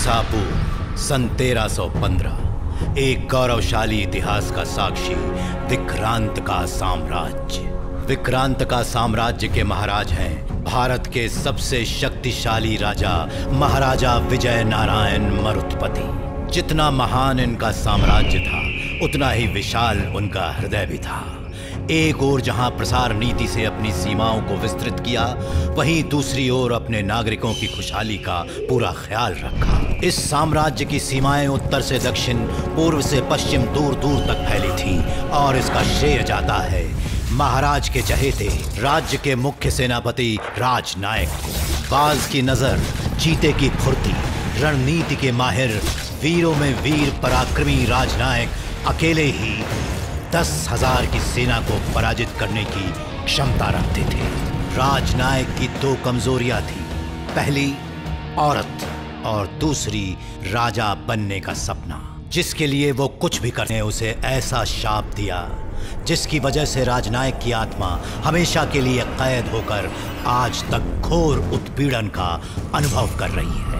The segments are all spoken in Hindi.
ईसापू सन 1315 एक गौरवशाली इतिहास का साक्षी विक्रांत का साम्राज्य। विक्रांत का साम्राज्य के महाराज हैं भारत के सबसे शक्तिशाली राजा महाराजा विजय नारायण मरुत्पति। जितना महान इनका साम्राज्य था उतना ही विशाल उनका हृदय भी था। एक ओर जहां प्रसार नीति से अपनी सीमाओं को विस्तृत किया, वहीं दूसरी ओर अपने नागरिकों की खुशहाली का पूरा ख्याल रखा। इस साम्राज्य की सीमाएं उत्तर से दक्षिण, पूर्व से पश्चिम दूर दूर तक फैली थी और इसका श्रेय जाता है महाराज के चहेते राज्य के मुख्य सेनापति राजनायक को। बाज की नजर, चीते की फुर्ती, रणनीति के माहिर, वीरों में वीर पराक्रमी राजनायक अकेले ही 10,000 की सेना को पराजित करने की क्षमता रखते थे। राजनायक की दो कमजोरियां थी, पहली औरत और दूसरी राजा बनने का सपना, जिसके लिए वो कुछ भी करने उसे ऐसा शाप दिया जिसकी वजह से राजनायक की आत्मा हमेशा के लिए कैद होकर आज तक घोर उत्पीड़न का अनुभव कर रही है।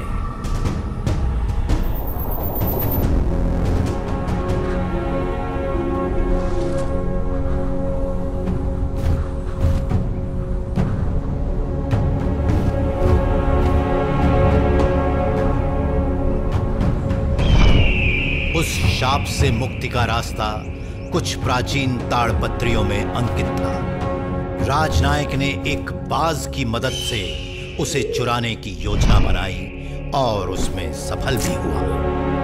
उस शाप से मुक्ति का रास्ता कुछ प्राचीन ताड़पत्रियों में अंकित था। राजनायक ने एक बाज की मदद से उसे चुराने की योजना बनाई और उसमें सफल भी हुआ।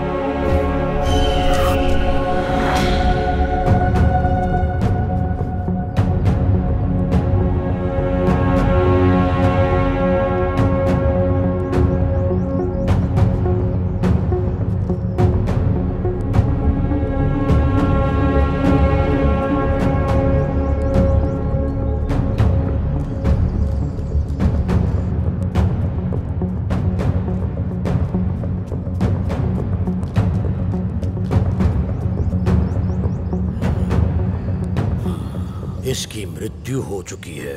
इसकी मृत्यु हो चुकी है।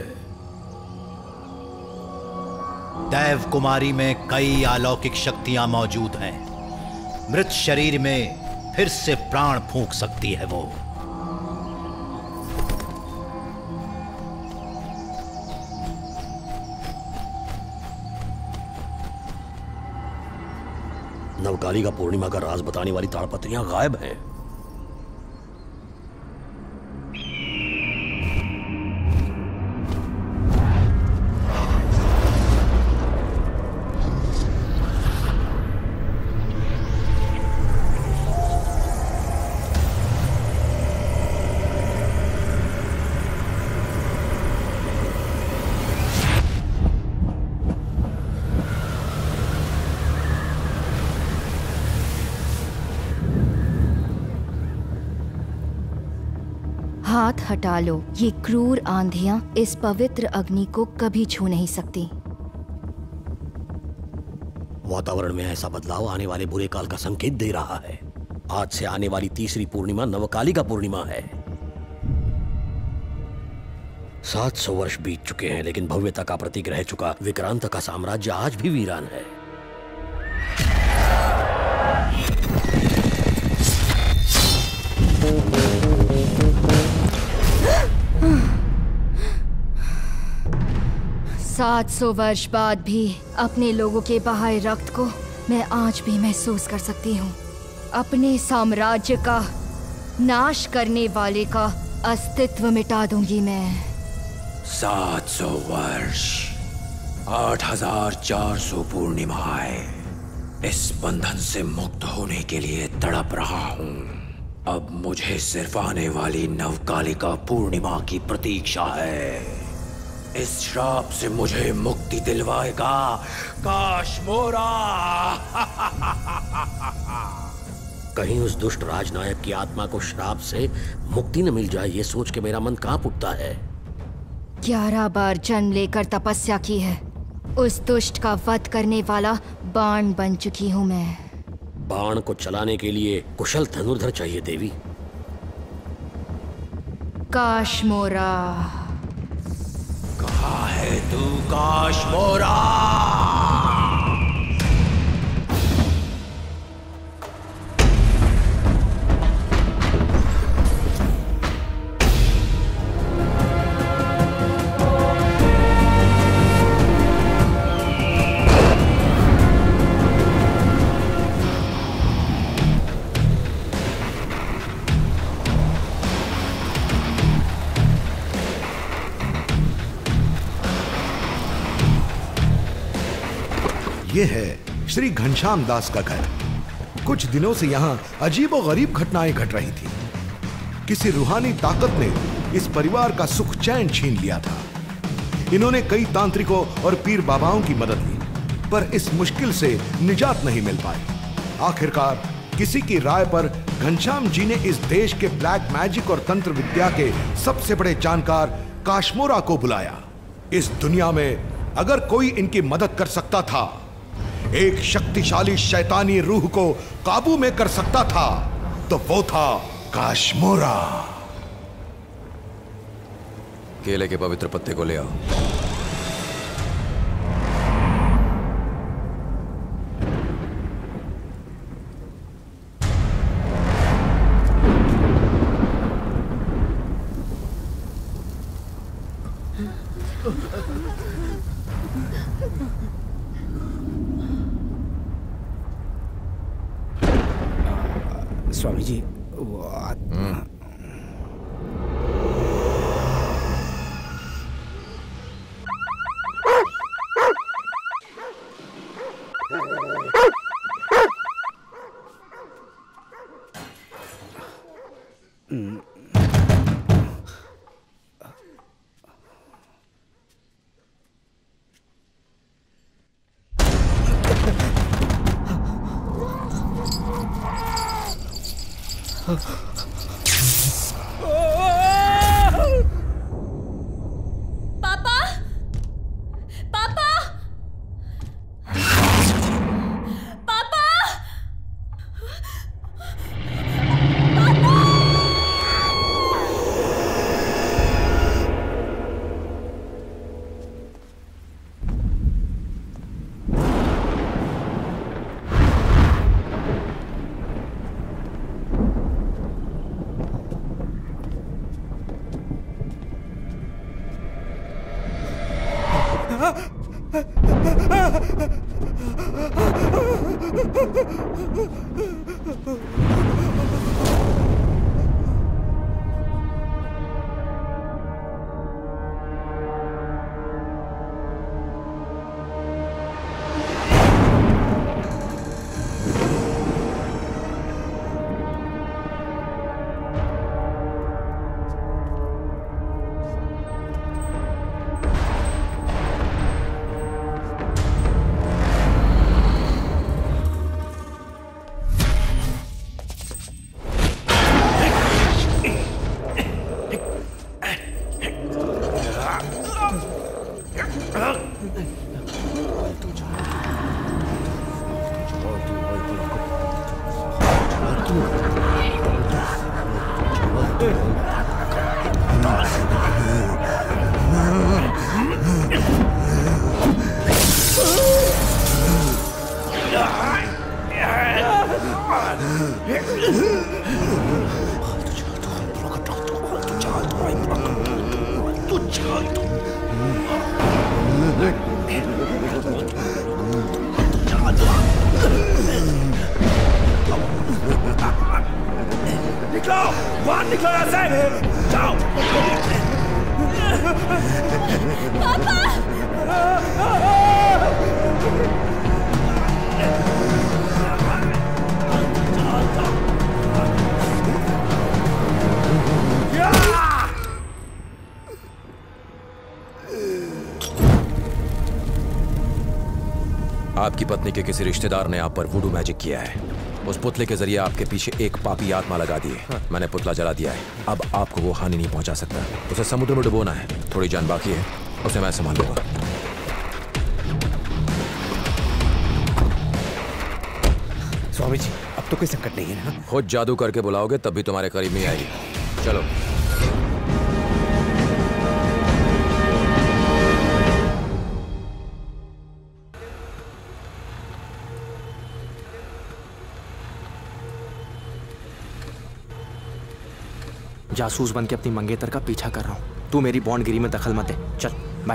दैव कुमारी में कई अलौकिक शक्तियां मौजूद हैं। मृत शरीर में फिर से प्राण फूंक सकती है वो। नवकालिका पूर्णिमा का राज बताने वाली ताड़पत्रियां गायब हैं। हाथ हटा लो। ये क्रूर आंधियां इस पवित्र अग्नि को कभी छू नहीं सकती। वातावरण में ऐसा बदलाव आने वाले बुरे काल का संकेत दे रहा है। आज से आने वाली तीसरी पूर्णिमा नवकालिका पूर्णिमा है। 700 वर्ष बीत चुके हैं, लेकिन भव्यता का प्रतीक रह चुका विक्रांत का साम्राज्य आज भी वीरान है। सात 700 वर्ष बाद भी अपने लोगों के बहाए रक्त को मैं आज भी महसूस कर सकती हूँ। अपने साम्राज्य का नाश करने वाले का अस्तित्व मिटा दूंगी मैं। 700 वर्ष, 8400 पूर्णिमाएं इस बंधन से मुक्त होने के लिए तड़प रहा हूँ। अब मुझे सिर्फ आने वाली नवकालिका पूर्णिमा की प्रतीक्षा है। इस श्राप से मुझे मुक्ति दिलवाएगा काशमोरा। कहीं उस दुष्ट राजनायक की आत्मा को श्राप से मुक्ति न मिल जाए, ये सोच के मेरा मन कांप उठता है। 11 बार जन्म लेकर तपस्या की है। उस दुष्ट का वध करने वाला बाण बन चुकी हूँ मैं। बाण को चलाने के लिए कुशल धनुर्धर चाहिए देवी। काशमोरा, कहाँ है तू काशमोरा? ये है श्री घनश्याम दास का घर। कुछ दिनों से यहाँ अजीब और गरीब घटनाएं घट रही थी। किसी रूहानी ताकत ने इस परिवार का सुख चैन छीन लिया था। इन्होंने कई तांत्रिकों और पीर बाबाओं की मदद ली, पर इस मुश्किल से निजात नहीं मिल पाई। आखिरकार किसी की राय पर घनश्याम जी ने इस देश के ब्लैक मैजिक और तंत्र विद्या के सबसे बड़े जानकार काशमोरा को बुलाया। इस दुनिया में अगर कोई इनकी मदद कर सकता था, एक शक्तिशाली शैतानी रूह को काबू में कर सकता था, तो वो था काशमोरा। केले के पवित्र पत्ते को ले आओ। स्वामी जी पापा, पापा, पापा, आपकी पत्नी के किसी रिश्तेदार ने आप पर वुडू मैजिक किया है। उस पुतले के जरिए आपके पीछे एक पापी आत्मा लगा दी है। मैंने पुतला जला दिया है। अब आपको वो हानि नहीं पहुंचा सकता। उसे समुद्र में डुबोना है। थोड़ी जान बाकी है, उसे मैं संभाल लूंगा। स्वामी जी, अब तो कोई संकट नहीं है ना? खुद जादू करके बुलाओगे तब भी तुम्हारे करीब नहीं आएगी। चलो। जासूस बन के अपनी मंगेतर का पीछा कर रहा हूं। तू मेरी बॉन्डगिरी में दखल मत दे। चल बाय।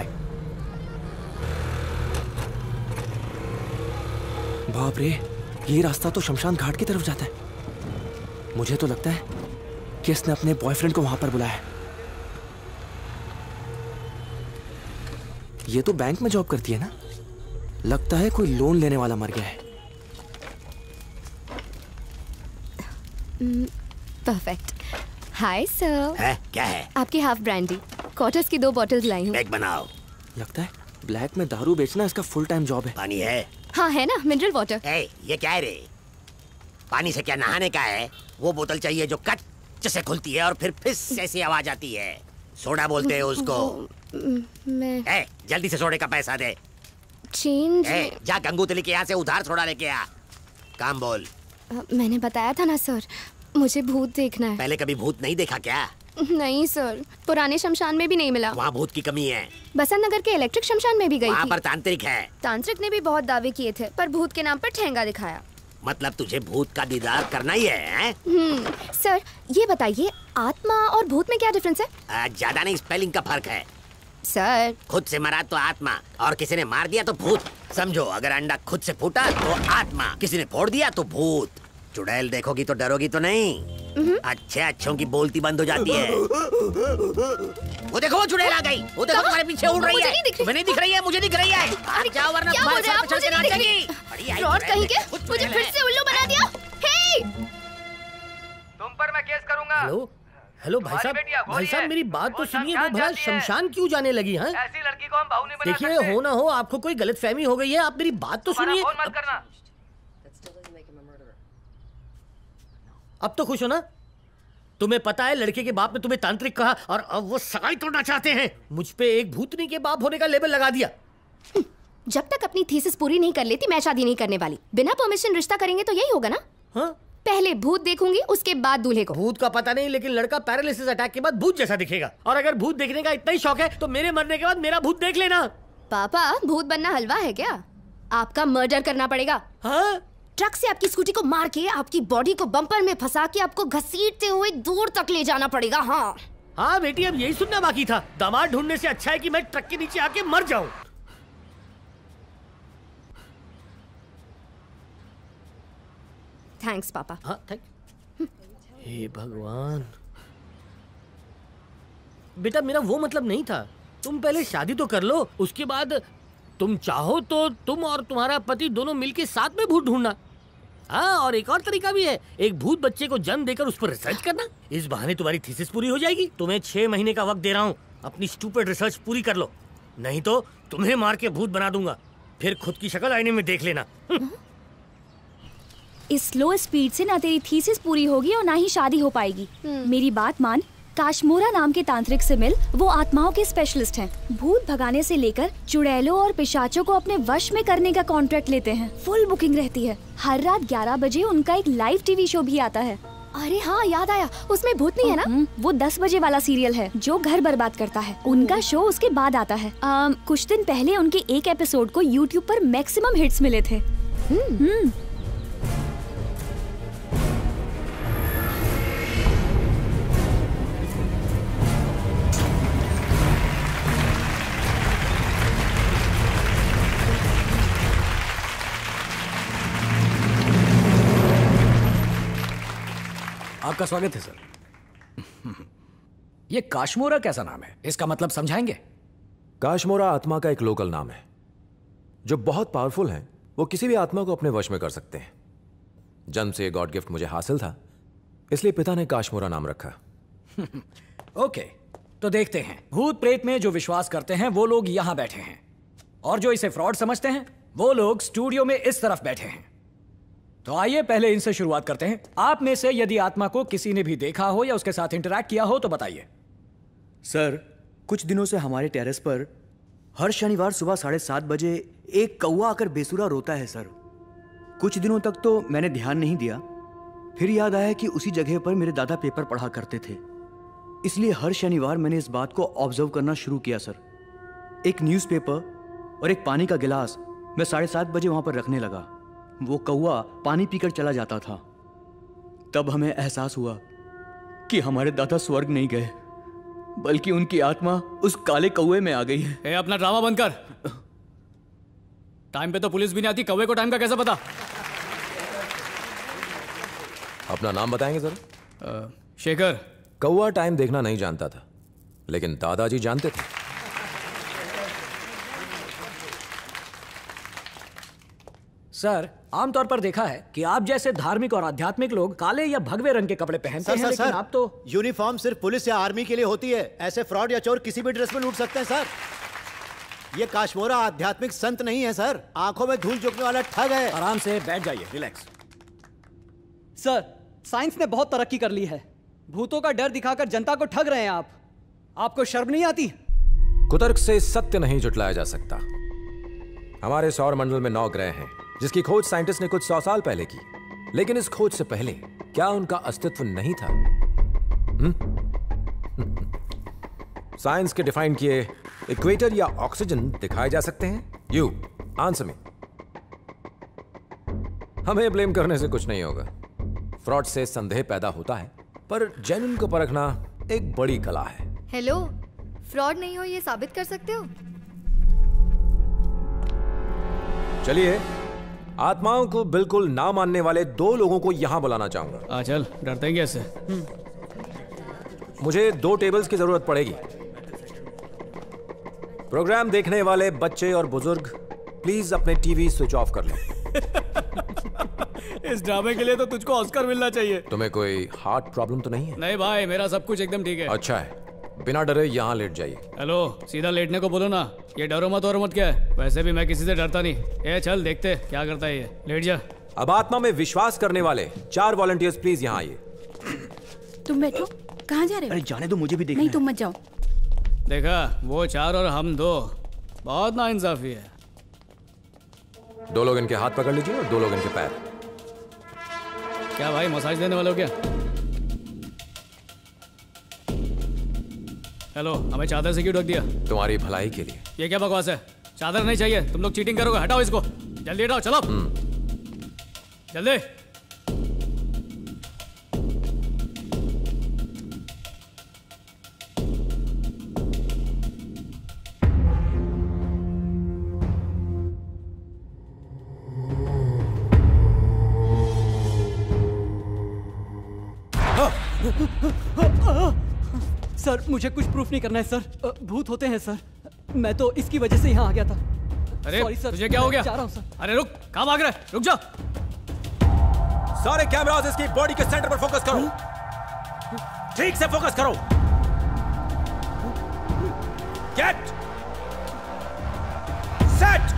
बाप रे, ये रास्ता तो शमशान घाट की तरफ जाता है। मुझे तो लगता है कि इसने अपने बॉयफ्रेंड को वहां पर बुलाया है। ये तो बैंक में जॉब करती है ना? लगता है कोई लोन लेने वाला मर गया है। परफेक्ट। Hi sir. है क्या है? आपकी हाफ ब्रांडी, क्वार्टर्स की 2 बॉटल्स लाई हूँ। बैग बनाओ। लगता है ब्लैक में दारू बेचना इसका फुल टाइम जॉब है। पानी है? हाँ है ना, मिनरल वाटर। ये क्या है रे? पानी से क्या नहाने का है? वो बोतल चाहिए जो कच से खुलती है और फिर फिस ऐसी आवाज आती है। सोडा बोलते हैं उसको। मैं जल्दी से सोडे का पैसा दे। चेंज। जा गंगूतली के यहाँ से उधार सोडा लेके आ। काम बोल। मैंने बताया था ना सर, मुझे भूत देखना है। पहले कभी भूत नहीं देखा क्या? नहीं सर, पुराने शमशान में भी नहीं मिला। वहाँ भूत की कमी है। बसंत नगर के इलेक्ट्रिक शमशान में भी गई वहाँ थी। पर तांत्रिक है। तांत्रिक ने भी बहुत दावे किए थे, पर भूत के नाम पर ठेंगा दिखाया। मतलब तुझे भूत का दीदार करना ही है? सर ये बताइए, आत्मा और भूत में क्या डिफरेंस है? ज्यादा नहीं, स्पेलिंग का फर्क है। सर खुद से मरा तो आत्मा और किसी ने मार दिया तो भूत। समझो, अगर अंडा खुद से फूटा तो आत्मा, किसी ने फोड़ दिया तो भूत। चुड़ैल देखोगी तो डरोगी तो नहीं। अच्छे अच्छों की बोलती बंद हो जाती है। वो देखो, वो चुड़ैल आ गई। वो देखो तुम्हारे पीछे उड़ रही है। तुम्हें नहीं दिख रही है? मुझे दिख रही है। जाओ वरना तुम्हारे सर पे चढ़ के नाचेगी। रॉड कहीं के मुझे फिर से उल्लू बना दिया। हे! तुम पर मैं केस करूंगा। हेलो भाई साहब मेरी बात तो सुनिए। वो भला शमशान क्यों जाने लगी? हैं? ऐसी लड़की को हम बहू नहीं बना सकते। देखिए, हो ना हो आपको कोई गलतफहमी हो गई है। आप मेरी बात तो सुनिए। फोन मत करना। अब तो खुश हो ना? तुम्हें पता है लड़के के बाप ने तुम्हें तांत्रिक कहा और अब वो सगाई तोड़ना चाहते हैं। मुझ पे एक भूतनी के बाप होने का लेबल लगा दिया। जब तक अपनी थीसिस पूरी नहीं कर लेती, मैं शादी नहीं करने वाली। बिना परमिशन रिश्ता करेंगे तो यही होगा ना? हाँ? पहले भूत देखूंगी, उसके बाद दूल्हे को। भूत का पता नहीं, लेकिन लड़का पैरालिसिस अटैक के बाद भूत जैसा दिखेगा। और अगर भूत देखने का इतना ही शौक है तो मेरे मरने के बाद मेरा भूत देख लेना। पापा, भूत बनना हलवा है क्या? आपका मर्डर करना पड़ेगा। हाँ? ट्रक से आपकी स्कूटी को मार के आपकी बॉडी को बम्पर में फंसा के आपको घसीटते हुए दूर तक ले जाना पड़ेगा। हाँ बेटी, अब यही सुनना बाकी था। दामाद ढूंढने से अच्छा है कि मैं ट्रक के नीचे आके मर जाऊं। थैंक्स पापा। हाँ थैंक। हे भगवान। बेटा मेरा वो मतलब नहीं था। तुम पहले शादी तो कर लो, उसके बाद तुम चाहो तो तुम और तुम्हारा पति दोनों मिलके साथ में भूत ढूंढना। हाँ, और एक और तरीका भी है, एक भूत बच्चे को जन्म देकर उस पर रिसर्च करना। इस बहाने तुम्हारी थीसिस पूरी हो जाएगी। तुम्हें 6 महीने का वक्त दे रहा हूँ, अपनी स्टूपिड रिसर्च पूरी कर लो, नहीं तो तुम्हें मार के भूत बना दूंगा। फिर खुद की शक्ल आईने में देख लेना। इस स्लो स्पीड से ना तेरी थीसिस पूरी होगी और ना ही शादी हो पाएगी। मेरी बात मान, काशमोरा नाम के तांत्रिक से मिल। वो आत्माओं के स्पेशलिस्ट हैं। भूत भगाने से लेकर चुड़ैलों और पिशाचों को अपने वश में करने का कॉन्ट्रैक्ट लेते हैं। फुल बुकिंग रहती है। हर रात 11 बजे उनका एक लाइव टीवी शो भी आता है। अरे हाँ, याद आया, उसमें भूतनी है ना? वो 10 बजे वाला सीरियल है जो घर बर्बाद करता है। उनका शो उसके बाद आता है। कुछ दिन पहले उनके एक एपिसोड को YouTube पर मैक्सिमम हिट्स मिले थे। आपका स्वागत है सर। ये काशमोरा कैसा नाम है? इसका मतलब समझाएंगे? काशमोरा आत्मा का एक लोकल नाम है। जो बहुत पावरफुल हैं, वो किसी भी आत्मा को अपने वश में कर सकते हैं। जन्म से गॉड गिफ्ट मुझे हासिल था, इसलिए पिता ने काशमोरा नाम रखा। ओके, तो देखते हैं। भूत प्रेत में जो विश्वास करते हैं वो लोग यहां बैठे हैं, और जो इसे फ्रॉड समझते हैं वो लोग स्टूडियो में इस तरफ बैठे हैं। तो आइए पहले इनसे शुरुआत करते हैं। आप में से यदि आत्मा को किसी ने भी देखा हो या उसके साथ इंटरैक्ट किया हो तो बताइए। सर, कुछ दिनों से हमारे टेरेस पर हर शनिवार सुबह 7:30 बजे एक कौवा आकर बेसुरा रोता है सर। कुछ दिनों तक तो मैंने ध्यान नहीं दिया, फिर याद आया कि उसी जगह पर मेरे दादा पेपर पढ़ा करते थे, इसलिए हर शनिवार मैंने इस बात को ऑब्जर्व करना शुरू किया सर। एक न्यूज़पेपर और एक पानी का गिलास मैं 7:30 बजे वहां पर रखने लगा। वो कौवा पानी पीकर चला जाता था। तब हमें एहसास हुआ कि हमारे दादा स्वर्ग नहीं गए, बल्कि उनकी आत्मा उस काले कौवे में आ गई है। ए, अपना ड्रामा बंद कर। टाइम पे तो पुलिस भी नहीं आती, कौवे को टाइम का कैसे पता? अपना नाम बताएंगे सर? शेखर। कौवा टाइम देखना नहीं जानता था, लेकिन दादाजी जानते थे। सर, आमतौर पर देखा है कि आप जैसे धार्मिक और आध्यात्मिक लोग काले या भगवे रंग के कपड़े पहनते हैं, लेकिन आप तो यूनिफॉर्म सिर्फ पुलिस या आर्मी के लिए होती है। ऐसे फ्रॉड या चोर किसी भी ड्रेस में लूट सकते हैं सर। ये काशमोरा आध्यात्मिक संत नहीं है सर, आंखों में धूल झोंकने वाला ठग है। आराम से बैठ जाइए, रिलैक्स। सर, साइंस ने बहुत तरक्की कर ली है। भूतों का डर दिखाकर जनता को ठग रहे हैं आप। आपको शर्म नहीं आती? कुतर्क से सत्य नहीं जुटलाया जा सकता। हमारे सौर मंडल में 9 ग्रह हैं, जिसकी खोज साइंटिस्ट ने कुछ 100 साल पहले की। लेकिन इस खोज से पहले क्या उनका अस्तित्व नहीं था? साइंस के डिफाइन किए इक्वेटर या ऑक्सीजन दिखाए जा सकते हैं? You answer me. हमें ब्लेम करने से कुछ नहीं होगा। फ्रॉड से संदेह पैदा होता है, पर जेन्युइन को परखना एक बड़ी कला है। हेलो, फ्रॉड नहीं हो ये साबित कर सकते हो? चलिए, आत्माओं को बिल्कुल ना मानने वाले 2 लोगों को यहां बुलाना चाहूंगा। चल, डरते हैं कैसे? मुझे 2 टेबल्स की जरूरत पड़ेगी। प्रोग्राम देखने वाले बच्चे और बुजुर्ग प्लीज अपने टीवी स्विच ऑफ कर लें। इस ड्रामे के लिए तो तुझको ऑस्कर मिलना चाहिए। तुम्हें कोई हार्ट प्रॉब्लम तो नहीं है? नहीं भाई, मेरा सब कुछ एकदम ठीक है। अच्छा है, बिना डरे यहाँ लेट जाइए। हेलो, सीधा लेटने को बोलो ना। ये डरो मत और मत क्या है? वैसे भी मैं किसी से डरता नहीं। ए चल देखते क्या करता है ये। लेट जा। अब आत्मा में विश्वास करने वाले 4 वॉलंटियर्स प्लीज यहाँ आइए। तुम बैठो। कहाँ जा रहे हो? अरे जाने दो, मुझे भी देखना नहीं, है। तुम मत जाओ। देखा, वो 4 और हम 2। बहुत नाइंसाफी है। 2 लोग इनके हाथ पकड़ लीजिए और 2 लोग इनके पैर। क्या भाई, मसाज देने वाले हो क्या? हेलो, हमें चादर से क्यों ढक दिया? तुम्हारी भलाई के लिए। ये क्या बकवास है? चादर नहीं चाहिए, तुम लोग चीटिंग करोगे। हटाओ इसको, जल्दी हटाओ। चलो जल्दी। सर, मुझे कुछ प्रूफ नहीं करना है सर। भूत होते हैं सर। मैं तो इसकी वजह से यहाँ आ गया था। अरे सॉरी सर, तुझे क्या हो गया? जा रहा हूँ सर। अरे रुक, कहाँ भाग रहा है? रुक जा। सारे कैमरास इसकी बॉडी के सेंटर पर फोकस करो। ठीक से फोकस करो। Get set.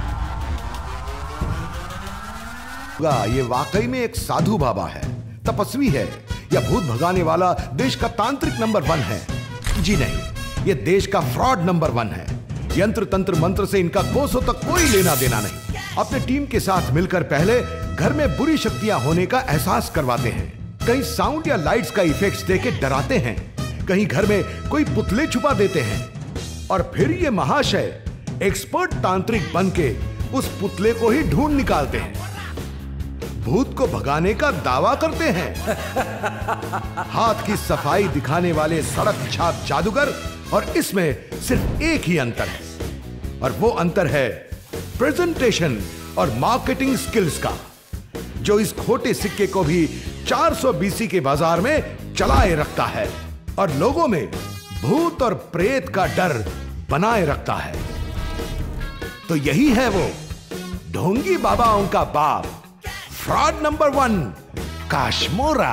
ये वाकई में एक साधु बाबा है, तपस्वी है, या भूत भगाने वाला देश का तांत्रिक नंबर 1 है? जी नहीं, ये देश का फ्रॉड नंबर 1 है। यंत्र तंत्र मंत्र से इनका कोसों तक कोई लेना देना नहीं। अपने टीम के साथ मिलकर पहले घर में बुरी शक्तियां होने का एहसास करवाते हैं, कहीं साउंड या लाइट्स का इफेक्ट्स देके डराते हैं, कहीं घर में कोई पुतले छुपा देते हैं, और फिर ये महाशय एक्सपर्ट तांत्रिक बनके उस पुतले को ही ढूंढ निकालते हैं। भूत को भगाने का दावा करते हैं। हाथ की सफाई दिखाने वाले सड़क छाप जादूगर, और इसमें सिर्फ एक ही अंतर है, और वो अंतर है प्रेजेंटेशन और मार्केटिंग स्किल्स का, जो इस खोटे सिक्के को भी 400 BC के बाजार में चलाए रखता है और लोगों में भूत और प्रेत का डर बनाए रखता है। तो यही है वो ढोंगी बाबाओं का बाप, फ्रॉड नंबर 1 काशमोरा।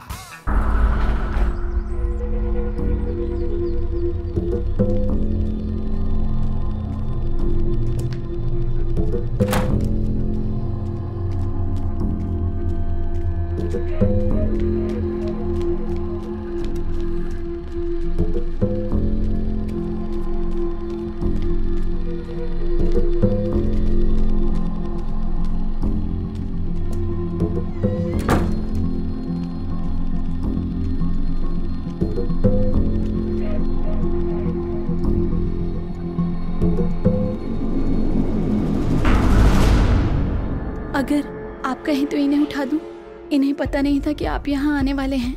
अगर आप कहें तो इन्हें उठा दूं। इन्हें पता नहीं था कि आप यहाँ आने वाले हैं।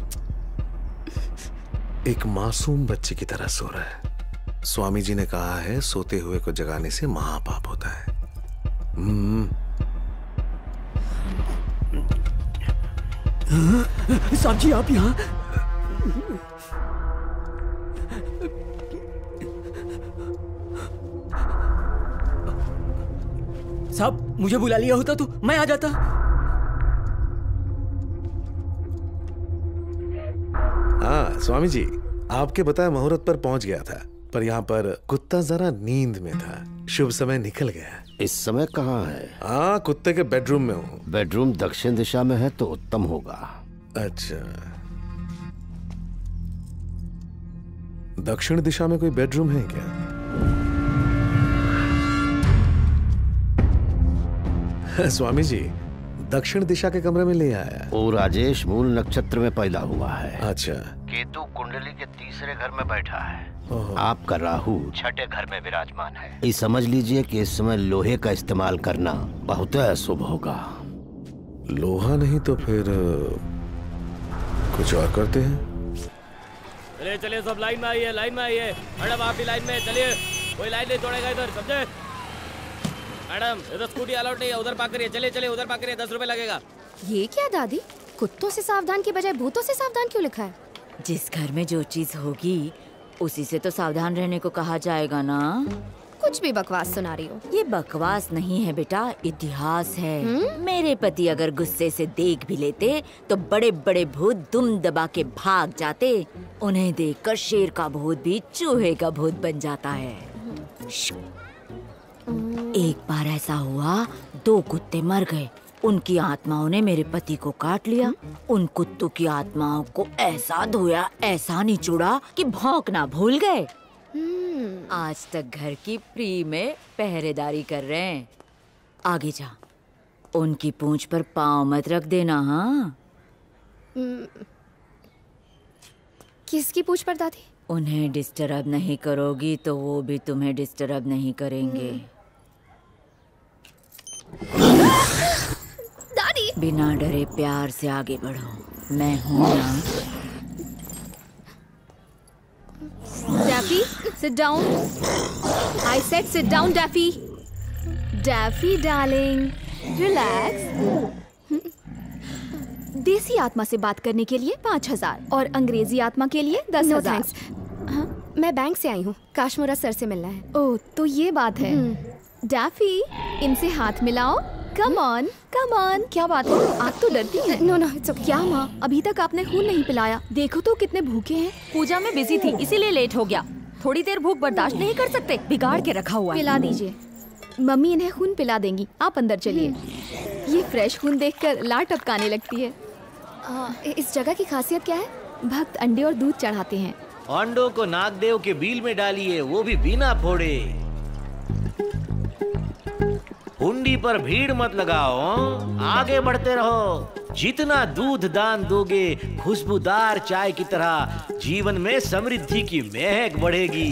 एक मासूम बच्चे की तरह सो रहा है। स्वामी जी ने कहा है सोते हुए को जगाने से महापाप होता है। साहब जी, आप यहाँ? साहब मुझे बुला लिया होता तो मैं आ जाता। हाँ स्वामी जी, आपके बताए मुहूर्त पर पहुंच गया था, पर यहाँ पर कुत्ता जरा नींद में था, शुभ समय निकल गया। इस समय कहाँ है? हाँ, कुत्ते के बेडरूम में हूँ। बेडरूम दक्षिण दिशा में है तो उत्तम होगा। अच्छा, दक्षिण दिशा में कोई बेडरूम है क्या? स्वामी जी, दक्षिण दिशा के कमरे में ले आया। वो राजेश मूल नक्षत्र में पैदा हुआ है। अच्छा। केतु कुंडली के तीसरे घर में बैठा है। आपका राहु छठे घर में विराजमान है। ये समझ लीजिए कि इस समय लोहे का इस्तेमाल करना बहुत अशुभ होगा। लोहा नहीं तो फिर कुछ और करते हैं। चलिए चलिए सब लाइन में आइए, लाइन में आइए। मैडम आप भी लाइन में चलिए, कोई लाइन नहीं तोड़ेगा इधर, समझे? मैडम इधर स्कूटी अलाउड नहीं है, उधर पार्क करिए। चलिए चलिए उधर पार्क करिए, 10 रुपए लगेगा। ये क्या दादी, कुत्तों से सावधान की बजाय भूतों से सावधान क्यों लिखा है? जिस घर में जो चीज होगी उसी से तो सावधान रहने को कहा जाएगा ना। कुछ भी बकवास सुना रही हो। ये बकवास नहीं है बेटा, इतिहास है। मेरे पति अगर गुस्से से देख भी लेते तो बड़े बड़े भूत दुम दबा के भाग जाते। उन्हें देखकर शेर का भूत भी चूहे का भूत बन जाता है। एक बार ऐसा हुआ, 2 कुत्ते मर गए। उनकी आत्माओं ने मेरे पति को काट लिया। उन कुत्तों की आत्माओं को ऐसा धोया, ऐसा निचोड़ा कि भौंकना भूल गए। आज तक घर की फ्री में पहरेदारी कर रहे हैं। आगे जा, उनकी पूंछ पर पाँव मत रख देना। हाँ, किसकी पूंछ पर दादी? उन्हें डिस्टर्ब नहीं करोगी तो वो भी तुम्हें डिस्टर्ब नहीं करेंगे। दादी, बिना डरे प्यार से आगे बढ़ो, मैं हूँ ना। Daffy, sit down. I said sit down, Daffy. Daffy, darling, relax. देसी आत्मा से बात करने के लिए 5,000 और अंग्रेजी आत्मा के लिए 10,000। हाँ, मैं बैंक से आई हूँ, काशमोरा सर से मिलना है। ओह, तो ये बात है। डैफी, इनसे हाथ मिलाओ। Come on, come on. क्या बात है, आप तो डरती हैं। No no, it's okay. क्या माँ, अभी तक आपने खून नहीं पिलाया। देखो तो कितने भूखे हैं। पूजा में बिजी थी इसीलिए लेट हो गया। थोड़ी देर भूख बर्दाश्त नहीं कर सकते, बिगाड़ के रखा हुआ है। पिला दीजिए, मम्मी इन्हें खून पिला देंगी। आप अंदर चलिए। ये फ्रेश खून देखकर लार टपकाने लगती है। इस जगह की खासियत क्या है? भक्त अंडे और दूध चढ़ाते हैं। अंडों को नागदेव के बील में डालिए, वो भी बिना फोड़े। हुंडी पर भीड़ मत लगाओ, आगे बढ़ते रहो। जितना दूध दान दोगे, खुशबूदार चाय की तरह जीवन में समृद्धि की महक बढ़ेगी।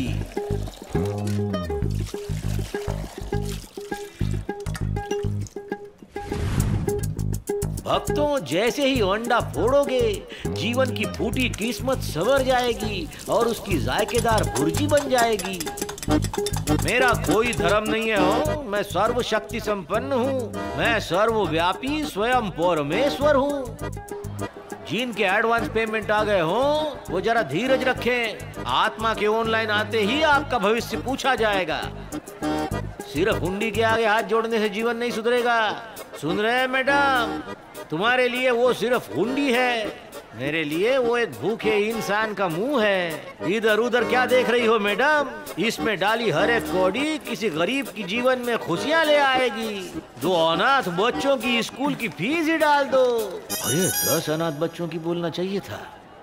भक्तों, जैसे ही अंडा फोड़ोगे, जीवन की फूटी किस्मत संवर जाएगी और उसकी जायकेदार भुर्जी बन जाएगी। मेरा कोई धर्म नहीं है हो, मैं सर्वशक्ति संपन्न हूँ। मैं सर्वव्यापी स्वयं परमेश्वर हूँ। जिनके एडवांस पेमेंट आ गए हो वो जरा धीरज रखें। आत्मा के ऑनलाइन आते ही आपका भविष्य पूछा जाएगा। सिर्फ हुंडी के आगे हाथ जोड़ने से जीवन नहीं सुधरेगा। सुन रहे हैं मैडम? तुम्हारे लिए वो सिर्फ हुंडी है, मेरे लिए वो एक भूखे इंसान का मुंह है। इधर उधर क्या देख रही हो मैडम? इसमें डाली हर एक कौड़ी किसी गरीब की जीवन में खुशियाँ ले आएगी। 2 अनाथ बच्चों की स्कूल की फीस ही डाल दो। अरे 10 अनाथ बच्चों की बोलना चाहिए था।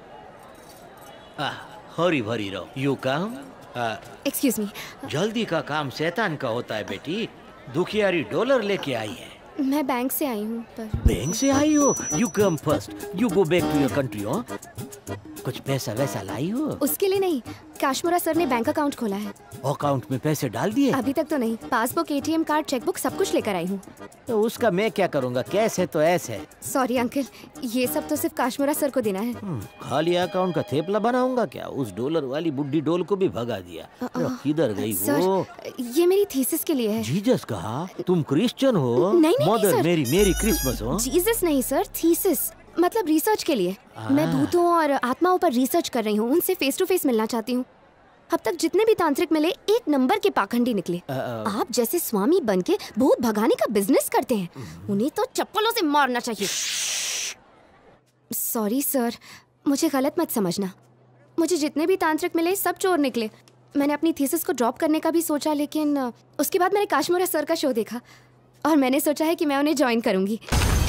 हरी भरी रहो। You come. Excuse me. जल्दी का काम शैतान का होता है बेटी। दुखियारी डॉलर लेके आई है। मैं बैंक से आई हूँ पर। बैंक से आई हो? You come first, you go back to your country. हो कुछ पैसा वैसा लाई हो? उसके लिए नहीं, काशमोरा सर ने बैंक अकाउंट खोला है। अकाउंट में पैसे डाल दिए? अभी तक तो नहीं। पासबुक, एटीएम कार्ड, चेकबुक सब कुछ लेकर आई हूँ। तो उसका मैं क्या करूँगा? कैश है तो ऐस है। सॉरी अंकल, ये सब तो सिर्फ काशमोरा सर को देना है। खाली अकाउंट का थेपला बनाऊंगा क्या? उस डॉलर वाली बुड्ढी डोल को भी भगा दिया। किधर गई वो? ये मेरी थीसिस के लिए है। जीसस कहा? तुम क्रिश्चियन हो? नहीं मदर मेरी मेरी क्रिसमस हो? जीसस नहीं सर, थीसिस मतलब रिसर्च के लिए। मैं भूतों और आत्माओं पर रिसर्च कर रही हूँ, उनसे फेस टू फेस मिलना चाहती हूँ। अब तक जितने भी तांत्रिक मिले एक नंबर के पाखंडी निकले। आप जैसे स्वामी बनके भूत भगाने का बिजनेस करते हैं, उन्हें तो चप्पलों से मारना चाहिए। सॉरी सर, मुझे गलत मत समझना। मुझे जितने भी तांत्रिक मिले सब चोर निकले। मैंने अपनी थीसिस को ड्रॉप करने का भी सोचा, लेकिन उसके बाद मैंने काश्मोरा सर का शो देखा और मैंने सोचा है कि मैं उन्हें ज्वाइन करूंगी।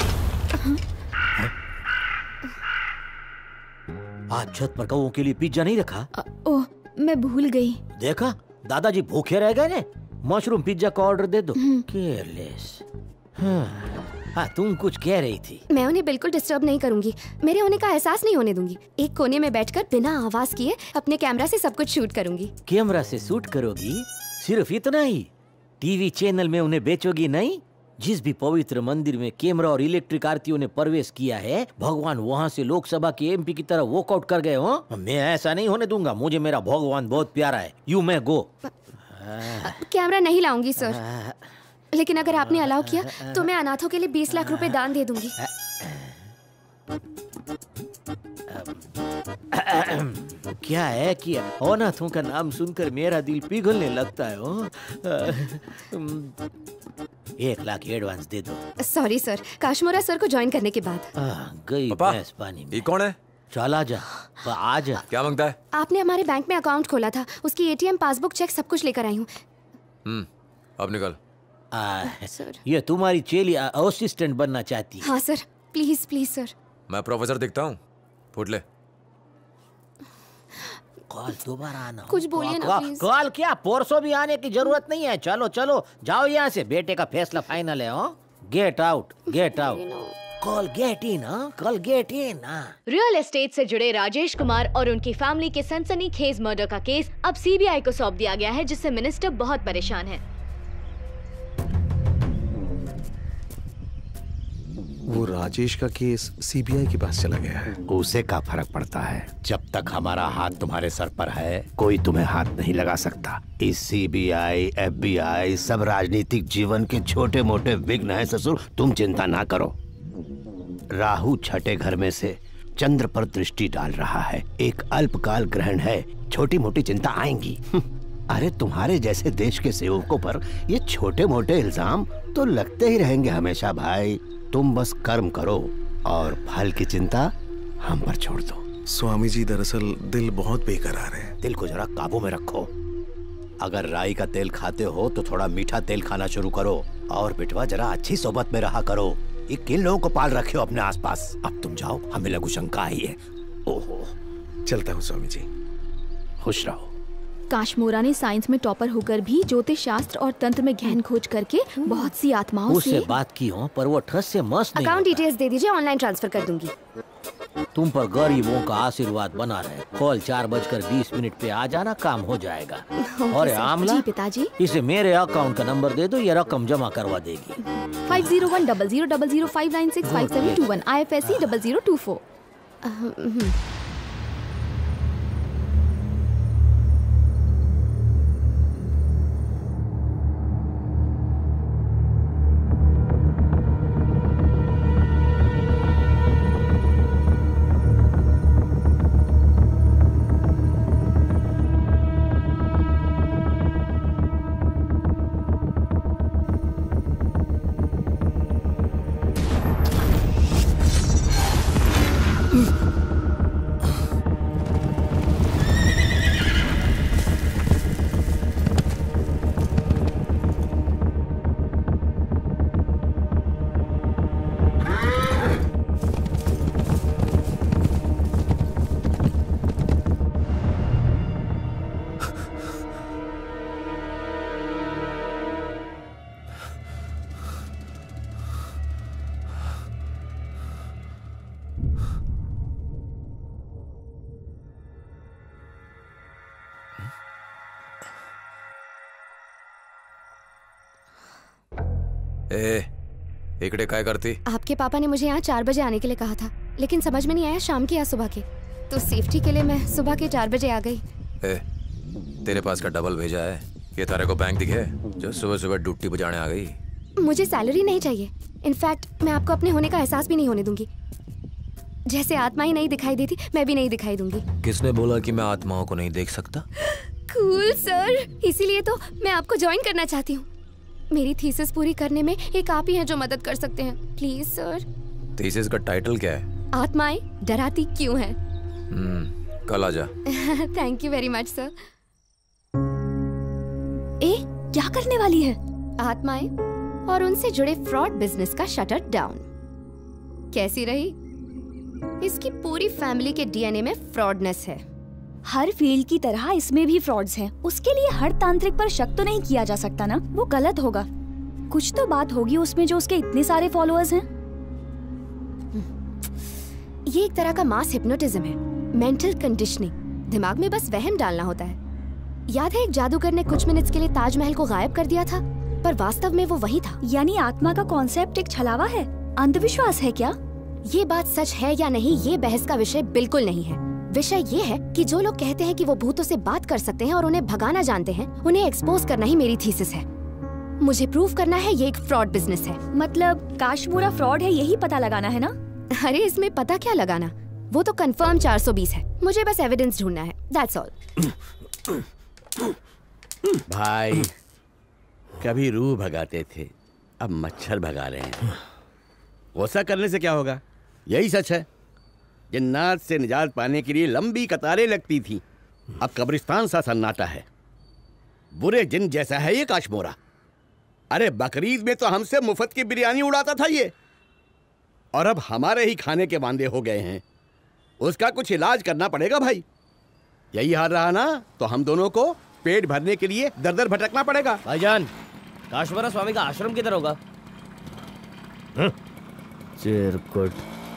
आज छत पर कौओं के लिए पिज्जा नहीं रखा? ओह, मैं भूल गई। देखा, दादाजी भूखे रह गए ने। मशरूम पिज्जा का ऑर्डर दे दो। केयरलेस। हाँ, तुम कुछ कह रही थी। मैं उन्हें बिल्कुल डिस्टर्ब नहीं करूंगी। मेरे होने का एहसास नहीं होने दूंगी। एक कोने में बैठकर बिना आवाज किए अपने कैमरा से सब कुछ शूट करूंगी। कैमरा से शूट करोगी? सिर्फ इतना ही? टीवी चैनल में उन्हें बेचोगी नहीं? जिस भी पवित्र मंदिर में कैमरा और इलेक्ट्रिक आरतियों ने प्रवेश किया है, भगवान वहाँ से लोकसभा के एमपी की तरह वॉकआउट कर गए हो। मैं ऐसा नहीं होने दूंगा। मुझे मेरा भगवान बहुत प्यारा है। You may go. कैमरा नहीं लाऊंगी सर, लेकिन अगर आपने अलाउ किया तो मैं अनाथों के लिए 20 लाख रुपए दान दे दूंगी। क्या है कि अनाथों का नाम सुनकर मेरा दिल पिघलने लगता है। 1 लाख एडवांस दे दो। सॉरी सर, काश्मोरा सर को ज्वाइन करने के बाद। गई भैंस पानी में। ये कौन है? चला जा, आ जा। क्या मांगता है? आपने हमारे बैंक में अकाउंट खोला था, उसकी एटीएम पासबुक चेक सब कुछ लेकर आई हूँ। अब निकल। सर, ये तुम्हारी चेली असिस्टेंट बनना चाहती है? हाँ सर, प्लीज प्लीज सर। मैं प्रोफेसर दिखता हूँ? फुट ले। कॉल दोबारा आना। कुछ बोलिए ना प्लीज। कॉल क्या, परसों भी आने की जरूरत नहीं है। चलो चलो जाओ यहाँ से, बेटे का फैसला फाइनल है। Get out, get out. Call get in, call get in. Real estate से जुड़े राजेश कुमार और उनकी फैमिली के सनसनीखेज मर्डर का केस अब सीबीआई को सौंप दिया गया है, जिससे मिनिस्टर बहुत परेशान है। वो राजेश का केस सीबीआई के पास चला गया है। उसे क्या फर्क पड़ता है? जब तक हमारा हाथ तुम्हारे सर पर है, कोई तुम्हें हाथ नहीं लगा सकता। इस सीबीआई, एफबीआई सब राजनीतिक जीवन के छोटे मोटे विघ्न हैं ससुर, तुम चिंता ना करो। राहु छठे घर में से चंद्र पर दृष्टि डाल रहा है। एक अल्पकाल ग्रहण है, छोटी मोटी चिंता आएंगी। अरे तुम्हारे जैसे देश के सेवकों पर ये छोटे मोटे इल्जाम तो लगते ही रहेंगे हमेशा भाई। तुम बस कर्म करो और फल की चिंता हम पर छोड़ दो। स्वामी जी, दरअसल दिल बहुत बेकरार है। दिल को जरा काबू में रखो। अगर राई का तेल खाते हो तो थोड़ा मीठा तेल खाना शुरू करो। और बेटवा जरा अच्छी सोबत में रहा करो। ये किन लोगों को पाल रखे हो अपने आसपास? अब तुम जाओ, हमें लघु शंका आई है। ओहो, चलता हूँ स्वामी जी। खुश रहो। काश्मोरा ने साइंस में टॉपर होकर भी ज्योतिष शास्त्र और तंत्र में गहन खोज करके बहुत सी आत्माओं उससे बात की हो, पर वो ठस से मस्त नहीं। अकाउंट डिटेल्स दे दीजिए, ऑनलाइन ट्रांसफर कर दूंगी। तुम पर गरीबों का आशीर्वाद बना रहे। कॉल 4:20 पे आ जाना, काम हो जाएगा। और आमला जी पिताजी, इसे मेरे अकाउंट का नंबर दे दो, ये रकम जमा करवा देगी। 50100005965721 IFSC 0024। इकड़े काय करती? आपके पापा ने मुझे यहाँ 4 बजे आने के लिए कहा था, लेकिन समझ में नहीं आया शाम के या सुबह के, तो सेफ्टी के लिए मैं सुबह के 4 बजे आ गई। तेरे पास का डबल भेजा है, ये तारे को बैंक दिखे जो सुबह सुबह ड्यूटी बजाने आ गई। मुझे सैलरी नहीं चाहिए। इनफैक्ट मैं आपको अपने होने का एहसास भी नहीं होने दूंगी। जैसे आत्मा ही नहीं दिखाई देती, मैं भी नहीं दिखाई दूंगी। किसने बोला कि मैं आत्माओं को नहीं देख सकता? कूल सर, इसीलिए तो मैं आपको ज्वाइन करना चाहती हूँ। मेरी थीसिस पूरी करने में एक आप ही हैं जो मदद कर सकते हैं। Please sir. थीसिस का टाइटल क्या है? आत्माएं डराती क्यों हैं? कल आजा। Thank you very much sir. ए, क्या करने वाली है? आत्माएं और उनसे जुड़े फ्रॉड बिजनेस का शटर डाउन। कैसी रही? इसकी पूरी फैमिली के डीएनए में फ्रॉडनेस है। हर फील्ड की तरह इसमें भी फ्रॉड्स हैं। उसके लिए हर तांत्रिक पर शक तो नहीं किया जा सकता ना, वो गलत होगा। कुछ तो बात होगी उसमें जो उसके इतने सारे फॉलोअर्स हैं। ये एक तरह का मास हिप्नोटिज्म है, मेंटल कंडीशनिंग। दिमाग में बस वहम डालना होता है। याद है एक जादूगर ने कुछ मिनट्स के लिए ताजमहल को गायब कर दिया था, पर वास्तव में वो वही था। यानी आत्मा का कॉन्सेप्ट एक छलावा है, अंधविश्वास है क्या? ये बात सच है या नहीं, ये बहस का विषय बिल्कुल नहीं है। विषय ये है कि जो लोग कहते हैं कि वो भूतों से बात कर सकते हैं और उन्हें भगाना जानते हैं, उन्हें एक्सपोज करना ही मेरी थीसिस है। मुझे प्रूव करना है ये एक फ्रॉड बिजनेस है। मतलब काशमोरा फ्रॉड है, यही पता लगाना है ना? अरे इसमें पता क्या लगाना, वो तो कंफर्म 420 है। मुझे बस एविडेंस ढूंढना है, दैट्स ऑल। भाई कभी रूह भगाते थे, अब मच्छर भगा रहे हैं। गुस्सा करने से क्या होगा, यही सच है। जिन्नात से निजात पाने के लिए लंबी कतारें लगती थी, अब कब्रिस्तान सा सन्नाटा है। बुरे जिन जैसा है ये काशमोरा। अरे बकरीद में तो हमसे मुफ्त की बिरयानी उड़ाता था ये, और अब हमारे ही खाने के वांदे हो गए हैं। उसका कुछ इलाज करना पड़ेगा भाई। यही हाल रहा ना तो हम दोनों को पेट भरने के लिए दर दर भटकना पड़ेगा। भाईजान, काशमोरा स्वामी का आश्रम किधर होगा? चिरकुट।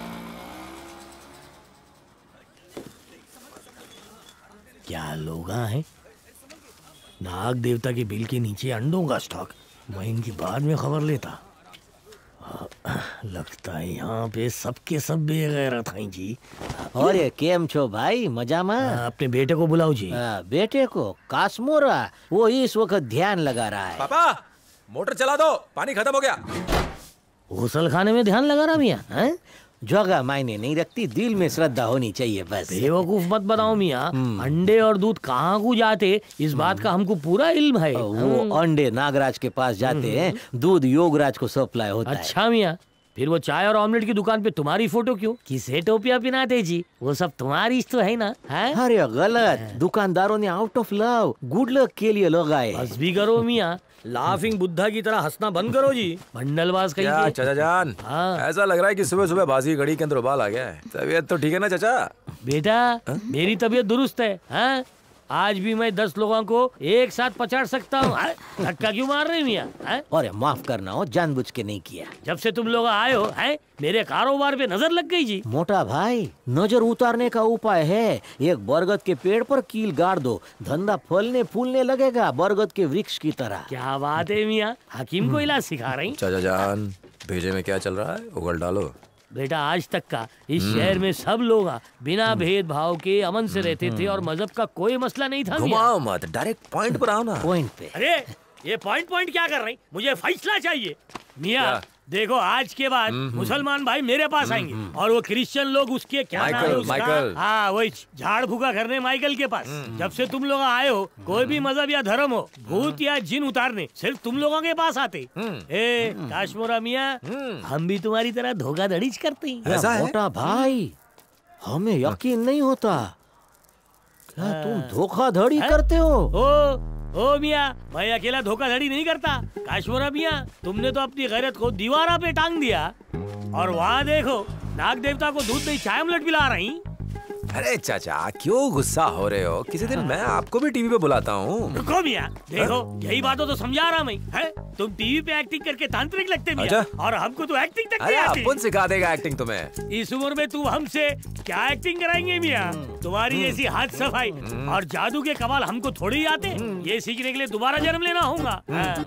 क्या लोग हैं? नाग देवता के बिल के नीचे अंडों का स्टॉक। मैं इनकी बाद में खबर लेता। लगता है यहाँ पे सबके सब बेगैरत हैं जी। और ये केम छो भाई, मजा में? अपने बेटे को बुलाओ जी। बेटे को? काशमोरा वो इस वक्त ध्यान लगा रहा है। पापा मोटर चला दो, पानी खत्म हो गया। गुसल खाने में ध्यान लगा रहा मियाँ? जगह मायने नहीं रखती, दिल में श्रद्धा होनी चाहिए बस। बेवकूफ मत बनाओ मियाँ। अंडे और दूध कहाँ को जाते, इस बात का हमको पूरा इल्म है। वो अंडे नागराज के पास जाते हैं, दूध योगराज को सप्लाई होता है। अच्छा मियाँ, फिर वो चाय और ऑमलेट की दुकान पे तुम्हारी फोटो क्यों? किसे टोपिया पिनाते जी? वो सब तुम्हारी तो है ना? है? अरे गलत, दुकानदारों ने out of love good luck के लिए लगाए। बस भी करो मियाँ, लाफिंग बुद्धा की तरह हंसना बंद करो जी। बंडलबाज कहीं क्या चाचा जान? ऐसा लग रहा है कि सुबह सुबह बाजी घड़ी के अंदर उबाल आ गया है। तबीयत तो ठीक है ना चाचा? बेटा मेरी तबीयत दुरुस्त है। आज भी मैं 10 लोगों को एक साथ पचाड़ सकता हूँ। धक्का क्यों मार रहे मियाँ? अरे माफ करना हो, जानबूझ के नहीं किया। जब से तुम लोग आए हो मेरे कारोबार पे नजर लग गई जी। मोटा भाई, नजर उतारने का उपाय है, एक बरगद के पेड़ पर कील गाड़ दो, धंधा फलने फूलने लगेगा बरगद के वृक्ष की तरह। क्या बात है मियाँ, हकीम को इलाज सिखा रही। चाचा जान, भेजे में क्या चल रहा है, उगल डालो। बेटा आज तक का इस शहर में सब लोग बिना भेदभाव के अमन से रहते थे और मजहब का कोई मसला नहीं था। घुमाओ मत, डायरेक्ट पॉइंट पर आओ ना। पॉइंट पे। अरे ये पॉइंट क्या कर रही? मुझे फैसला चाहिए मियाँ। देखो आज के बाद मुसलमान भाई मेरे पास आएंगे और वो क्रिश्चियन लोग उसके क्या नाम है उसका? हाँ वही झाड़ फूका करने माइकल के पास। जब से तुम लोग आए हो, कोई भी मजहब या धर्म हो, भूत या जिन उतारने सिर्फ तुम लोगों के पास आते। काशमोरा मियाँ, हम भी तुम्हारी तरह धोखाधड़ी करते हैं। मोटा भाई, हमें यकीन नहीं होता, क्या तुम धोखाधड़ी करते हो? ओ मियाँ, मैं अकेला धोखाधड़ी नहीं करता। काशमोरा मियाँ, तुमने तो अपनी गैरत को दीवारा पे टांग दिया और वहाँ देखो नाग देवता को दूध नहीं चाय ऑमलेट पिला रही। अरे चाचा क्यों गुस्सा हो रहे हो? किसी दिन मैं आपको भी टीवी पे बुलाता हूँ। रुको मियाँ, देखो यही बातों तो समझा रहा मैं। है तुम टीवी पे एक्टिंग करके तांत्रिक लगते मियाँ। अच्छा? और हमको तो एक्टिंग तक नहीं आती। अपन सिखा देगा एक्टिंग तुम्हें। इस उम्र में तुम हमसे क्या एक्टिंग कराएंगे मियाँ? तुम्हारी जैसी हाथ सफाई और जादू के कमाल हमको थोड़ी ही आते। ये सीखने के लिए दोबारा जन्म लेना होगा।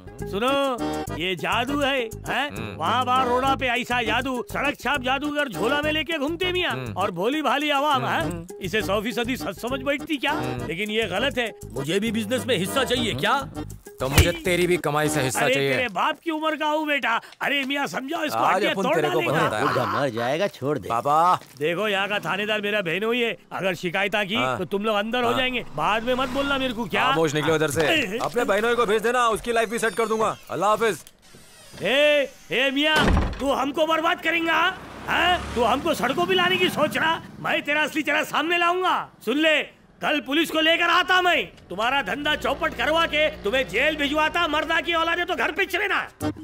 सुनो, ये जादू है वहाँ बाहर रोडा पे ऐसा जादू सड़क छाप जादूगर झोला में लेके घूमते मियाँ, और भोली भाली आवाम है इसे 100% सच समझ बैठती क्या? लेकिन ये गलत है। मुझे भी बिजनेस में हिस्सा चाहिए क्या? तो मुझे तेरी भी कमाई से हिस्सा अरे चाहिए। तेरे बाप की उम्र का हूँ बेटा। अरे मियाँ समझाओ इसको, आज हड्डियाँ अपन तोड़ तेरे को डालेगा। बताता है। मर जाएगा, छोड़ दे। पापा देखो यहाँ का थानेदार मेरा बहन हुई है, अगर शिकायत की हाँ। तो तुम लोग अंदर हो जाएंगे। बाद में मत बोलना मेरे को। क्या खामोश निकलो इधर से। अपने बहनों को भेज देना, उसकी लाइफ भी सेट कर दूंगा। अल्लाह हाफिज। ए मियाँ, तू हमको बर्बाद करेगा? तू हमको सड़कों पे लाने की सोच रहा? मैं तेरा असली चेहरा सामने लाऊंगा। सुन ले, कल पुलिस को लेकर आता मैं, तुम्हारा धंधा चौपट करवा के तुम्हें जेल भिजवाता। मर्दा की औलादे तो घर पे चलेना।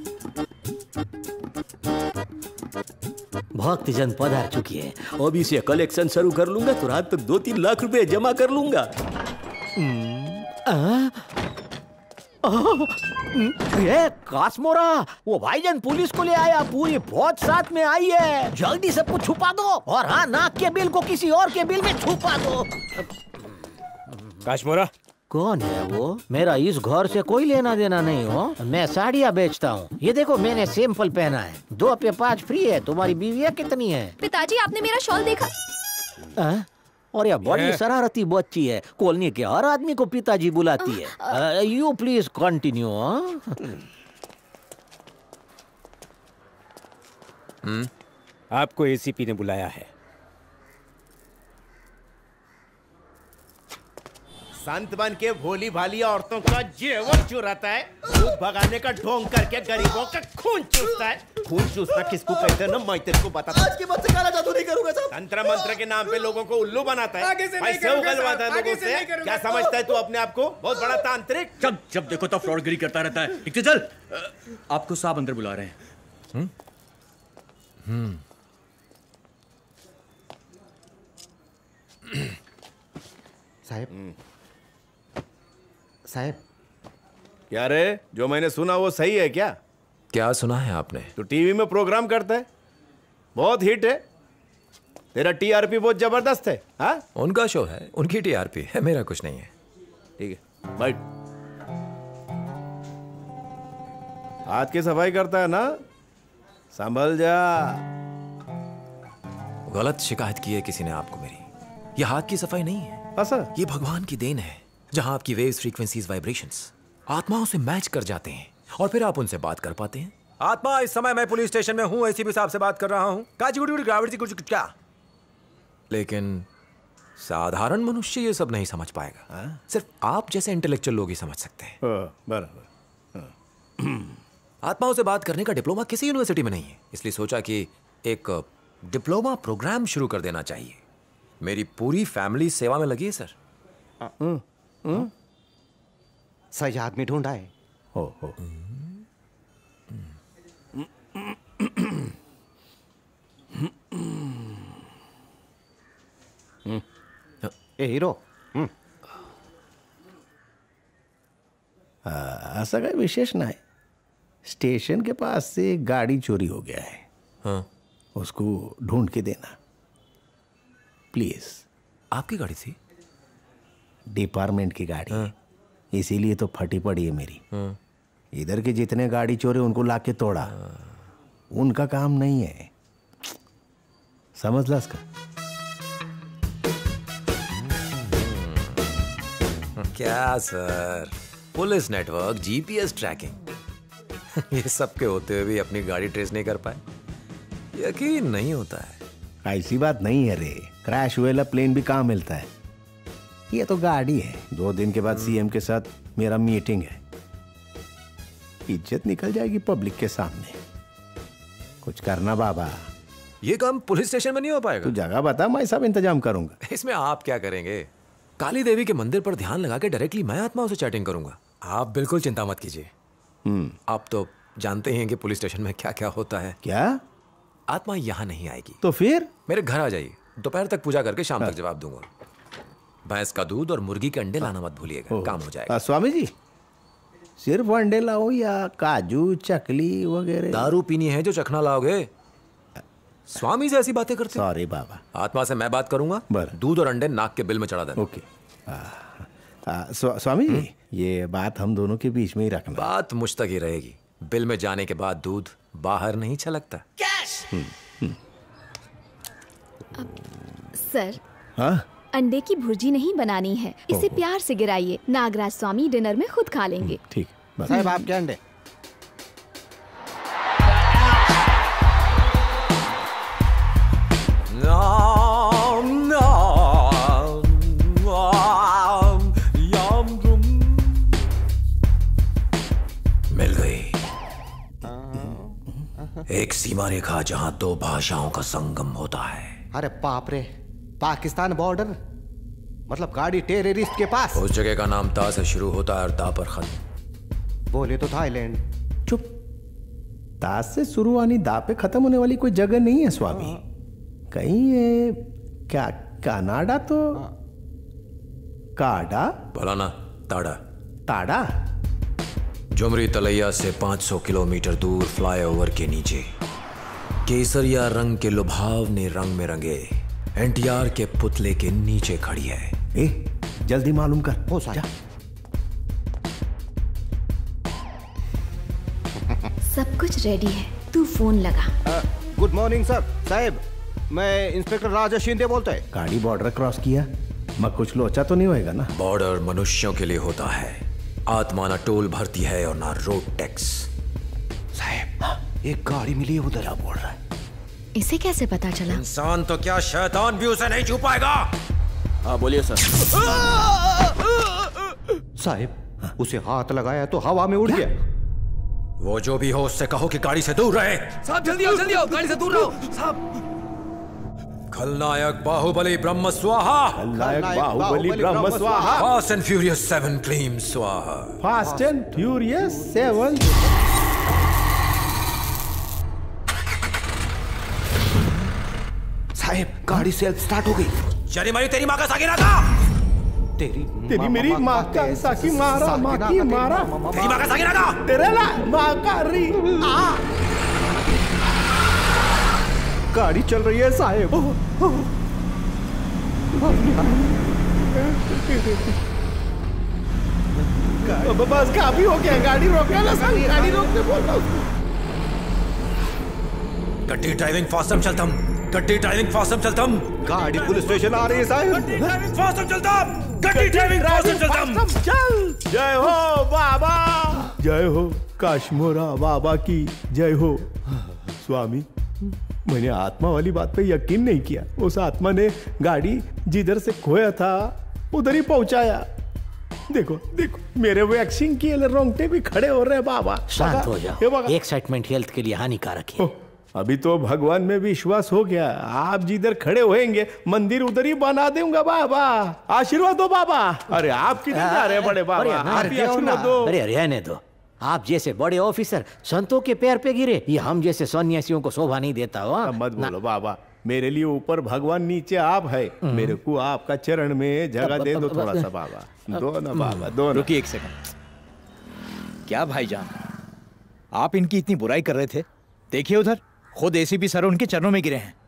भक्तजन पधार चुकी है। अभी से कलेक्शन शुरू कर लूंगा तो रात तक 2-3 लाख रुपए जमा कर लूंगा। ये काश्मोरा, वो भाईजान पुलिस को ले आया, पूरी फौज साथ में आई है। जल्दी सबको छुपा दो, और हाँ, नाक के बिल को किसी और के बिल में छुपा दो। काश्मोरा कौन है वो? मेरा इस घर से कोई लेना देना नहीं हो। मैं साड़ियाँ बेचता हूँ। ये देखो, मैंने सैंपल पहना है, 2 पे 5 फ्री है। तुम्हारी बीवियाँ कितनी है? पिताजी, आपने मेरा शॉल देखा? और यह बड़ी शरारती बच्ची है, कॉलोनी के हर आदमी को पिताजी बुलाती है। You please continue. आपको एसीपी ने बुलाया है। संत बन के भोली भाली औरतों का जेवर चुराता है, दूध भगाने का ढोंग करके गरीबों का खून चूसता है। खून चूसना किसको कहते हैं ना, मैं तेरे को बताता हूं। आज के बाद से काला जादू नहीं करूंगा साहब। तंत्र मंत्र के नाम पे लोगों को उल्लू बनाता है, पैसे उगलवाता है लोगों से। क्या समझता है तू अपने आप को? बहुत बड़ा तांत्रिक। जब देखो तो फ्रॉडगिरी करता रहता है। ठीक है, चल। आपको साहब अंदर बुला रहे हैं। साहब क्या रे, जो मैंने सुना वो सही है क्या? क्या सुना है आपने? तो टीवी में प्रोग्राम करता है, बहुत हिट है, तेरा टीआरपी बहुत जबरदस्त है। हाँ, उनका शो है, उनकी टीआरपी है, मेरा कुछ नहीं है। ठीक है, बैठ। हाथ की सफाई करता है ना, संभल जा। गलत शिकायत की है किसी ने आपको मेरी। ये हाथ की सफाई नहीं है, ये भगवान की देन है, जहां आपकी वेव्स, फ्रीक्वेंसीज, वाइब्रेशंस आत्माओं से मैच कर जाते हैं और फिर आप उनसे बात कर पाते हैं। आत्मा, इस समय मैं पुलिस स्टेशन में हूं, एसीपी साहब से बात कर रहा हूं। क्या? लेकिन साधारण मनुष्य ये सब नहीं समझ पाएगा। सिर्फ आप जैसे इंटेलेक्चुअल लोग ही समझ सकते हैं। बराबर। आत्माओं से बात करने का डिप्लोमा किसी यूनिवर्सिटी में नहीं है, इसलिए सोचा कि एक डिप्लोमा प्रोग्राम शुरू कर देना चाहिए। मेरी पूरी फैमिली सेवा में लगी है सर। सही आदमी ढूंढा है। हो। ए हीरो, ऐसा कोई विशेष ना है। स्टेशन के पास से एक गाड़ी चोरी हो गया है। हाँ, उसको ढूंढ के देना प्लीज। आपकी गाड़ी थी? डिपार्टमेंट की गाड़ी। हाँ। इसीलिए तो फटी पड़ी है मेरी। हाँ। इधर के जितने गाड़ी चोरे उनको लाके तोड़ा। हाँ। उनका काम नहीं है, समझ ला इसका। क्या sir, police network, GPS tracking, ये सब के होते हुए भी अपनी गाड़ी ट्रेस नहीं कर पाए? यकीन नहीं होता है। ऐसी बात नहीं है रे, क्रैश हुए प्लेन भी कहाँ मिलता है। ये तो गाड़ी है। 2 दिन के बाद सीएम के साथ मेरा मीटिंग है, इज्जत निकल जाएगी पब्लिक के सामने। कुछ करना बाबा। ये काम पुलिस स्टेशन में नहीं हो पाएगा। तू जगह बता, मैं सब इंतजाम करूंगा। इसमें आप क्या करेंगे? काली देवी के मंदिर पर ध्यान लगा के डायरेक्टली मैं आत्माओं से चैटिंग करूंगा। आप बिल्कुल चिंता मत कीजिए। आप तो जानते हैं कि पुलिस स्टेशन में क्या क्या होता है। क्या? आत्मा यहाँ नहीं आएगी। तो फिर मेरे घर आ जाइए, दोपहर तक पूजा करके शाम तक जवाब दूंगा। भैंस का दूध और मुर्गी के अंडे लाना मत भूलिएगा, काम हो जाएगा। स्वामी जी, सिर्फ अंडे लाओ या काजू, चकली वगैरह? दारू पीनी है जो चखना लाओगे? स्वामी जी ऐसी बातें करते? सॉरी बाबा। आत्मा से मैं बात करूंगा, दूध और अंडे नाक के बिल में चढ़ा देना। ओके। स्वामी जी, ये बात हम दोनों के बीच में ही रखना। बात मुझ तक ही रहेगी। बिल में जाने के बाद दूध बाहर नहीं छलकता। सर, हाँ? अंडे की भुर्जी नहीं बनानी है, इसे प्यार से गिराइए। नागराज स्वामी डिनर में खुद खा लेंगे। ठीक। साहब आपके अंडे। मिल गई एक सीमा रेखा जहां दो भाषाओं का संगम होता है। अरे बाप रे, पाकिस्तान बॉर्डर मतलब गाड़ी टेररिस्ट के पास। उस जगह का नाम ता से शुरू होता है और दा पर खत्म। बोले तो थाईलैंड। चुप। ता से शुरू आनी दा पे खत्म होने वाली कोई जगह नहीं है स्वामी। कहीं ये क्या कनाडा तो काडा भला ना ताड़ा। ताड़ा जुमरी तलैया से 500 किलोमीटर दूर फ्लाईओवर के नीचे केसरिया रंग के लुभावने रंग में रंगे एनटीआर के पुतले के नीचे खड़ी है। ए, जल्दी मालूम कर। हो जा। सब कुछ रेडी है, तू फोन लगा। Good morning sir. साहब मैं इंस्पेक्टर राजा शिंदे बोलता है। गाड़ी बॉर्डर क्रॉस किया, मैं कुछ लोचा तो नहीं होएगा ना? बॉर्डर मनुष्यों के लिए होता है, आत्मा ना टोल भरती है और ना रोड टैक्स। साहब एक गाड़ी मिली है उधर, क्या बोल रहा है? इसे कैसे पता चला? इंसान तो क्या शैतान भी उसे नहीं छू पाएगा। हाँ बोलिए सर। साहब उसे हाथ लगाया तो हवा में उड़ गया। वो जो भी हो उससे कहो कि गाड़ी से दूर रहे। साहब जल्दी आओ, गाड़ी से दूर रहो साहब। खलनायक बाहुबली ब्रह्म स्वाहा। खलनायक बाहुबली ब्रह्म स्वाहा। फास्ट एंड फ्यूरियस 7 क्लीम स्वाहा। Fast and furious 7। साहब गाड़ी सेल्फ स्टार्ट हो गई। शरी मारी तेरी माँ का सागिरा था। तेरी मेरी माँ का साकी मारा, माँ की मारा। तेरी माँ का सागिरा था। तेरे ला माँ का री। गाड़ी चल रही है साहब। बस काफी हो गया, गाड़ी रोकना ना साहब, गाड़ी रोकने बोल रहा हूँ। गड्डी ड्राइविंग फास्टम चलतम, गड्डी ड्राइविंग फास्टम चलतम। गाड़ी पुलिस स्टेशन आ रही है साहब। गड्डी ड्राइविंग फास्टम चलतम, गड्डी ड्राइविंग फास्टम चलतम। चल। जय हो बाबा, जय हो काश्मोरा बाबा की जय हो। स्वामी मैंने आत्मा वाली बात पे यकीन नहीं किया। उस आत्मा ने गाड़ी जिधर से खोया था उधर ही पहुंचाया। देखो देखो मेरे वैक्सीन के लिए रोंगटे भी खड़े हो रहे हैं बाबा। शांत हो जाओ, एक्साइटमेंट हेल्थ के लिए हानिकारक है। अभी तो भगवान में विश्वास हो गया। आप जिधर खड़े होएंगे मंदिर उधर ही बना दूंगा बाबा। आशीर्वाद दो बाबा। अरे आप किधर जा रहे हैं बड़े बाबा? आप भी आशीर्वाद दो। अरे रहने दो, आप जैसे बड़े ऑफिसर संतों के पैर पे गिरे, ये हम जैसे सन्यासियों को शोभा नहीं देता हो। मत बोलो बाबा, मेरे लिए ऊपर भगवान नीचे आप है। मेरे को आपका चरण में जगह दे दो थोड़ा सा बाबा। दो ना बाबा, दो। रुकिए एक सेकंड। क्या भाईजान, आप इनकी इतनी बुराई कर रहे थे? देखिए उधर खुद एसीपी सर उनके चरणों में गिरे हैं।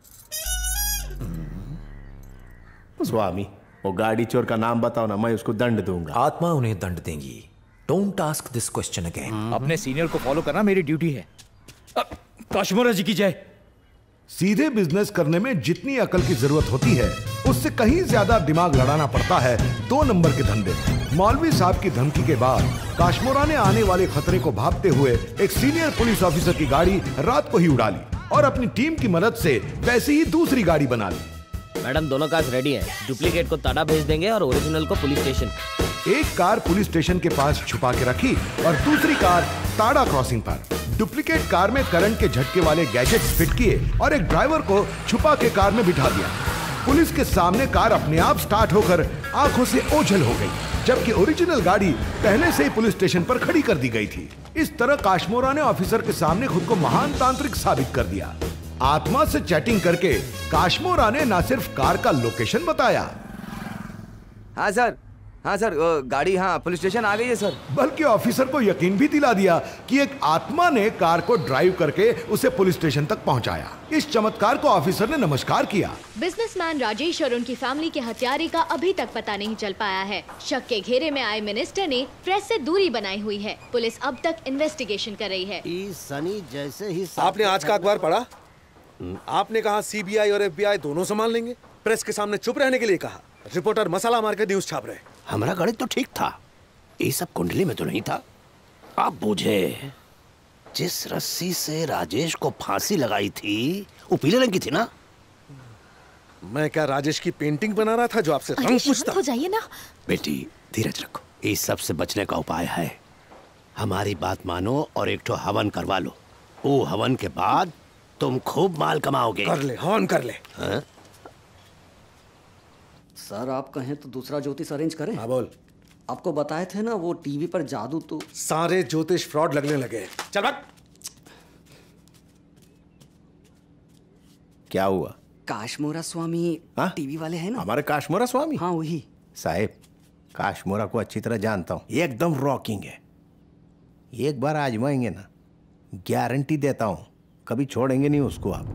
स्वामी वो गाड़ी चोर का नाम बताओ ना, मैं उसको दंड दूंगा। आत्मा उन्हें दंड देंगी। Don't ask this question again. अपने सीनियर को फॉलो करना मेरी ड्यूटी है। काश्मोरा जी की जय। सीधे बिजनेस करने में जितनी अकल की जरूरत होती है उससे कहीं ज्यादा दिमाग लड़ाना पड़ता है 2 नंबर के धंधे। मौलवी साहब की धमकी के बाद काश्मोरा ने आने वाले खतरे को भांपते हुए एक सीनियर पुलिस ऑफिसर की गाड़ी रात को ही उड़ा ली और अपनी टीम की मदद से वैसे ही दूसरी गाड़ी बना ली। मैडम दोनों कार्स रेडी है, डुप्लीकेट को ताड़ा भेज देंगे और ओरिजिनल को पुलिस स्टेशन। एक कार पुलिस स्टेशन के पास छुपा के रखी और दूसरी कार ताड़ा क्रॉसिंग पर। डुप्लीकेट कार में करंट के झटके वाले गैजेट्स फिट किए और एक ड्राइवर को छुपा के कार में बिठा दिया। पुलिस के सामने कार अपने आप स्टार्ट होकर आंखों से ओझल हो गई, जबकि ओरिजिनल गाड़ी पहले से ही पुलिस स्टेशन पर खड़ी कर दी गई थी। इस तरह काश्मोरा ने ऑफिसर के सामने खुद को महान तांत्रिक साबित कर दिया। आत्मा से चैटिंग करके काश्मोरा ने न सिर्फ कार का लोकेशन बताया, हाँ सर गाड़ी पुलिस स्टेशन आ गई है सर, बल्कि ऑफिसर को यकीन भी दिला दिया कि एक आत्मा ने कार को ड्राइव करके उसे पुलिस स्टेशन तक पहुंचाया। इस चमत्कार को ऑफिसर ने नमस्कार किया। बिजनेसमैन राजेश और उनकी फैमिली के हत्यारे का अभी तक पता नहीं चल पाया है। शक के घेरे में आए मिनिस्टर ने प्रेस से दूरी बनाई हुई है। पुलिस अब तक इन्वेस्टिगेशन कर रही है। सनी जैसे ही आपने आज का अखबार पढ़ा? आपने कहा सीबीआई और एफबीआई दोनों संभाल लेंगे। प्रेस के सामने चुप रहने के लिए कहा। रिपोर्टर मसाला मार के न्यूज छाप रहे। हमारा गणित तो ठीक था, ये सब कुंडली में तो नहीं था। अब मुझे जिस रस्सी से राजेश को फांसी लगाई थी वो पीले रंग की थी ना? मैं क्या राजेश की पेंटिंग बना रहा था जो आपसे रंग पूछता? हो जाइए ना। बेटी धीरज रखो, इस सब से बचने का उपाय है। हमारी बात मानो और एक ठो हवन करवा लो। वो हवन के बाद तुम खूब माल कमाओगे। कर ले, हवन कर ले। हाँ? सर आप कहें तो दूसरा ज्योतिष अरेंज करें? हाँ बोल। आपको बताए थे ना वो टीवी पर जादू तो सारे ज्योतिष फ्रॉड लगने लगे। चल भाग। क्या हुआ? काशमोरा स्वामी टीवी वाले हैं ना? हमारे काशमोरा स्वामी? हाँ वही। साहेब, काशमोरा को अच्छी तरह जानता हूँ, एकदम रॉकिंग है। एक बार आजमाएंगे ना, गारंटी देता हूँ कभी छोड़ेंगे नहीं उसको आप।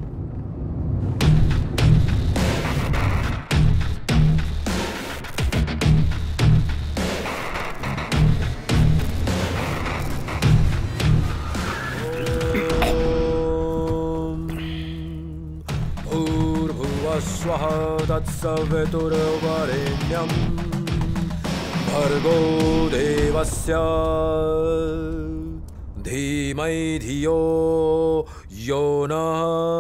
स्वः तत्सवितुर्वरेण्यं भर्गो देवस्य धीमहि धियो यो नः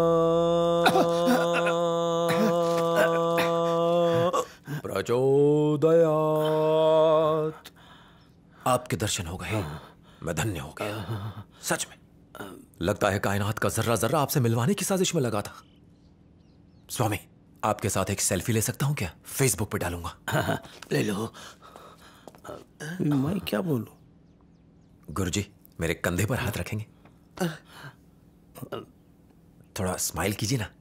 प्रचोदयात्। आपके दर्शन हो गए, मैं धन्य हो गया। सच में लगता है कायनात का जर्रा जर्रा आपसे मिलवाने की साजिश में लगा था। स्वामी, आपके साथ एक सेल्फी ले सकता हूं क्या? फेसबुक पे डालूंगा। ले लो। मैं क्या बोलूं? गुरुजी मेरे कंधे पर हाथ रखेंगे? थोड़ा स्माइल कीजिए ना।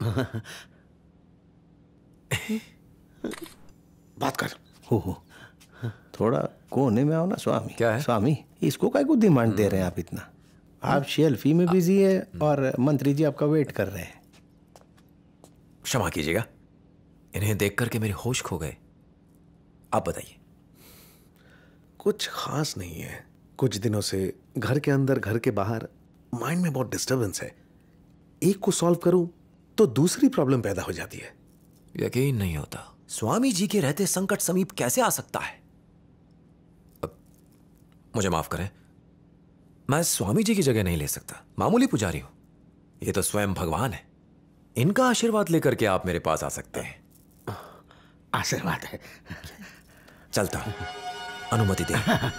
बात कर। हो थोड़ा कोने में आओ ना स्वामी। क्या है? स्वामी, इसको काय को डिमांड दे रहे हैं आप इतना? आप सेल्फी में बिजी है और मंत्री जी आपका वेट कर रहे हैं। क्षमा कीजिएगा, इन्हें देख करके मेरे होश खो गए। आप बताइए। कुछ खास नहीं है। कुछ दिनों से घर के अंदर घर के बाहर माइंड में बहुत डिस्टरबेंस है। एक को सॉल्व करूं तो दूसरी प्रॉब्लम पैदा हो जाती है। यकीन नहीं होता, स्वामी जी के रहते संकट समीप कैसे आ सकता है। अब मुझे माफ करें, मैं स्वामी जी की जगह नहीं ले सकता। मामूली पुजारी हूं, ये तो स्वयं भगवान है। इनका आशीर्वाद लेकर के आप मेरे पास आ सकते हैं। आशीर्वाद है। चलता हूं, अनुमति दे।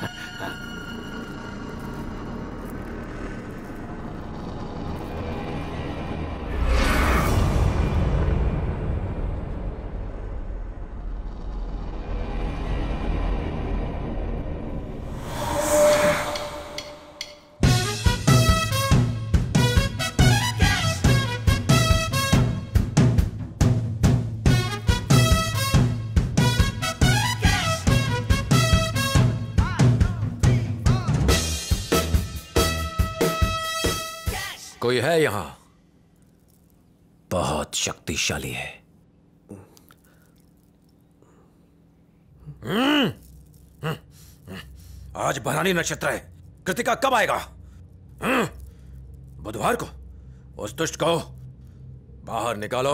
कोई है यहां? बहुत शक्तिशाली है। आज भरानी नक्षत्र है, कृतिका कब आएगा? बुधवार को। उस दुष्ट को बाहर निकालो।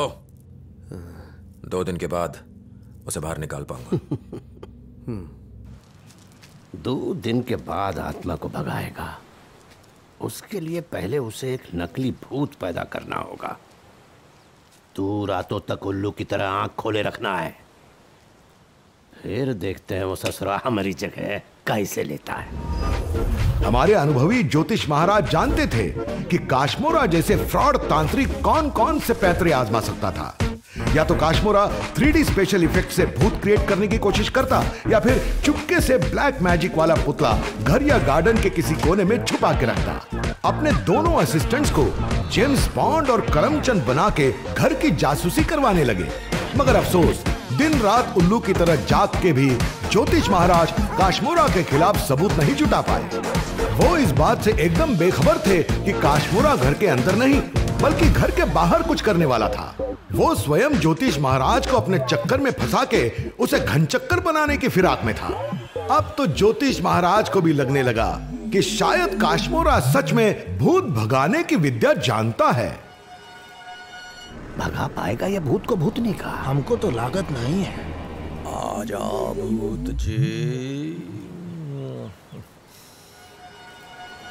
2 दिन के बाद उसे बाहर निकाल पाऊंगा। 2 दिन के बाद आत्मा को भगाएगा। उसके लिए पहले उसे एक नकली भूत पैदा करना होगा। तू रातों तक उल्लू की तरह आंख खोले रखना है। फिर देखते हैं वो ससुरा हमारी जगह कैसे लेता है। हमारे अनुभवी ज्योतिष महाराज जानते थे कि काशमोरा जैसे फ्रॉड तांत्रिक कौन कौन से पैतरे आजमा सकता था। या तो काशमोरा 3D स्पेशल इफेक्ट से भूत क्रिएट करने की कोशिश करता, या फिर चुपके से ब्लैक मैजिक वाला पुतला घर या गार्डन के किसी कोने में छुपा के रखता। अपने दोनों असिस्टेंट्स को जेम्स बॉन्ड और करमचंद बना के घर की जासूसी करवाने लगे। मगर अफसोस, दिन रात उल्लू की तरह जाग के भी ज्योतिष महाराज काशमोरा के खिलाफ सबूत नहीं जुटा पाए। वो इस बात से एकदम बेखबर थे कि काशमोरा घर के अंदर नहीं बल्कि घर के बाहर कुछ करने वाला था। वो स्वयं ज्योतिष महाराज को अपने चक्कर में फंसा के उसे घनचक्कर बनाने की फिराक में था। अब तो ज्योतिष महाराज को भी लगने लगा कि शायद काशमोरा सच में भूत भगाने की विद्या जानता है। भगा पाएगा या भूत को भूतने का? हमको तो लागत नहीं है। आजा भूत जी।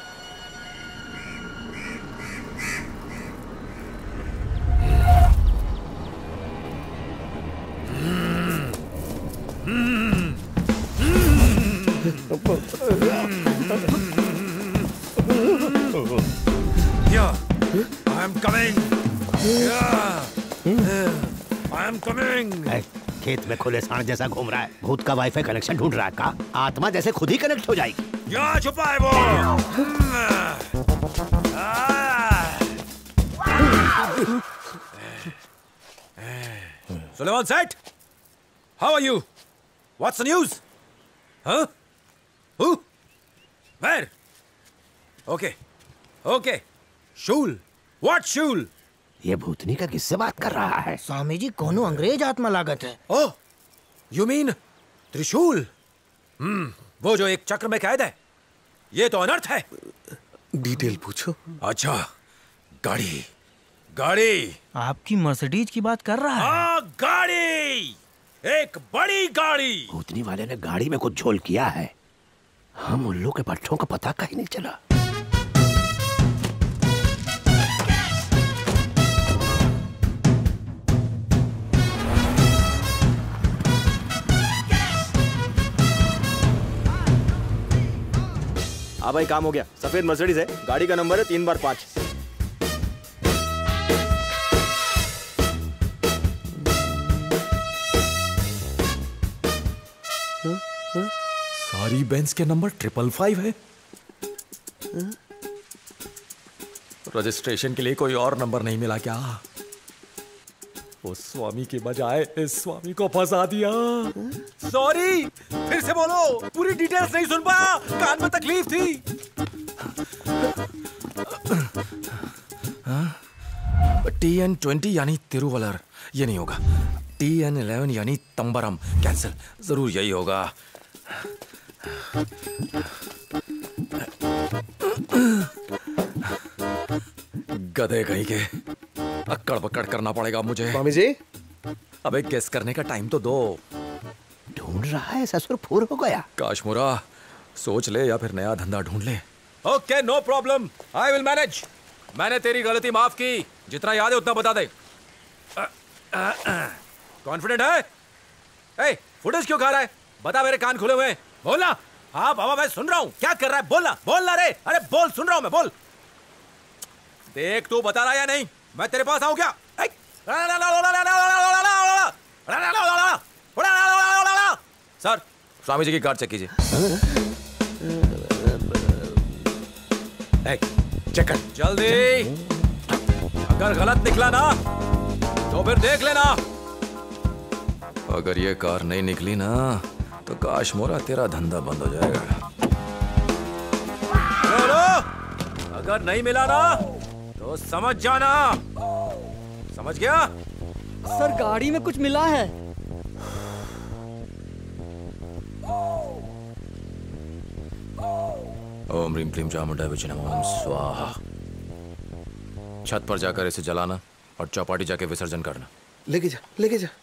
Yeah, I am coming. Yeah, I am coming. खेत में खुले सांड जैसा घूम रहा है। भूत का वाईफाई कनेक्शन ढूंढ रहा है का? आत्मा जैसे खुद ही कनेक्ट हो जाएगी। यहाँ छुपा है वो। Suleiman Seth, how are you? What's the news? Huh? Who? Where? Okay, okay. Shul. What Shul? ये भूतनी का किससे बात कर रहा है? स्वामी जी कोनो अंग्रेज आत्मा लागत है। Oh, you mean त्रिशूल? वो जो एक चक्र में कैद है। ये तो अनर्थ है। डिटेल पूछो। अच्छा, गाड़ी, गाड़ी। आपकी मर्सिडीज की बात कर रहा है? हाँ, गाड़ी, एक बड़ी गाड़ी। भूतनी वाले ने गाड़ी में कुछ झोल किया है। हम उल्लू के पट्टों का पता कहीं नहीं चला। हाँ भाई, काम हो गया। सफेद मर्सिडीज है, गाड़ी का नंबर है 3/5। सारी बेंज के नंबर 555 है। रजिस्ट्रेशन के लिए कोई और नंबर नहीं मिला क्या? उस स्वामी के बजाय इस स्वामी को फंसा दिया। सॉरी, फिर से बोलो। पूरी डिटेल्स नहीं सुन पाया, कान में तकलीफ थी। TN20 यानी तिरुवलर, ये नहीं होगा। TN11 यानी तंबरम, कैंसिल। जरूर यही होगा। गधे कहीं के, अक्कड़ बक्कड़ करना पड़ेगा मुझे। स्वामी जी, अबे गेस करने का टाइम तो दो। ढूंढ रहा है, ससुर फूर हो गया। काशमुरा, सोच ले या फिर नया धंधा ढूंढ ले। Okay, no problem, I will manage. मैंने तेरी गलती माफ की, जितना याद है उतना बता दे। कॉन्फिडेंट है? ए, फुटेज क्यों खा रहा है? बता, मेरे कान खुले हुए हैं। बोलना। हाँ बाबा, मैं सुन रहा हूँ। क्या कर रहा है? बोलना, बोलना रे। अरे बोल, सुन रहा हूँ मैं, बोल। देख, तू बता रहा है या नहीं? मैं तेरे पास आऊँ क्या? सर, स्वामी जी की कार चेक कीजिए। चेक कर। जल्दी। अगर गलत निकला ना तो फिर देख लेना। अगर ये कार नहीं निकली ना तो काशमोरा तेरा धंधा बंद हो जाएगा। चलो, अगर नहीं मिला ना तो समझ जाना। समझ गया? सर, गाड़ी में कुछ मिला है। ओम ह्रीम क्लीम चामुंडा विच नमः ओम स्वाहा। छत पर जाकर इसे जलाना और चौपाटी जाके विसर्जन करना। लेके जा, लेके जा।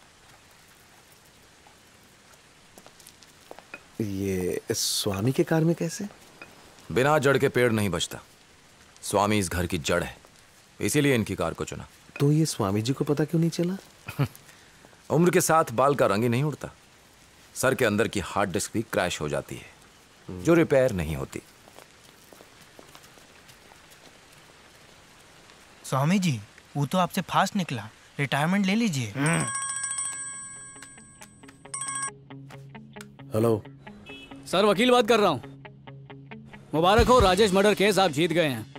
ये स्वामी के कार में कैसे? बिना जड़ के पेड़ नहीं बचता। स्वामी इस घर की जड़ है, इसीलिए इनकी कार को चुना। तो ये स्वामी जी को पता क्यों नहीं चला? उम्र के साथ बाल का रंग ही नहीं उड़ता। सर के अंदर की हार्ड डिस्क भी क्रैश हो जाती है, जो रिपेयर नहीं होती। स्वामी जी, वो तो आपसे फास्ट निकला। रिटायरमेंट ले लीजिए। हेलो सर, वकील बात कर रहा हूँ। मुबारक हो, राजेश मर्डर केस आप जीत गए हैं।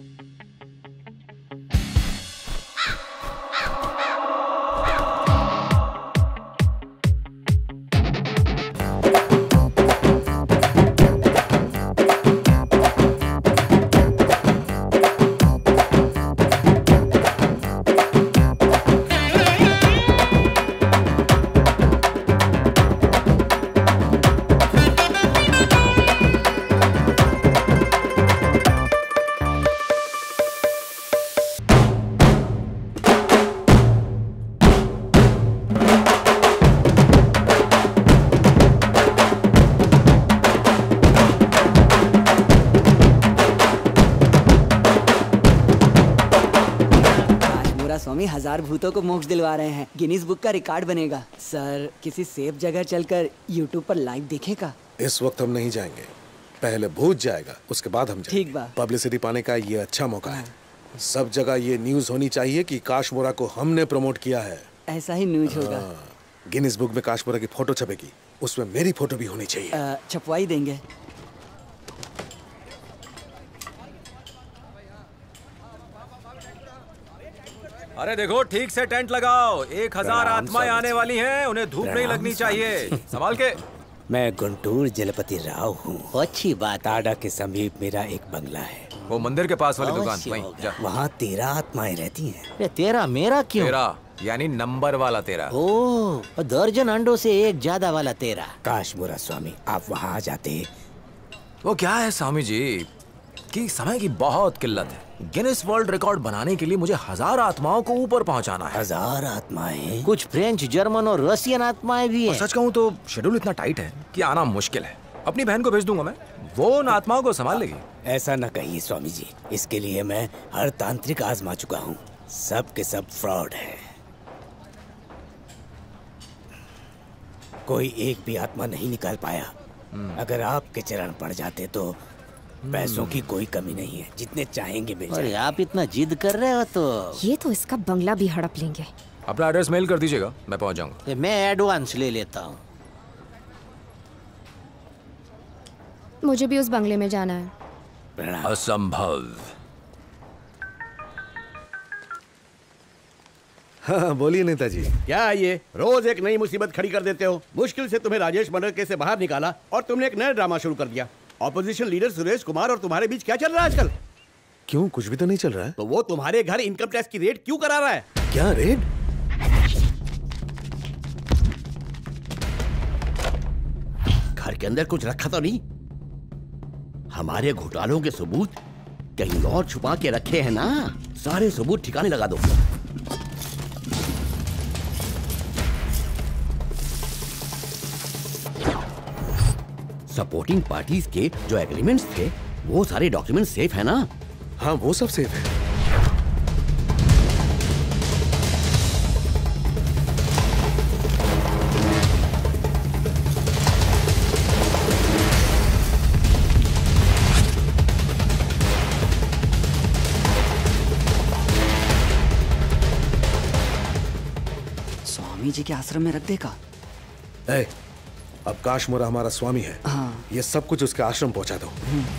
1000 भूतों को मोक्ष दिलवा रहे हैं। गिनीज बुक का रिकॉर्ड बनेगा। सर किसी सेफ जगह चलकर यूट्यूब पर लाइव देखेगा। इस वक्त हम नहीं जाएंगे, पहले भूत जाएगा, उसके बाद हम जाएंगे। ठीक बा। पब्लिसिटी पाने का ये अच्छा मौका है। सब जगह ये न्यूज होनी चाहिए कि काशमोरा को हमने प्रमोट किया है। ऐसा ही न्यूज होगा। गिनीज बुक में काशमोरा की फोटो छपेगी, उसमें मेरी फोटो भी होनी चाहिए। छपवाई देंगे। अरे देखो, ठीक से टेंट लगाओ। 1000 आत्माएं आने वाली हैं, उन्हें धूप नहीं लगनी चाहिए। संभाल के। मैं गुंटूर जलपति राव हूँ। अच्छी बात। टाडा के समीप मेरा एक बंगला है। वो मंदिर के पास वाली दुकान, वहीं जा। वहाँ 13 आत्माएं रहती हैं। 13 मेरा क्यों? 13 यानी नंबर वाला 13। ओह, दर्जन अंडों से एक ज्यादा वाला 13। काशमोरा स्वामी, आप वहाँ आ जाते। वो क्या है स्वामी जी कि समय की बहुत किल्लत है। गिनेस वर्ल्ड रिकॉर्ड बनाने के लिए मुझे 1000 आत्माओं को ऊपर पहुंचाना है। 1000 आत्माएं? कुछ फ्रेंच, जर्मन और रशियन आत्माएं भी हैं। सच कहूँ तो शेड्यूल इतना टाइट है कि आना मुश्किल है। अपनी बहन को भेज दूंगा मैं, वो उन आत्माओं को संभाल लेगी। ऐसा न कहिए स्वामी जी, इसके लिए मैं हर तांत्रिक आजमा चुका हूँ। सब के सब फ्रॉड है। कोई एक भी आत्मा नहीं निकाल पाया। अगर आपके चरण पड़ जाते तो पैसों की कोई कमी नहीं है, जितने चाहेंगे मिल जाएंगे। आप इतना जिद कर रहे हो तो ये तो इसका बंगला भी हड़प लेंगे। अपना एड्रेस मेल कर दीजिएगा, मैं पहुंच जाऊंगा। मैं एडवांस ले लेता हूँ। मुझे भी उस बंगले में जाना है। असंभव। हाँ बोलिए नेताजी। क्या ये रोज एक नई मुसीबत खड़ी कर देते हो? मुश्किल से तुम्हें राजेश मनरके से बाहर निकाला और तुमने एक नया ड्रामा शुरू कर दिया। ऑपोजिशन लीडर सुरेश कुमार और तुम्हारे बीच क्या चल रहा है आजकल? क्यों, कुछ भी तो नहीं चल रहा है। तो वो तुम्हारे घर इनकम टैक्स की रेड क्यों करा रहा है? क्या रेड? घर के अंदर कुछ रखा तो नहीं? हमारे घोटालों के सबूत कहीं और छुपा के रखे हैं ना? सारे सबूत ठिकाने लगा दो। सपोर्टिंग पार्टीज के जो एग्रीमेंट्स थे वो सारे डॉक्यूमेंट सेफ है ना? हाँ वो सब सेफ है। स्वामी जी के आश्रम में रख देगा। अब काशमोरा हमारा स्वामी है। हाँ। ये सब कुछ उसके आश्रम पहुंचा दो।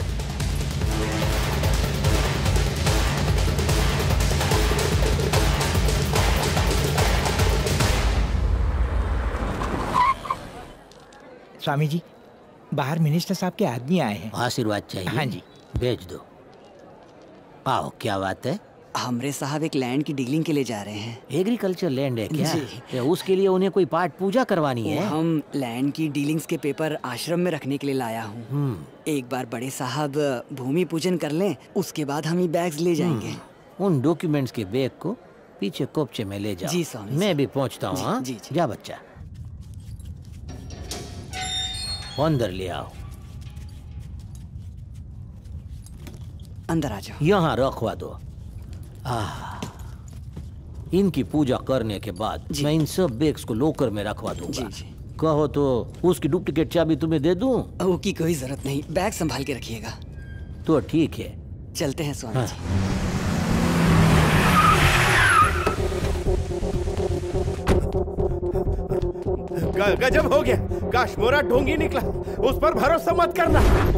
स्वामी जी, बाहर मिनिस्टर साहब के आदमी आए हैं। आशीर्वाद चाहिए? हाँ जी। भेज दो। आओ, क्या बात है? हमरे साहब एक लैंड की डीलिंग के लिए जा रहे हैं। एग्रीकल्चर लैंड है क्या? जी। या उसके लिए उन्हें कोई पाठ पूजा करवानी है? हम लैंड की डीलिंग्स के पेपर आश्रम में रखने के लिए लाया हूँ। एक बार बड़े साहब भूमि पूजन कर लें, उसके बाद हम ये बैग्स ले जाएंगे। उन डॉक्यूमेंट्स के बैग को पीछे कोपचे में ले जाओ। जी स्वामी। मैं भी पहुँचता हूँ। हाँ? जा बच्चा, अंदर ले आओ। अंदर आ जाओ। यहाँ रखवा दो। इनकी पूजा करने के बाद मैं इन सब बैग्स को लॉकर में रखवा दूंगा। कहो तो उसकी डुप्लीकेट चाबी तुम्हें दे दूं? वो की कोई जरूरत नहीं, बैग संभाल के रखिएगा। तो ठीक है, चलते हैं स्वामी जी। गजब हो गया, काशमोरा ढोंगी निकला। उस पर भरोसा मत करना।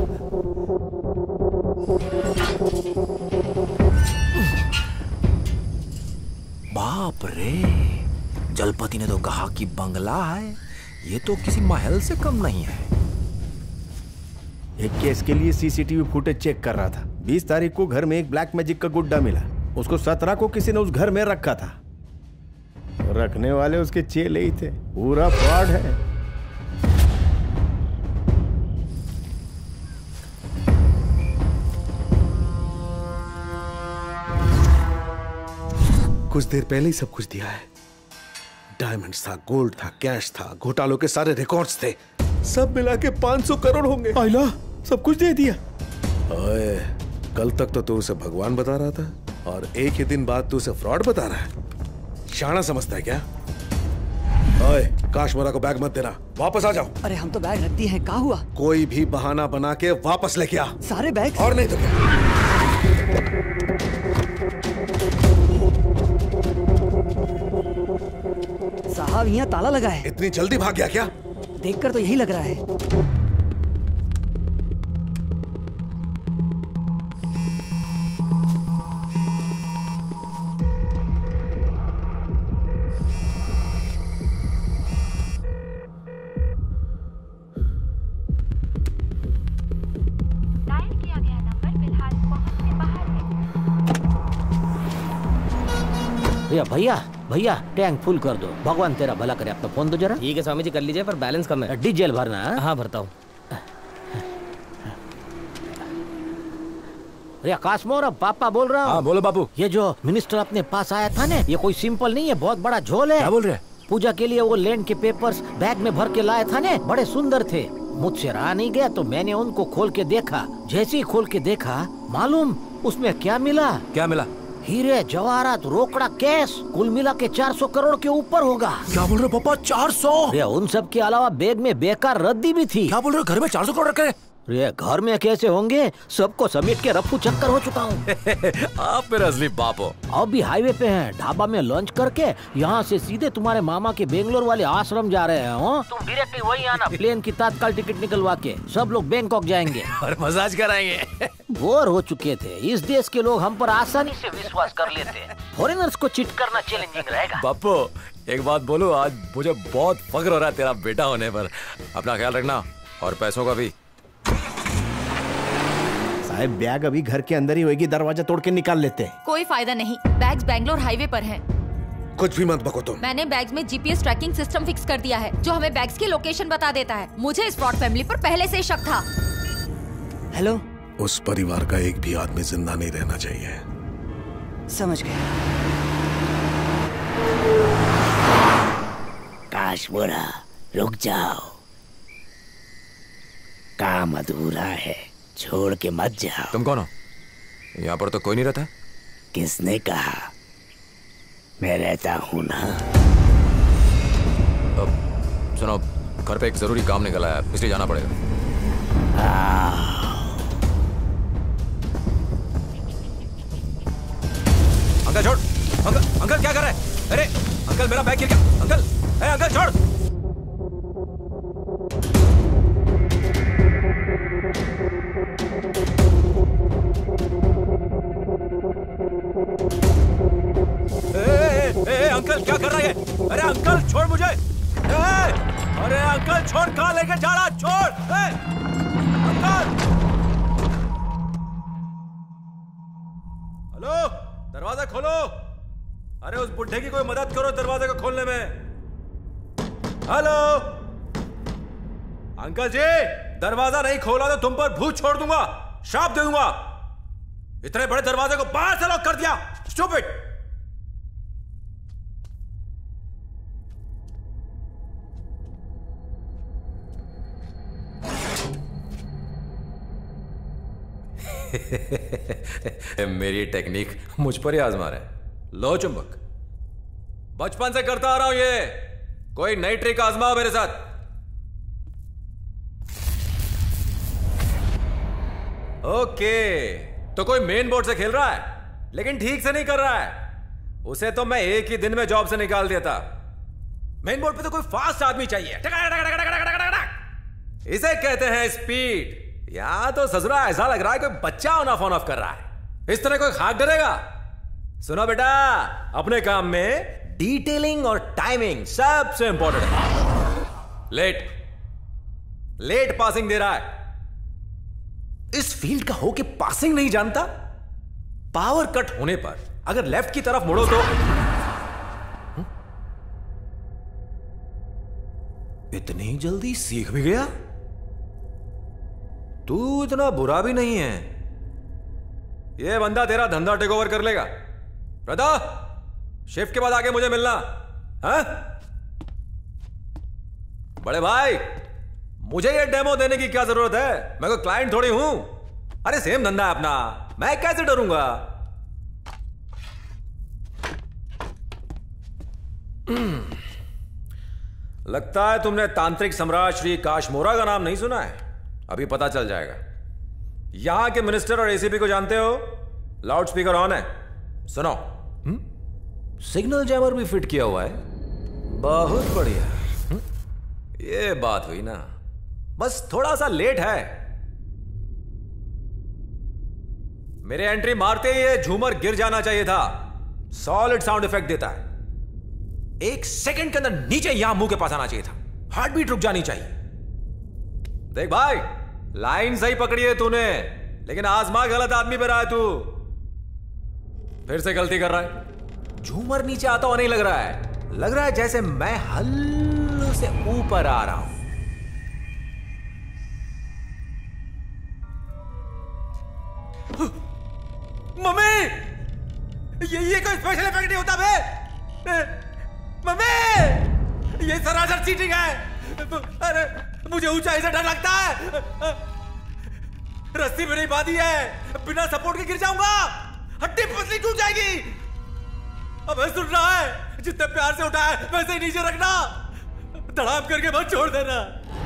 बाप रे, जलपति ने तो कहा कि बंगला है, ये तो किसी महल से कम नहीं है। एक केस के लिए सीसीटीवी फुटेज चेक कर रहा था। 20 तारीख को घर में एक ब्लैक मैजिक का गुड्डा मिला। उसको 17 को किसी ने उस घर में रखा था। रखने वाले उसके चेले ही थे। पूरा फ्रॉड है। कुछ देर पहले ही सब कुछ दिया है। डायमंड्स था, गोल्ड था, कैश था, घोटालों के सारे रिकॉर्ड्स थे। सब मिला के 500 करोड़ होंगे। आइला, सब कुछ दे दिया। ओए, कल तक तो तू उसे भगवान बता रहा था और एक ही दिन बाद तू उसे फ्रॉड बता रहा है। शाना समझता है क्या? ओए, काशमोरा को बैग मत देना, वापस आ जाओ। अरे हम तो बैग रख दिए हैं, क्या हुआ? कोई भी बहाना बना के वापस लेके आ। सारे बैग? और नहीं तो क्या? साहब यहाँ ताला लगा है। इतनी जल्दी भाग गया क्या? देखकर तो यही लग रहा है। भैया भैया टैंक फुल कर दो, भगवान तेरा भला करे। अपना फोन दो जरा। ठीक है स्वामी जी, कर लीजिए, पर बैलेंस कम है। डीजल भरना है? हाँ भरता हूँ। अरे आकाश मोर, पापा बोल रहा हूँ। हाँ बोलो बापू। ये जो मिनिस्टर अपने पास आया था ना, ये कोई सिंपल नहीं है, बहुत बड़ा झोल है। क्या बोल रहे? पूजा के लिए वो लैंड के पेपर्स बैग में भर के लाए था ना, बड़े सुंदर थे। मुझसे रहा नहीं गया तो मैंने उनको खोल के देखा। जैसे ही खोल के देखा, मालूम उसमें क्या मिला? क्या मिला? हीरे जवाहरात, रोकड़ा, कैश, कुल मिला के 400 करोड़ के ऊपर होगा। क्या बोल रहे हो पापा? 400? उन सब के अलावा बैग में बेकार रद्दी भी थी। क्या बोल रहे हो? घर में 400 करोड़ रखे? रे घर में कैसे होंगे, सबको समेट के रफू चक्कर हो चुका हूँ। आप मेरा असली बाप हो। अब भी हाईवे पे हैं, ढाबा में लंच करके यहाँ से सीधे तुम्हारे मामा के बेंगलोर वाले आश्रम जा रहे हैं। तुम डायरेक्टली वही आना, प्लेन की तत्काल टिकट निकलवा के सब लोग बैंकॉक जाएंगे और मसाज कराएंगे। बोर हो चुके थे, इस देश के लोग हम पर आसानी से विश्वास कर लेते हैं, फॉरेनर्स को चिट करना चैलेंजिंग रहेगा। बापू एक बात बोलूं, आज मुझे बहुत फख्र हो रहा है तेरा बेटा होने पर। अपना ख्याल रखना और पैसों का भी। साहब बैग अभी घर के अंदर ही होगी, दरवाजा तोड़ के निकाल लेते हैं। कोई फायदा नहीं, बैग्स बैंगलोर हाईवे पर हैं। कुछ भी मत बको तुम। मैंने बैग्स में जीपीएस ट्रैकिंग सिस्टम फिक्स कर दिया है, जो हमें बैग्स की लोकेशन बता देता है। मुझे इस फ्रॉड फैमिली पर पहले से शक था। हेलो, उस परिवार का एक भी आदमी जिंदा नहीं रहना चाहिए। समझ गए। काशमोरा रुक जाओ, काम अधूरा है, छोड़ के मत जाओ। तुम कौन हो? यहाँ पर तो कोई नहीं रहता। किसने कहा? मैं रहता हूँ ना। अब सुनो, घर पे एक जरूरी काम निकला है, इसलिए जाना पड़ेगा। अंकल छोड़। अंकल क्या कर रहे हैं? अरे अंकल मेरा बैग गिर गया। अंकल छोड़। अंकल क्या कर रहा है? अरे अंकल छोड़ मुझे। अरे अंकल छोड़, कहाँ लेके जा रहा? छोड़ अंकल। हेलो, दरवाजा खोलो। अरे उस बुढ़े की कोई मदद करो दरवाजे को खोलने में। हेलो अंकल जी, दरवाजा नहीं खोला तो तुम पर भूत छोड़ दूंगा, श्राप दे दूंगा। इतने बड़े दरवाजे को बाहर से लॉक कर दिया, स्टूपिड। मेरी टेक्निक मुझ पर ही आजमा रहे। लो चुंबक, बचपन से करता आ रहा हूं ये। कोई नई ट्रिक आजमाओ मेरे साथ। ओके, तो कोई मेन बोर्ड से खेल रहा है लेकिन ठीक से नहीं कर रहा है। उसे तो मैं एक ही दिन में जॉब से निकाल दिया था। मेन बोर्ड पे तो कोई फास्ट आदमी चाहिए। इसे कहते हैं स्पीड। यहां तो ससुरा ऐसा लग रहा है कोई बच्चा ऑन ऑफ कर रहा है। इस तरह कोई खाक डरेगा? सुनो बेटा, अपने काम में डिटेलिंग और टाइमिंग सबसे इंपॉर्टेंट है। लेट पासिंग दे रहा है। इस फील्ड का हो के पासिंग नहीं जानता? पावर कट होने पर अगर लेफ्ट की तरफ मुड़ो तो इतनी जल्दी सीख भी गया? तू इतना बुरा भी नहीं है। ये बंदा तेरा धंधा टेक ओवर कर लेगा। प्रदा, शिफ्ट के बाद आके मुझे मिलना। हाँ? बड़े भाई, मुझे ये डेमो देने की क्या जरूरत है? मैं कोई क्लाइंट थोड़ी हूं। अरे सेम धंधा है अपना, मैं कैसे डरूंगा? लगता है तुमने तांत्रिक सम्राट श्री काशमोरा का नाम नहीं सुना है। अभी पता चल जाएगा। यहां के मिनिस्टर और एसीपी को जानते हो? लाउड स्पीकर ऑन है, सुनो। सिग्नल जैमर भी फिट किया हुआ है। बहुत बढ़िया। ये बात हुई ना, बस थोड़ा सा लेट है। मेरे एंट्री मारते ही ये झूमर गिर जाना चाहिए था। सॉलिड साउंड इफेक्ट देता है। 1 सेकंड के अंदर नीचे यहां मुंह के पास आना चाहिए था। हार्ट बीट रुक जानी चाहिए। देख भाई, लाइन सही पकड़ी है तूने, लेकिन आजमा गलत आदमी पे रहा है तू। फिर से गलती कर रहा है। झूमर नीचे आता हुआ नहीं लग रहा है, लग रहा है जैसे मैं हल्लू से ऊपर आ रहा हूं। मम्मी, ये कोई स्पेशल इफेक्ट नहीं होता बे। मम्मी, ये सरासर चीटिंग है। अरे मुझे ऊंचाई से डर लगता है। रस्सी भी नहीं बांधी है, बिना सपोर्ट के गिर जाऊंगा, हड्डी पसली टूट जाएगी। अब सुन रहा है, जितने प्यार से उठाया वैसे ही नीचे रखना, धड़ाम करके मत छोड़ देना।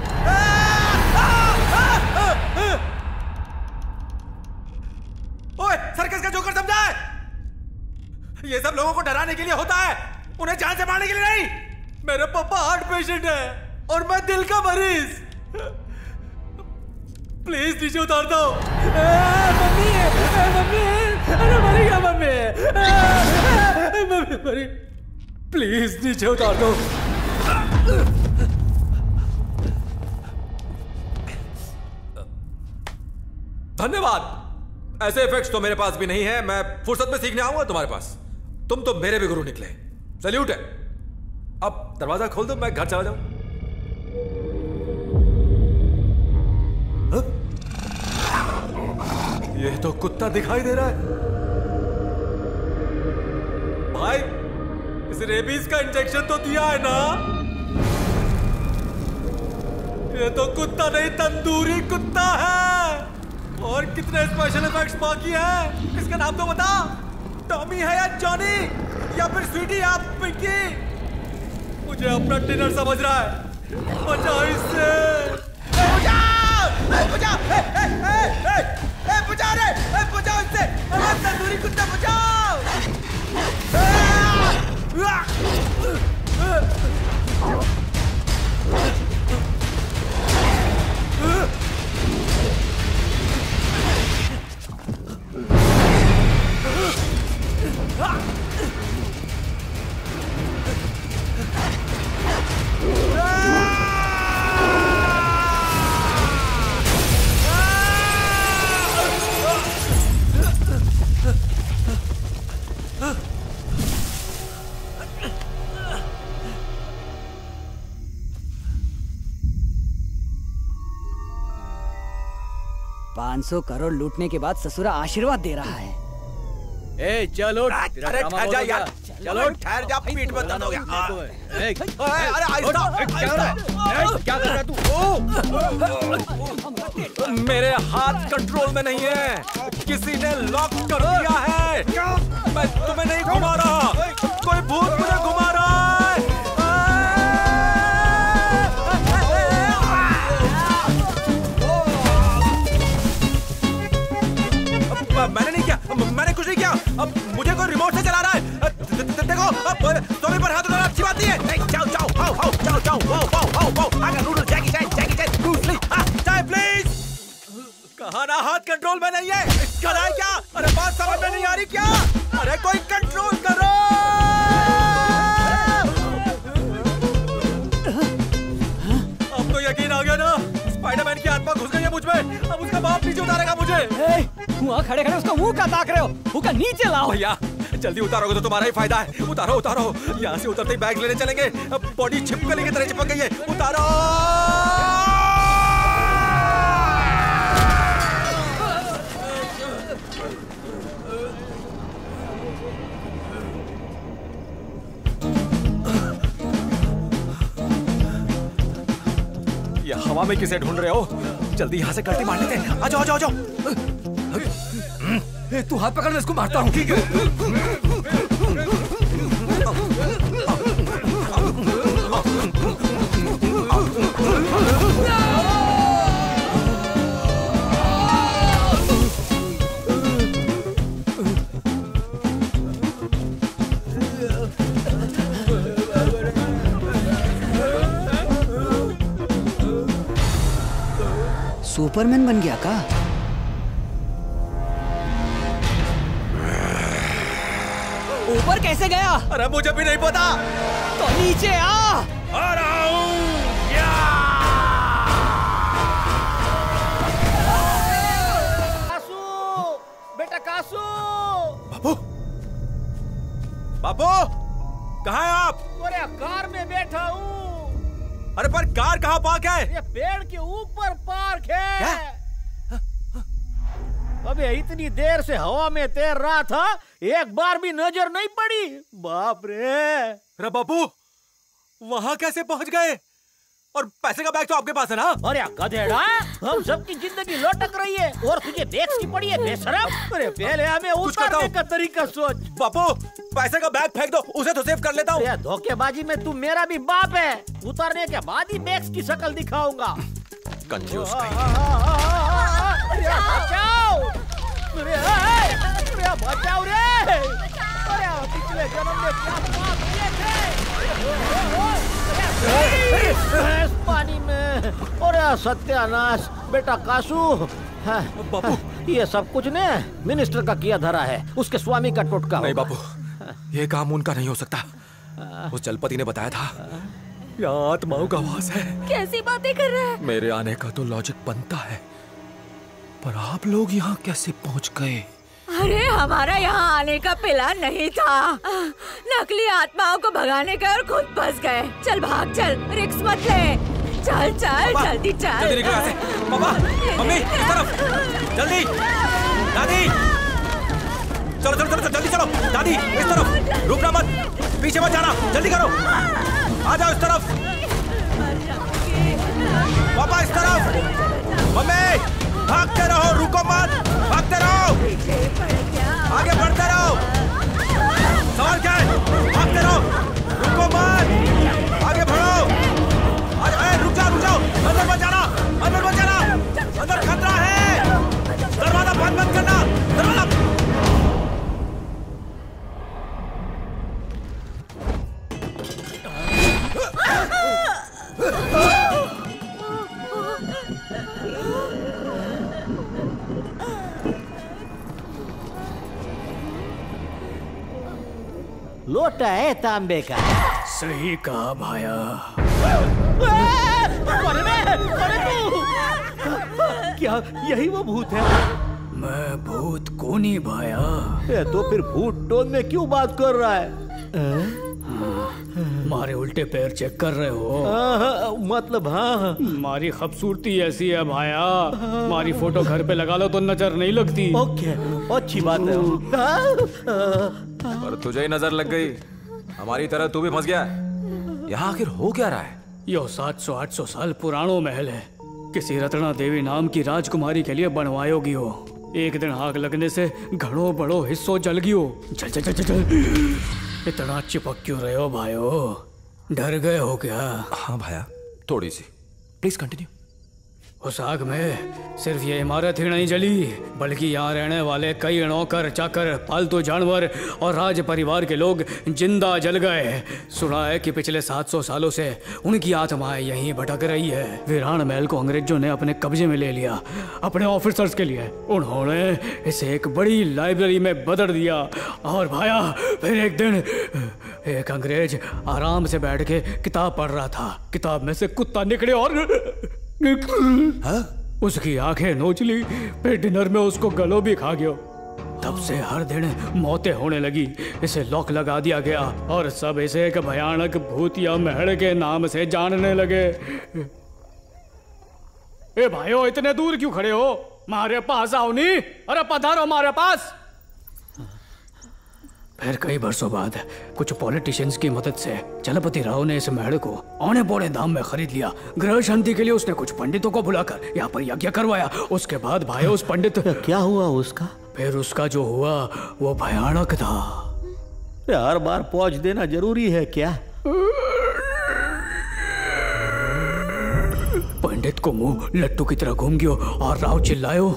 ओए, सर्कस का जोकर समझा है? ये सब लोगों को डराने के लिए होता है, उन्हें जान से मारने के लिए नहीं। मेरे पापा हार्ट पेशेंट है और मैं दिल का मरीज। प्लीज नीचे उतार दो। मम्मी, मम्मी, अरे मरेगा मम्मी, मम्मी मरी। प्लीज नीचे उतार दो। धन्यवाद। ऐसे इफेक्ट्स तो मेरे पास भी नहीं है। मैं फुर्सत में सीखने आऊंगा तुम्हारे पास। तुम तो मेरे भी गुरु निकले। सैल्यूट है। अब दरवाजा खोल दो, मैं घर चला जाऊं। ये तो कुत्ता दिखाई दे रहा है। भाई, इस रेबीज का इंजेक्शन तो दिया है ना? ये तो कुत्ता नहीं, तंदूरी कुत्ता है। और कितने स्पेशल इफेक्ट्स बाकी हैं? इसका नाम तो बता। टॉमी है या जॉनी या फिर स्वीटी या पिंकी? मुझे अपना डिनर समझ रहा है। बचाओ इससे। बचाओ! बचाओ! बचाओ रे! बचाओ इससे! तंदूरी कुत्ता बचाओ! $500 करोड़ लूटने के बाद ससुरा आशीर्वाद दे रहा है। ए चलो, अरे ठहर जा यार, चलो ठहर जा, पीठ में दर्द हो गया। अरे आहिस्ता, क्या कर रहा है तू? मेरे हाथ कंट्रोल में नहीं है, किसी ने लॉक कर दिया है। मैं तुम्हें नहीं घुमा रहा, कोई भूत मुझे घुमा रहा है। मैंने नहीं किया, मैंने कुछ नहीं किया। अब मुझे कोई रिमोट से चला रहा है। देखो, तुम्हें पर हाथ उठाना अच्छी बात नहीं है। जाओ जाओ, हाउ हाउ, जाओ जाओ, वाओ वाओ वाओ वाओ। आगे noodle, Jackie Chan, Bruce Lee, चाय प्लीज। कहा ना हाथ कंट्रोल में नहीं है। कराए क्या? अरे बात समझ में नहीं आ रही क्या? अरे कोई कंट्रोल करो। अब तो यकीन आ गया ना, स्पाइडरमैन की आत्मा घुस गई है मुझ में। अब उसका बाप नीचे उतारेगा मुझे। वहाँ खड़े खड़े उसका मुंह का ताक रहे हो? उसका नीचे लाओ भैया, जल्दी उतारोगे तो तुम्हारा ही फायदा है। उतारो उतारो, यहाँ से उतरते ही बैग लेने चलेंगे। बॉडी छिपकली की तरह चिपक गई है। उतारो। ये हवा में किसे ढूंढ रहे हो? जल्दी यहाँ से कल्टी मार लेते हैं। आ जाओ आ जाओ आ जाओ। तू हाथ पकड़, मैं इसको मारता हूँ। ठीक है। सुपरमैन बन गया का? ऊपर कैसे गया? अरे मुझे भी नहीं पता। तो नीचे आ रहा हूं। बेटा कासू। बापू, बापू, कहाँ हैं आप? अरे कार में बैठा हूँ। अरे पर कार कहाँ पार्क है? ये पेड़ के ऊपर पार्क है। क्या? अबे इतनी देर से हवा में तैर रहा था, एक बार भी नजर नहीं पड़ी। बाप रे। अरे बापू, वहाँ कैसे पहुँच गए? और पैसे का बैग तो आपके पास है ना? अरे गधेड़ा, हम सबकी जिंदगी लटक रही है और तुझे बैग की पड़ी है बेशरम। अरे पहले हमें उतारने का तरीका सोच। बापू, पैसे का बैग फेंक दो, उसे तो सेव कर लेता हूँ। धोखेबाजी में तू मेरा भी बाप है। उतारने के बाद ही बैग्स की शक्ल दिखाऊंगा। कंजूस बचाओ! अरे बचाओ रे! अरे पिछले जन्म में क्या पाप किए थे? पानी में। अरे सत्यानाश! बेटा कासू, बापू ये सब कुछ ने मिनिस्टर का किया धरा है, उसके स्वामी का टोटका। नहीं बापू, ये काम उनका नहीं हो सकता। उस जलपति ने बताया था यहाँ आत्माओं का वास है। कैसी बातें कर रहे हैं? मेरे आने का तो लॉजिक बनता है, पर आप लोग यहाँ कैसे पहुँच गए? अरे हमारा यहाँ आने का प्लान नहीं था। नकली आत्माओं को भगाने का और खुद फंस गए। चल भाग, चल, रिक्स मत ले। चल चल जल्दी चल। जल्दी निकलो यहाँ से। पापा, मम्मी, इस तरफ, जल्दी। दादी, चलो चलो चलो जल्दी चलो। दादी इस तरफ, रुकना मत, पीछे मत जाना, जल्दी करो। आ जाओ इस तरफ। पापा इस तरफ। मम्मी भागते रहो, रुको मत, भागते रहो, आगे बढ़ते रहो। सवाल क्या है? भागते रहो, रुको मत, आगे बढ़ो। रुक जाओ, रुक जाओ, अंदर मत जाना, अंदर मत जाना, अंदर खतरा है। दरवाजा बंद मत करना, दरवाजा। लोटा है तांबे का। सही कहा भाया। अरे तू क्या यही वो भूत है? मैं भूत को नहीं भाया। तो फिर भूत टोन में क्यों बात कर रहा है? मारे उल्टे पैर चेक कर रहे हो? मतलब हाँ। मारी खूबसूरती ऐसी है भाया, मारी फोटो घर पे लगा लो तो नजर नहीं लगती। ओके, अच्छी बात है। पर तुझे ही नजर लग गई, हमारी तरह तू भी फंस गया। यहाँ आखिर हो क्या रहा है? यो 700-800 साल पुरानो महल है। किसी रत्ना देवी नाम की राजकुमारी के लिए बनवायो गियो। एक दिन आग लगने से घड़ो बड़ो हिस्सों जल गियो। चल चल चल चल। इतना चिपक क्यों रहे हो भाइयो? डर गए हो क्या? हाँ भाया, थोड़ी सी। Please continue. उस आग में सिर्फ ये इमारत ही नहीं जली, बल्कि यहाँ रहने वाले कई नौकर चाकर, पालतू जानवर और राज परिवार के लोग जिंदा जल गए। सुना है कि पिछले 700 सालों से उनकी आत्माएं यहीं भटक रही है। वीरान महल को अंग्रेजों ने अपने कब्जे में ले लिया अपने ऑफिसर्स के लिए। उन्होंने इसे एक बड़ी लाइब्रेरी में बदल दिया। और भाया, फिर एक दिन एक अंग्रेज आराम से बैठ के किताब पढ़ रहा था। किताब में से कुत्ता निकले और उसकी आंखें नोच ली, फिर डिनर में उसको गलो भी खा गया। तब से हर दिन मौतें होने लगी। इसे लॉक लगा दिया गया और सब इसे एक भयानक भूतिया महल के नाम से जानने लगे। ए भाइयों, इतने दूर क्यों खड़े हो? मारे पास आओ नी। अरे पधारो हमारे पास। फिर कई वर्षों बाद कुछ पॉलिटिशियंस की मदद से चलपति राव ने इस महल को औने पौने दाम में खरीद लिया। ग्रह शांति के लिए उसने कुछ पंडितों को बुलाकर यहाँ पर यज्ञ करवाया। उसके बाद भाई उस पंडित क्या हुआ उसका? फिर उसका जो हुआ वो भयानक था। हर बार पहुंच देना जरूरी है क्या? पंडित को मुंह लट्टू की तरह घूम गयो और राव चिल्लायो,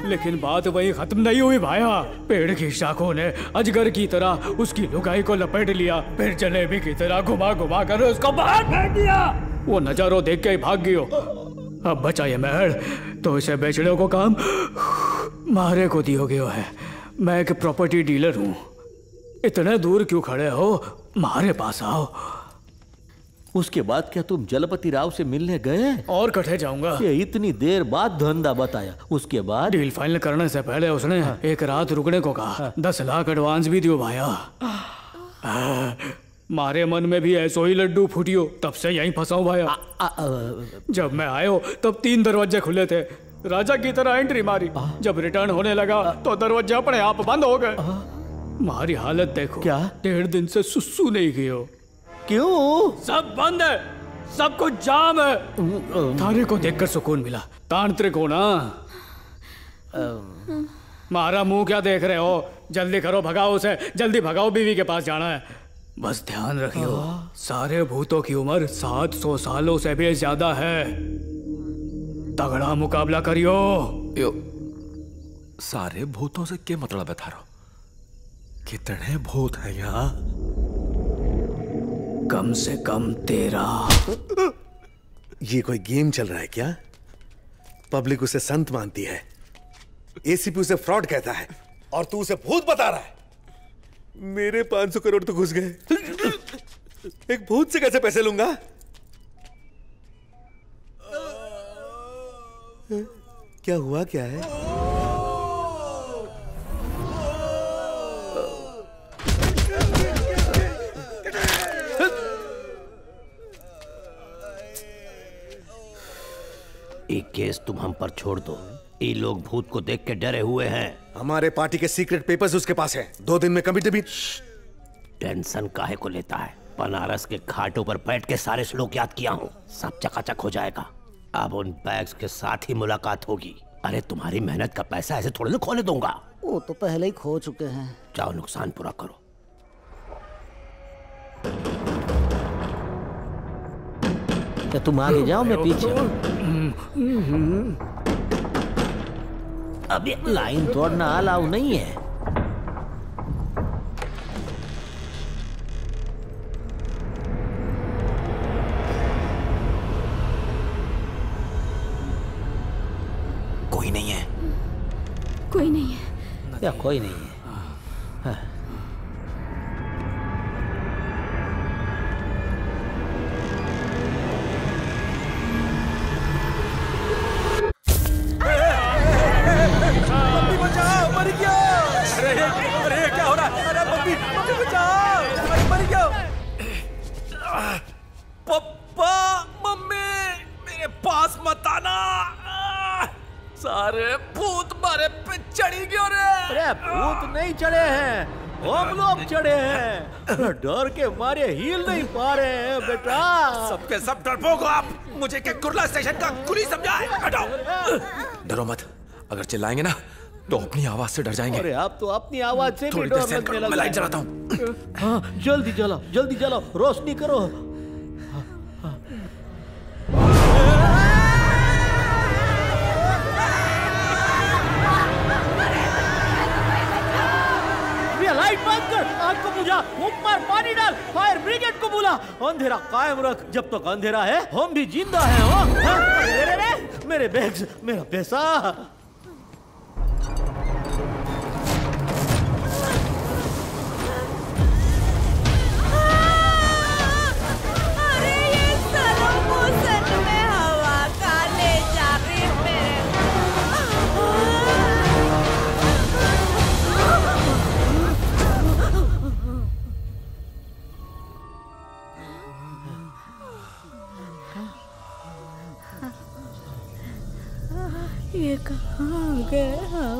लेकिन बात वही खत्म नहीं हुई भाया। पेड़ की शाखों ने अजगर की तरह उसकी लुगाई को लपेट लिया, फिर जलेबी की तरह घुमा घुमा कर उसको बाहर फेंक दिया। वो नजारो देख के ही भाग गयो। अब बचा ये महल तो इसे बेचने को काम मारे को दियो गयो है। मैं एक प्रॉपर्टी डीलर हूँ। इतने दूर क्यों खड़े हो, मारे पास आओ। उसके बाद क्या तुम जलपति राव से मिलने गए? और कटे जाऊंगा। ये इतनी देर बाद धंधा बताया, उसके बाद? डील फाइनल करने से पहले उसने एक रात रुकने को कहा। 10 लाख एडवांस भी दियो भाया। मारे मन में भी ऐसो ही लड्डू फूटियो, तब से यहीं फंसा हूं भाया। जब मैं आयो तब 3 दरवाजे खुले थे। राजा की तरह एंट्री मारी। जब रिटर्न होने लगा तो दरवाजे अपने आप बंद हो गए। हमारी हालत देखो। क्या 1.5 दिन से सुसु नहीं कियो। क्यों? सब बंद है, सब कुछ जाम है। थारे को देखकर सुकून मिला। तांत्रिक हो ना। मारा मुंह क्या देख रहे हो? जल्दी करो, भगाओ उसे, जल्दी भगाओ, बीवी के पास जाना है। बस ध्यान रखियो, सारे भूतों की उम्र 700 सालों से भी ज्यादा है। तगड़ा मुकाबला करियो। यो, सारे भूतों से क्या मतलब है थारो? कितने भूत हैं यहाँ? कम से कम 13। ये कोई गेम चल रहा है क्या? पब्लिक उसे संत मानती है, एसीपी उसे फ्रॉड कहता है, और तू उसे भूत बता रहा है। मेरे 500 करोड़ तो घुस गए। एक भूत से कैसे पैसे लूंगा? क्या हुआ, क्या है? एक केस तुम हम पर छोड़ दो। ये लोग भूत को देख के डरे हुए हैं। हमारे पार्टी के सीक्रेट पेपर्स उसके पास हैं। 2 दिन में कमिटी भी। टेंशन काहे को लेता है? बनारस के घाटों पर बैठ के सारे श्लोक याद किया हूँ, सब चकाचक हो जाएगा। अब उन बैग्स के साथ ही मुलाकात होगी। अरे तुम्हारी मेहनत का पैसा ऐसे थोड़े ना खोने दूंगा। वो तो पहले ही खो चुके हैं। जाओ नुकसान पूरा करो। क्या तुम आगे जाओ, मैं पीछे। अब ये लाइन तोड़ना अलाउ नहीं है। कोई नहीं है। कोई नहीं है। या कोई नहीं है। हाँ। पप्पा, मम्मी, मेरे पास मत आना। सारे भूत मारे पे चढ़ी गए रे। अरे भूत नहीं चढ़े हैं, हम लोग चढ़े हैं। डर के मारे हिल नहीं पा रहे हैं बेटा। सबके सब डरपोक हो आप। मुझे क्या कुर्ला स्टेशन का कुली समझा है? हटाओ। डरो मत, अगर चिल्लाएंगे ना तो अपनी आवाज से डर जाएंगे। अरे आप तो अपनी आवाज से भी थोड़ी डर देर से लगने लगा। मैं लाइट जलाता हूँ। हाँ, जल्दी जलाओ, जल्दी जलाओ, रोशनी करो। लाइट बंद कर, आग को बुझा, ऊपर पानी डाल, फायर ब्रिगेड को बुला, अंधेरा कायम रख। जब तक अंधेरा है हम भी जिंदा हैं। हो? मेरे बैग्स, मेरा पैसा। ये कहाँ गए हम?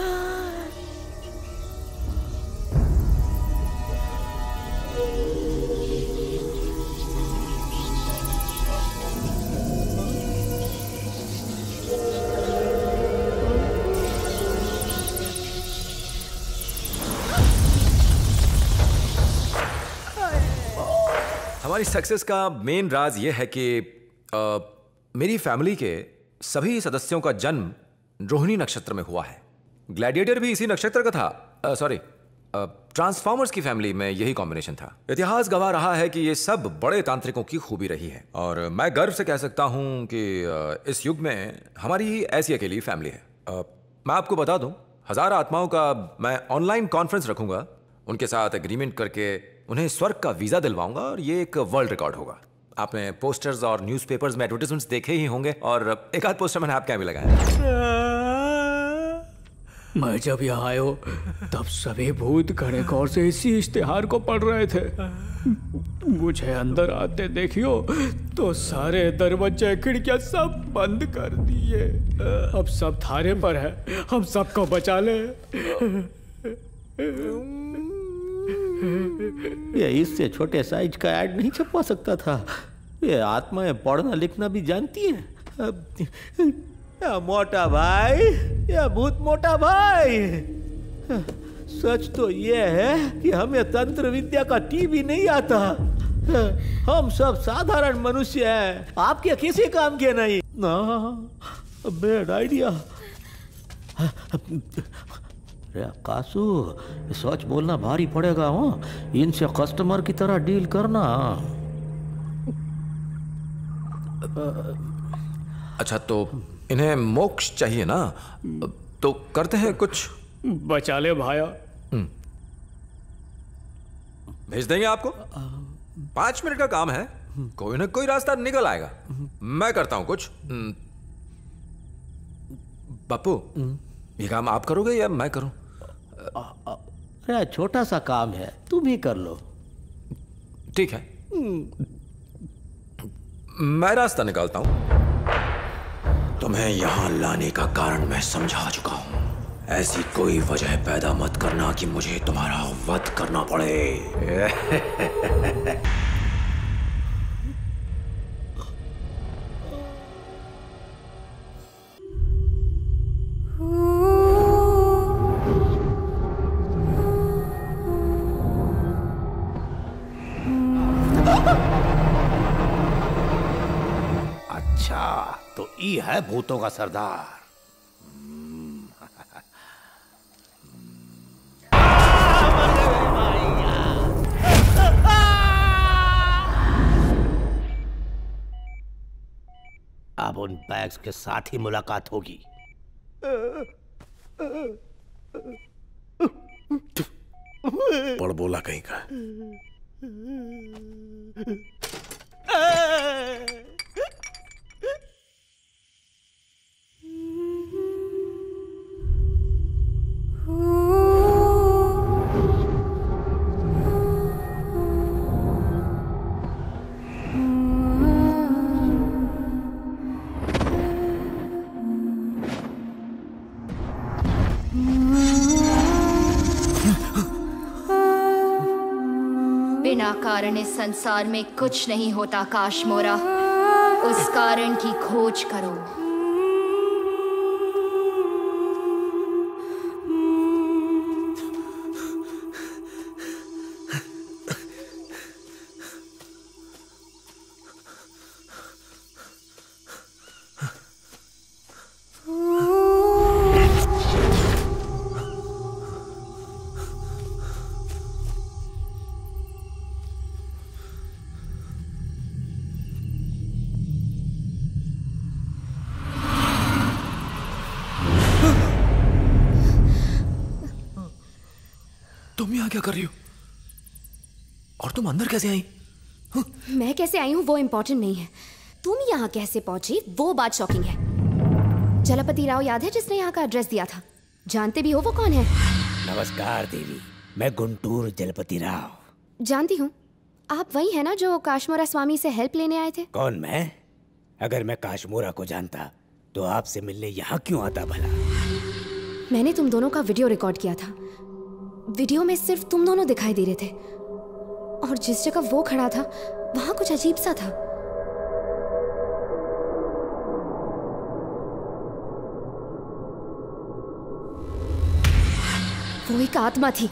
हमारी सक्सेस का मेन राज यह है कि मेरी फैमिली के सभी सदस्यों का जन्म रोहिणी नक्षत्र में हुआ है। ग्लैडिएटर भी इसी नक्षत्र का था। सॉरी, ट्रांसफॉर्मर्स की फैमिली में यही कॉम्बिनेशन था। इतिहास गवाह रहा है कि ये सब बड़े तांत्रिकों की खूबी रही है और मैं गर्व से कह सकता हूं कि इस युग में हमारी ऐसी अकेली फैमिली है। मैं आपको बता दूं, 1000 आत्माओं का मैं ऑनलाइन कॉन्फ्रेंस रखूंगा, उनके साथ एग्रीमेंट करके उन्हें स्वर्ग का वीजा दिलवाऊंगा और ये एक वर्ल्ड रिकॉर्ड होगा। आपने पोस्टर्स और न्यूज़पेपर्स में एडवर्टाइजमेंट्स देखे ही होंगे और एक आध पोस्टर मैंने आपके यहाँ भी लगाया। मैं जब यहाँ आयो तब सभी भूत घने गौर से इसी इश्तिहार को पढ़ रहे थे। मुझे अंदर आते देखियो तो सारे दरवाजे खिड़कियां सब बंद कर दिए। अब सब थारे पर है, हम सबको बचा ले। ये इससे छोटे साइज का ऐड नहीं छपवा सकता था। ये आत्माएं पढ़ना लिखना भी जानती है। या मोटा भाई, या भूत मोटा भाई, सच तो ये है कि हमें तंत्र विद्या का टी भी नहीं आता। हम सब साधारण मनुष्य हैं, आपके किसी काम के नहीं। Bad idea. कासू, सच बोलना भारी पड़ेगा हो, इनसे कस्टमर की तरह डील करना। अच्छा, तो इन्हें मोक्ष चाहिए ना, तो करते हैं कुछ। बचा ले भाया। भेज देंगे आपको। 5 मिनट का काम है, कोई ना कोई रास्ता निकल आएगा। मैं करता हूं कुछ। बापू, ये काम आप करोगे या मैं करूं? अरे छोटा सा काम है, तुम ही कर लो। ठीक है, मैं रास्ता निकालता हूं। तुम्हें यहां लाने का कारण मैं समझा चुका हूं। ऐसी कोई वजह पैदा मत करना कि मुझे तुम्हारा वध करना पड़े। अच्छा, तो ई है भूतों का सरदार। अब उन बैग्स के साथ ही मुलाकात होगी। पड़ बोला कहीं का। बिना कारण इस संसार में कुछ नहीं होता काशमोरा। उस कारण की खोज करो। तुम यहाँ क्या कर रही हो? और तुम अंदर कैसे आई? मैं कैसे आई हूँ वो इम्पोर्टेंट नहीं है, तुम यहाँ कैसे पहुंची वो बात शॉकिंग है। जलपति राव याद है जिसने यहाँ का एड्रेस दिया था? जानते भी हो वो कौन है? नमस्कार देवी, मैं गुंटूर जलपति राव। जानती हूँ। आप वही है ना जो काशमोरा स्वामी से हेल्प लेने आए थे? कौन मैं? अगर मैं काशमोरा को जानता तो आपसे मिलने यहाँ क्यों आता भला? मैंने तुम दोनों का वीडियो रिकॉर्ड किया था। वीडियो में सिर्फ तुम दोनों दिखाई दे रहे थे और जिस जगह वो खड़ा था वहां कुछ अजीब सा था। वो एक आत्मा थी,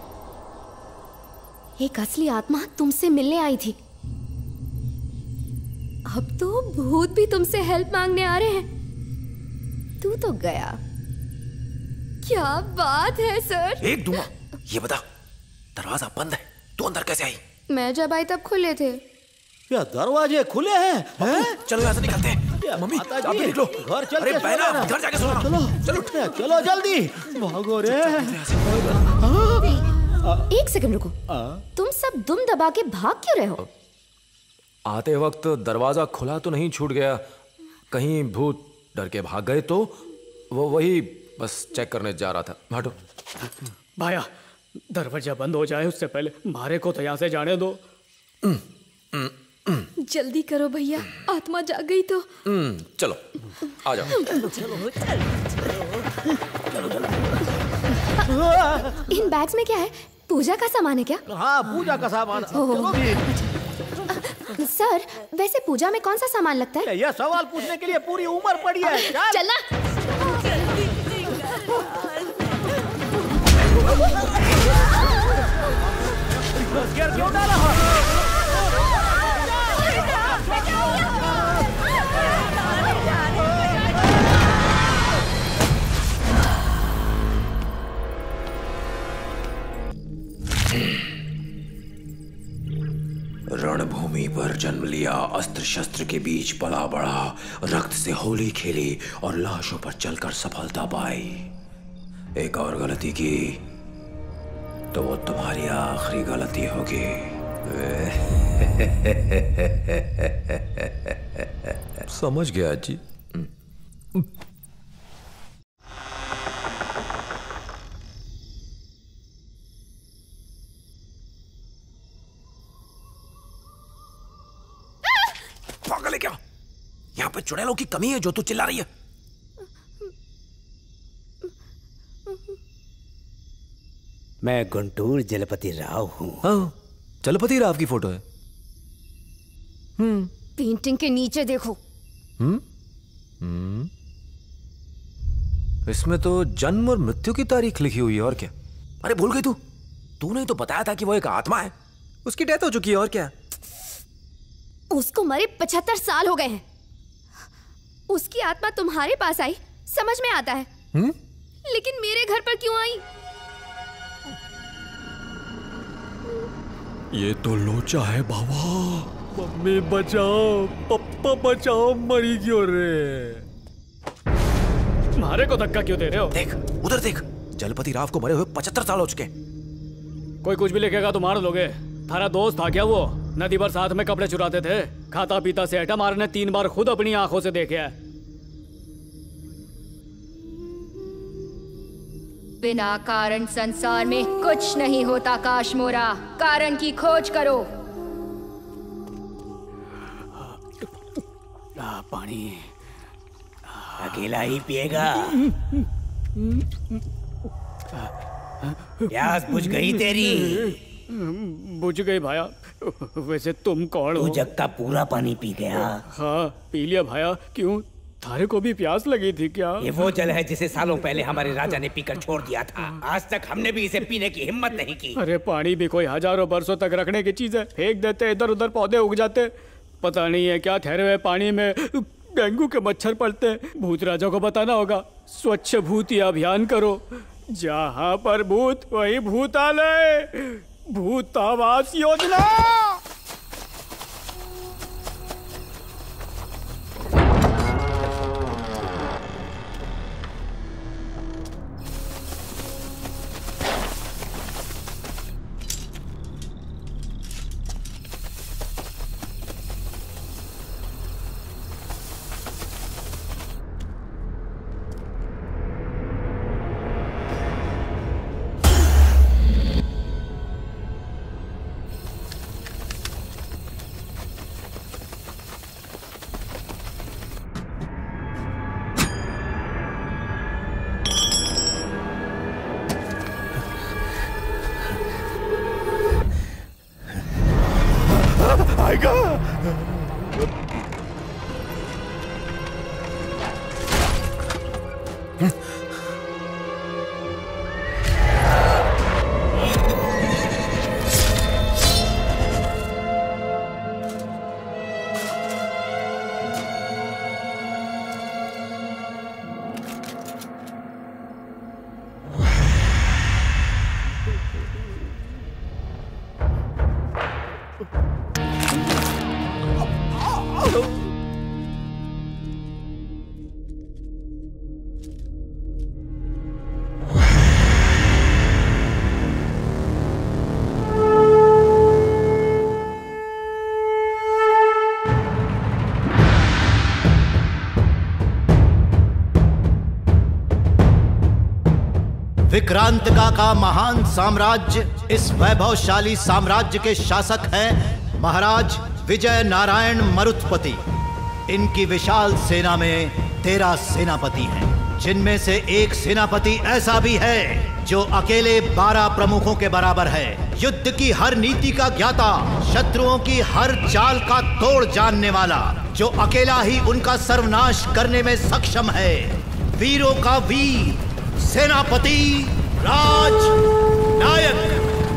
एक असली आत्मा तुमसे मिलने आई थी। अब तो भूत भी तुमसे हेल्प मांगने आ रहे हैं। तू तो गया। क्या बात है सर। एक दूंगा। ये बता, दरवाजा बंद है, तू अंदर कैसे आई? मैं जब आई तब खुले थे। क्या दरवाजे खुले हैं? चलो यहाँ से निकलते हैं। मम्मी आप भी निकलो। घर चल अरे के बहना, सोना। घर जाके सोना। चलो चलो जल्दी भागो रे। एक सेकंड रुको। तुम सब दुम दबा के भाग क्यों रहे हो? आते वक्त दरवाजा खुला तो नहीं छूट गया, कहीं भूत डर के भाग गए तो वो वही बस चेक करने जा रहा था। हटो। भाया, दरवाजा बंद हो जाए उससे पहले मारे को तो यहाँ से जाने दो। जल्दी करो भैया, आत्मा जाग गई तो। चलो आ जाओ। इन बैग्स में क्या है? पूजा का सामान है क्या? हाँ पूजा का सामान। सर वैसे पूजा में कौन सा सामान लगता है? यह सवाल पूछने के लिए पूरी उम्र पड़ी है। चलना। क्यों डाला? रणभूमि पर जन्म लिया, अस्त्र शस्त्र के बीच पला बढ़ा, रक्त से होली खेली और लाशों पर चलकर सफलता पाई। एक और गलती की तो वो तुम्हारी आखिरी गलती होगी। समझ गया जी। पागल है क्या? यहाँ पे चुड़ैलों की कमी है जो तू चिल्ला रही है? मैं गुंटूर जलपति राव हूँ। हाँ, जलपति राव की फोटो है। पेंटिंग के नीचे देखो। इसमें तो जन्म और मृत्यु की तारीख लिखी हुई है। और क्या? अरे भूल गई तू? तूने ही तो बताया था कि वो एक आत्मा है, उसकी डेथ हो चुकी है। और क्या? उसको मरे 75 साल हो गए हैं। उसकी आत्मा तुम्हारे पास आई, समझ में आता है। लेकिन मेरे घर पर क्यों आई? ये तो लोचा है बाबा। मम्मी बचाओ, पप्पा बचाओ, मरी क्यों रे? मारे को धक्का क्यों दे रहे हो? देख उधर देख, जलपति राव को मरे हुए 75 साल हो चुके। कोई कुछ भी लिखेगा तो मार दोगे। थारा दोस्त था क्या वो? नदी पर साथ में कपड़े चुराते थे, खाता पीता से हटा। मारने 3 बार खुद अपनी आंखों से देखे है। बिना कारण संसार में कुछ नहीं होता काशमोरा। कारण की खोज करो। पानी अकेला ही पिएगा? प्यास बुझ गई तेरी? बुझ गई भाया। वैसे तुम कौन हो? तू जग का पूरा पानी पी गया? हाँ पी लिया भाया। क्यों, थारे को भी प्यास लगी थी क्या? ये वो जल है जिसे सालों पहले हमारे राजा ने पीकर छोड़ दिया था। आज तक हमने भी इसे पीने की हिम्मत नहीं की। अरे पानी भी कोई हजारों बरसों तक रखने की चीज है। फेंक देते, इधर उधर पौधे उग जाते। पता नहीं है क्या ठहरे हुए पानी में डेंगू के मच्छर पड़ते। भूत राजा को बताना होगा। स्वच्छ भूति अभियान करो। जहाँ पर भूत वही भूतालय। भूतावास योजना। विक्रांतिका का महान साम्राज्य, इस वैभवशाली साम्राज्य के शासक हैं महाराज विजय नारायण मरुत्पति। इनकी विशाल सेना में 13 सेनापति हैं, जिनमें से एक सेनापति ऐसा भी है जो अकेले 12 प्रमुखों के बराबर है। युद्ध की हर नीति का ज्ञाता, शत्रुओं की हर चाल का तोड़ जानने वाला, जो अकेला ही उनका सर्वनाश करने में सक्षम है। वीरों का वीर सेनापति राज नायक।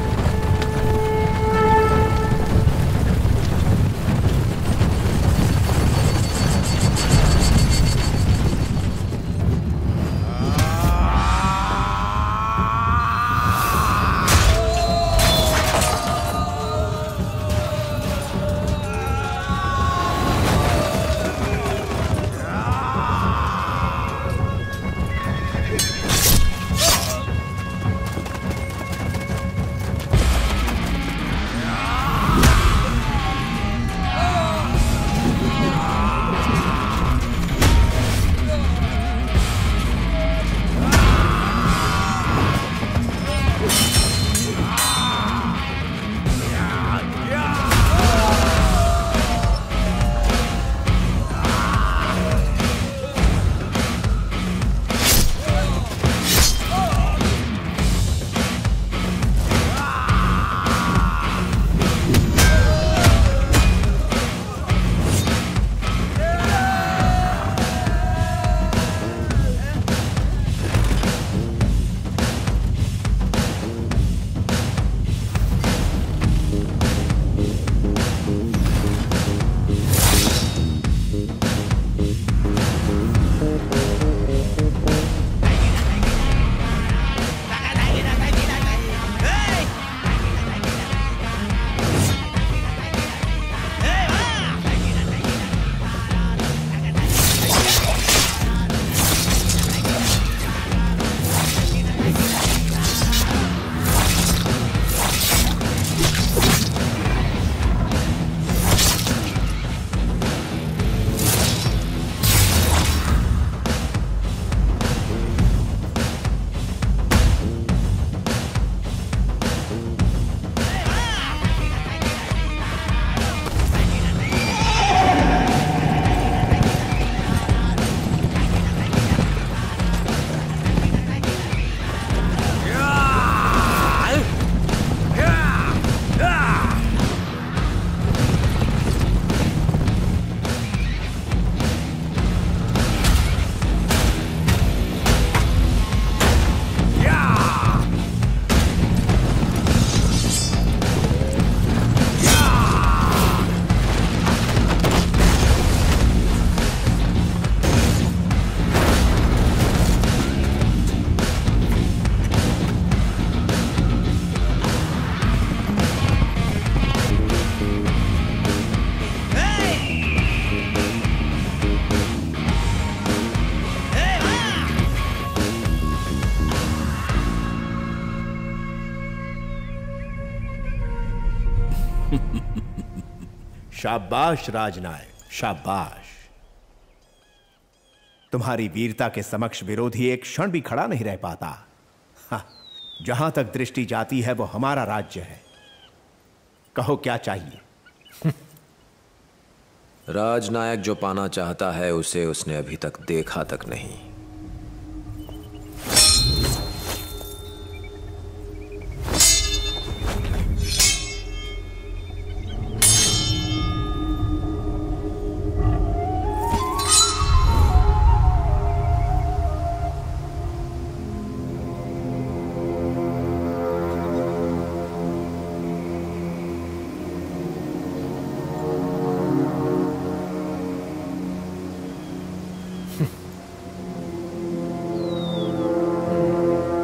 शाबाश राजनायक, शाबाश। तुम्हारी वीरता के समक्ष विरोधी एक क्षण भी खड़ा नहीं रह पाता। हाँ, जहां तक दृष्टि जाती है वो हमारा राज्य है। कहो क्या चाहिए? राजनायक जो पाना चाहता है उसे उसने अभी तक देखा तक नहीं।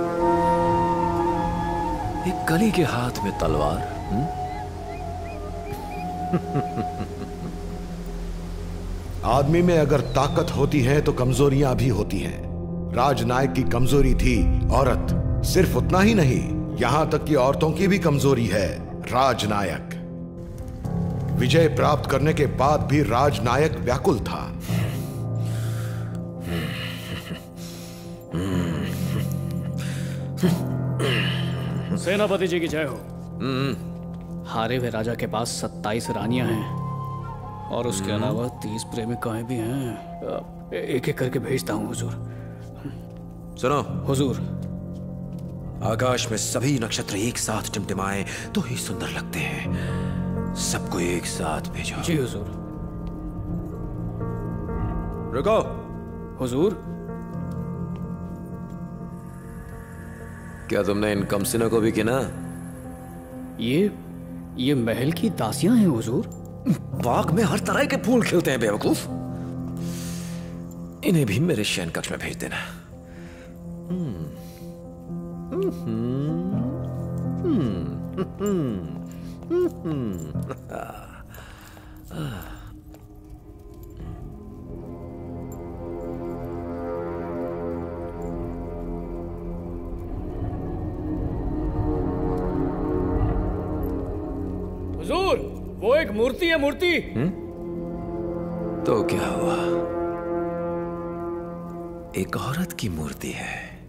कली के हाथ में तलवार, आदमी में अगर ताकत होती है तो कमजोरियां भी होती हैं। राजनायक की कमजोरी थी औरत। सिर्फ उतना ही नहीं, यहां तक कि औरतों की भी कमजोरी है राजनायक। विजय प्राप्त करने के बाद भी राजनायक व्याकुल था। सेनापति जी की जय हो। हारे हुए राजा के पास 27 रानियां हैं और उसके अलावा 30 प्रेमिकाएं भी हैं। एक एक करके भेजता हूं हुजूर। सुनो हुजूर, आकाश में सभी नक्षत्र एक साथ टिमटिमाए तो ही सुंदर लगते हैं। सबको एक साथ भेजो। जी हुजूर। रुको। हुजूर, क्या तुमने इन कमसिनों को भी किना? ये महल की दासियां हैं हुजूर। बाग में हर तरह के फूल खिलते हैं बेवकूफ। इन्हें भी मेरे शयन कक्ष में भेज देना। हुजूर, वो एक मूर्ति है, मूर्ति। तो क्या हुआ? एक औरत की मूर्ति है।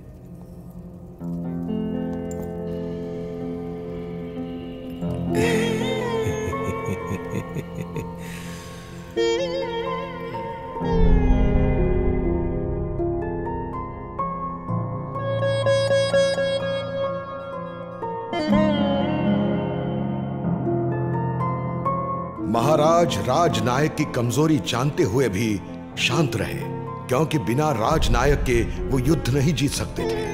महाराज राजनायक की कमजोरी जानते हुए भी शांत रहे, क्योंकि बिना राजनायक के वो युद्ध नहीं जीत सकते थे।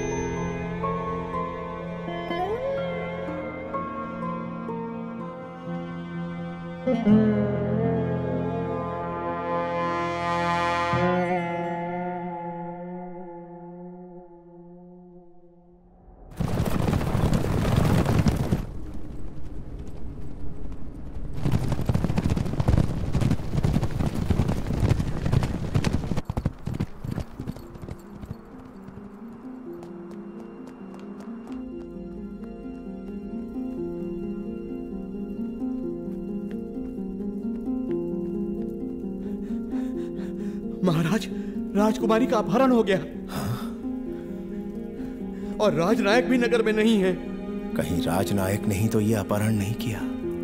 महाराज, राजकुमारी का अपहरण हो गया। और राजनायक भी नगर में नहीं है। कहीं राजनायक नहीं तो ये अपहरण नहीं किया।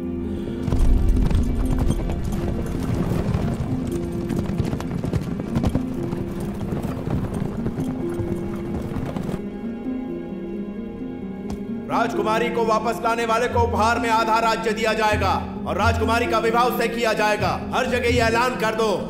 राजकुमारी को वापस लाने वाले को उपहार में आधा राज्य दिया जाएगा और राजकुमारी का विवाह उससे किया जाएगा। हर जगह ये ऐलान कर दो।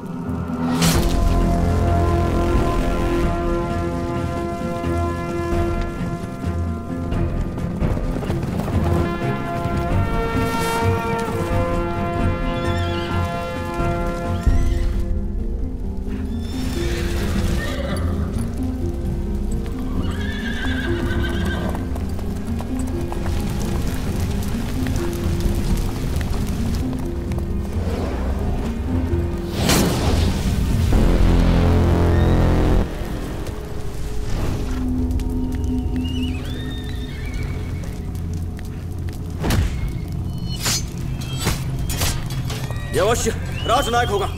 ये अवश्य राजनायक होगा।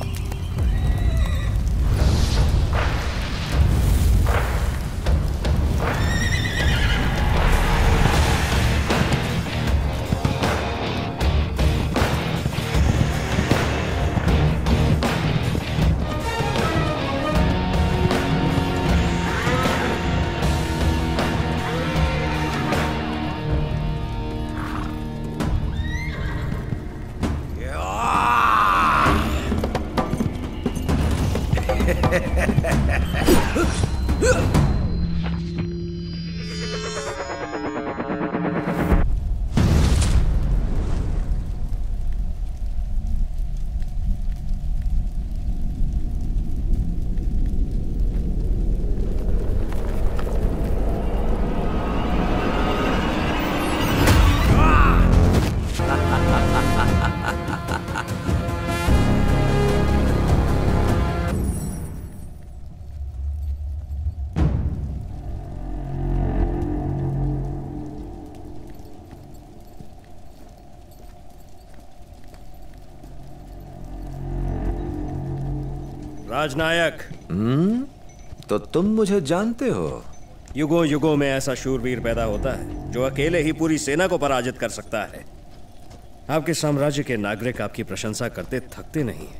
राजनायक। तो तुम मुझे जानते हो? युगों युगों में ऐसा शूरवीर पैदा होता है जो अकेले ही पूरी सेना को पराजित कर सकता है। आपके साम्राज्य के नागरिक आपकी प्रशंसा करते थकते नहीं।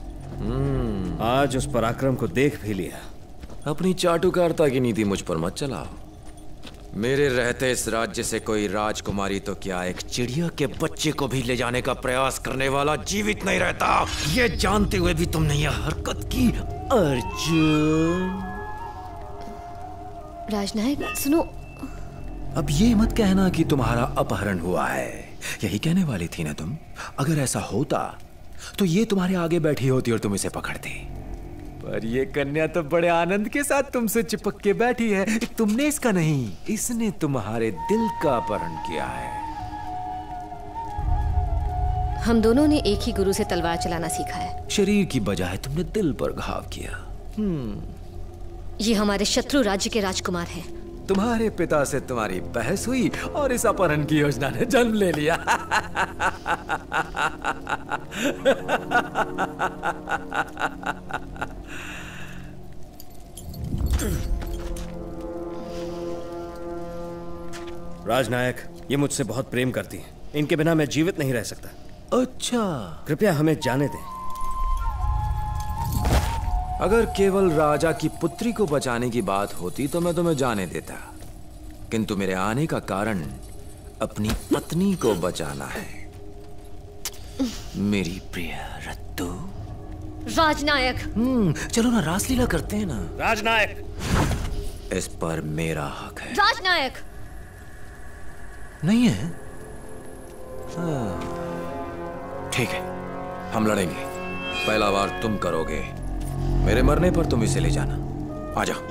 आज उस पराक्रम को देख भी लिया। अपनी चाटुकारिता की नीति मुझ पर मत चलाओ। मेरे रहते इस राज्य से कोई राजकुमारी तो क्या, एक चिड़िया के बच्चे को भी ले जाने का प्रयास करने वाला जीवित नहीं रहता। ये जानते हुए भी तुमने यह हरकत की अर्जुन। राजनायक सुनो। अब ये मत कहना कि तुम्हारा अपहरण हुआ है। यही कहने वाली थी ना तुम? अगर ऐसा होता तो ये तुम्हारे आगे बैठी होती और तुम इसे पकड़ते। पर ये कन्या तो बड़े आनंद के साथ तुमसे चिपक के बैठी है। तुमने इसका नहीं, इसने तुम्हारे दिल का अपहरण किया है। हम दोनों ने एक ही गुरु से तलवार चलाना सीखा है। शरीर की बजाय तुमने दिल पर घाव किया। ये हमारे शत्रु राज्य के राजकुमार हैं। तुम्हारे पिता से तुम्हारी बहस हुई और इस अपहरण की योजना ने जन्म ले लिया। राजनायक, ये मुझसे बहुत प्रेम करती हैं। इनके बिना मैं जीवित नहीं रह सकता। अच्छा, कृपया हमें जाने दें। अगर केवल राजा की पुत्री को बचाने की बात होती तो मैं तुम्हें जाने देता, किंतु मेरे आने का कारण अपनी पत्नी को बचाना है। मेरी प्रिय रत्तू। राजनायक। चलो ना, रासलीला करते हैं ना। राजनायक, इस पर मेरा हक है। राजनायक। नहीं है? ठीक है, हम लड़ेंगे। पहला वार तुम करोगे। मेरे मरने पर तुम इसे ले जाना। आ जाओ।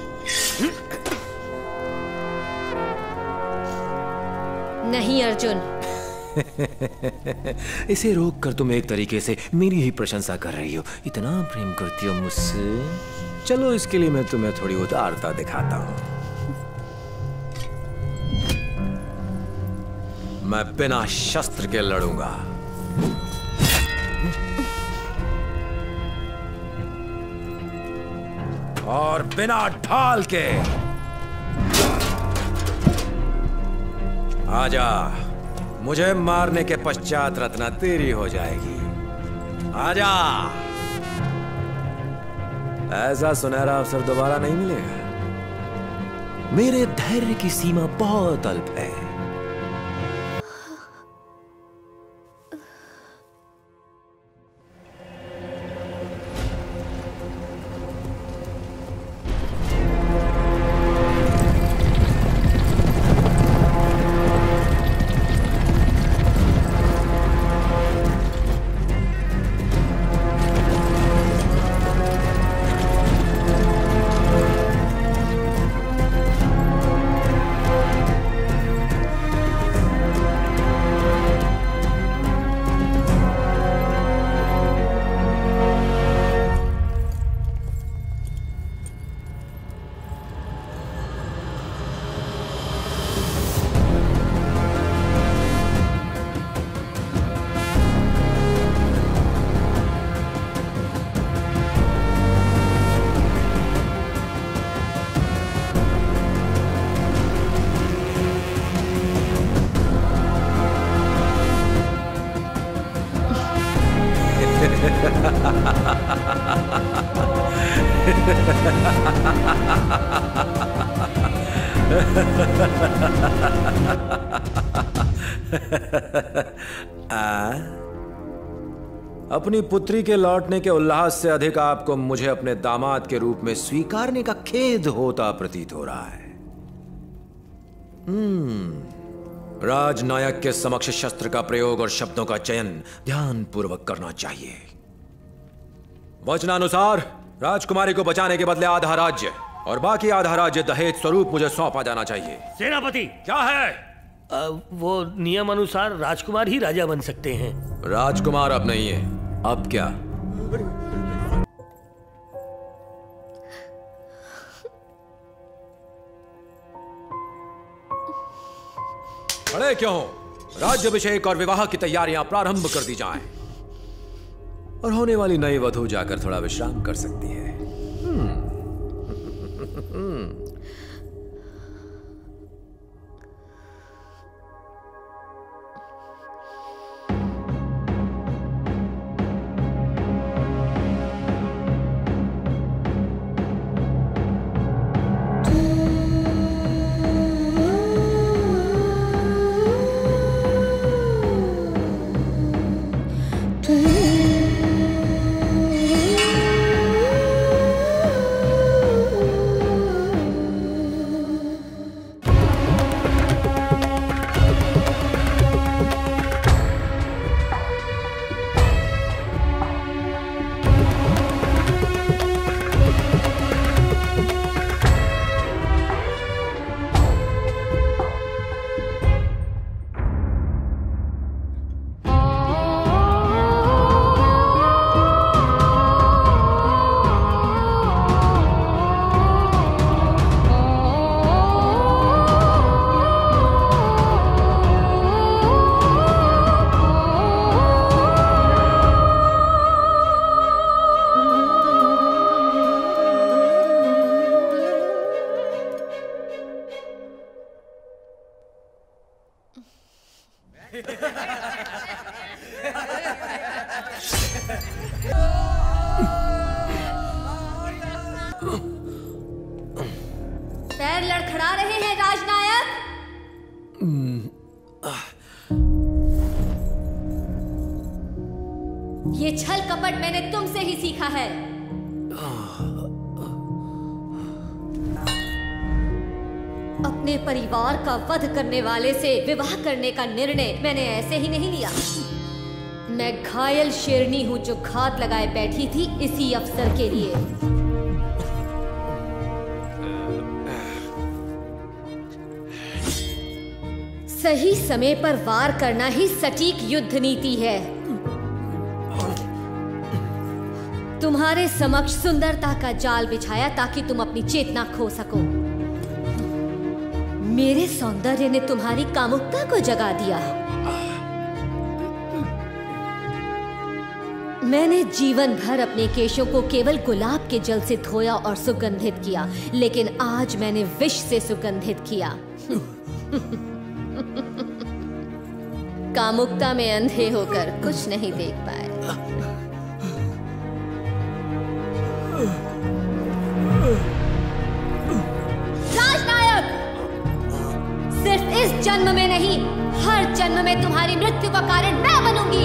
नहीं अर्जुन। इसे रोक कर तुम एक तरीके से मेरी ही प्रशंसा कर रही हो। इतना प्रेम करती हो मुझसे। चलो, इसके लिए मैं तुम्हें थोड़ी उदारता दिखाता हूं। मैं बिना शस्त्र के लड़ूंगा। और बिना ढाल के। आजा, मुझे मारने के पश्चात रत्ना तेरी हो जाएगी। आजा। ऐसा सुनहरा अवसर दोबारा नहीं मिलेगा। मेरे धैर्य की सीमा बहुत अल्प है। अपनी पुत्री के लौटने के उल्लास से अधिक आपको मुझे अपने दामाद के रूप में स्वीकारने का खेद होता प्रतीत हो रहा है। राजनायक के समक्ष शस्त्र का प्रयोग और शब्दों का चयन ध्यानपूर्वक करना चाहिए। वचनानुसार राजकुमारी को बचाने के बदले आधा राज्य और बाकी आधा राज्य दहेज स्वरूप मुझे सौंपा जाना चाहिए। सेनापति। क्या है? वो नियम अनुसार राजकुमार ही राजा बन सकते हैं। राजकुमार अब नहीं है। अब क्या? खड़े क्यों हो? राज्याभिषेक और विवाह की तैयारियां प्रारंभ कर दी जाएं। और होने वाली नई वधू जाकर थोड़ा विश्राम कर सकती है। पैर लड़खड़ा रहे हैं राजनायक। ये छल कपट मैंने तुमसे ही सीखा है। अपने परिवार का वध करने वाले से विवाह करने का निर्णय मैंने ऐसे ही नहीं लिया। मैं घायल शेरनी हूं जो घात लगाए बैठी थी इसी अवसर के लिए। सही समय पर वार करना ही सटीक युद्ध नीति है। तुम्हारे समक्ष सुंदरता का जाल बिछाया ताकि तुम अपनी चेतना खो सको। मेरे सौंदर्य ने तुम्हारी कामुकता को जगा दिया। मैंने जीवन भर अपने केशों को केवल गुलाब के जल से धोया और सुगंधित किया, लेकिन आज मैंने विष से सुगंधित किया। कामुकता में अंधे होकर कुछ नहीं देख पाए। राजनायक, सिर्फ इस जन्म में नहीं, हर जन्म में तुम्हारी मृत्यु का कारण मैं बनूंगी।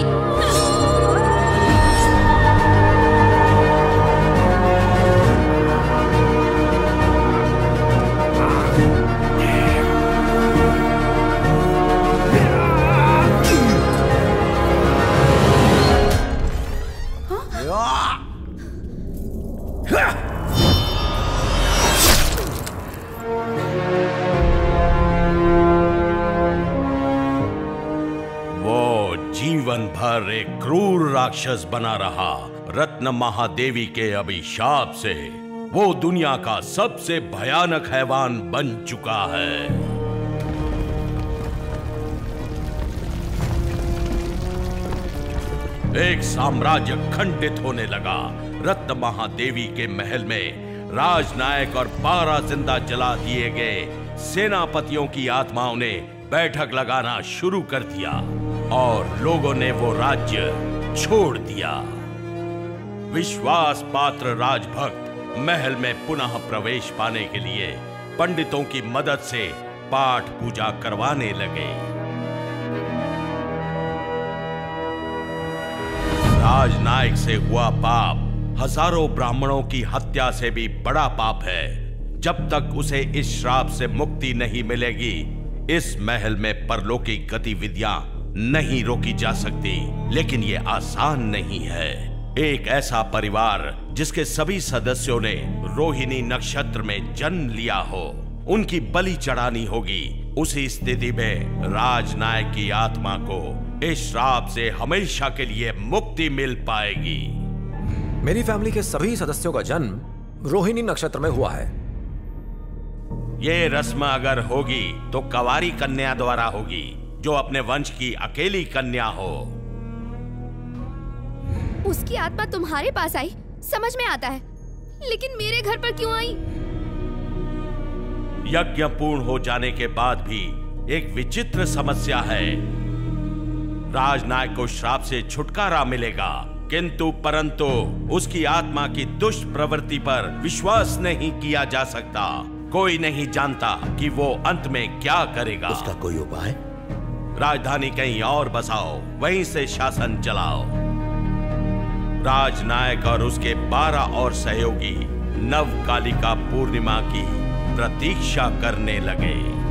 जीवन भर एक क्रूर राक्षस बना रहा। रत्न महादेवी के अभिशाप से वो दुनिया का सबसे भयानक हैवान बन चुका है। एक साम्राज्य खंडित होने लगा। रत्न महादेवी के महल में राजनायक और 12 जिंदा जला दिए गए सेनापतियों की आत्माओं ने बैठक लगाना शुरू कर दिया और लोगों ने वो राज्य छोड़ दिया। विश्वास पात्र राजभक्त महल में पुनः प्रवेश पाने के लिए पंडितों की मदद से पाठ पूजा करवाने लगे। राजनायक से हुआ पाप हजारों ब्राह्मणों की हत्या से भी बड़ा पाप है। जब तक उसे इस श्राप से मुक्ति नहीं मिलेगी, इस महल में परलौकिक गतिविधियां नहीं रोकी जा सकती। लेकिन ये आसान नहीं है। एक ऐसा परिवार जिसके सभी सदस्यों ने रोहिणी नक्षत्र में जन्म लिया हो, उनकी बलि चढ़ानी होगी। उसी स्थिति में राजनायक की आत्मा को इस श्राप से हमेशा के लिए मुक्ति मिल पाएगी। मेरी फैमिली के सभी सदस्यों का जन्म रोहिणी नक्षत्र में हुआ है। ये रस्म अगर होगी तो कंवारी कन्या द्वारा होगी, जो अपने वंश की अकेली कन्या हो। उसकी आत्मा तुम्हारे पास आई, समझ में आता है, लेकिन मेरे घर पर क्यों आई? यज्ञ पूर्ण हो जाने के बाद भी एक विचित्र समस्या है। राजनायक को श्राप से छुटकारा मिलेगा, किंतु परंतु उसकी आत्मा की दुष्ट प्रवृत्ति पर विश्वास नहीं किया जा सकता। कोई नहीं जानता कि वो अंत में क्या करेगा। उसका कोई उपाय? राजधानी कहीं और बसाओ, वहीं से शासन चलाओ। राजनायक और उसके 12 और सहयोगी नवकालिका पूर्णिमा की प्रतीक्षा करने लगे।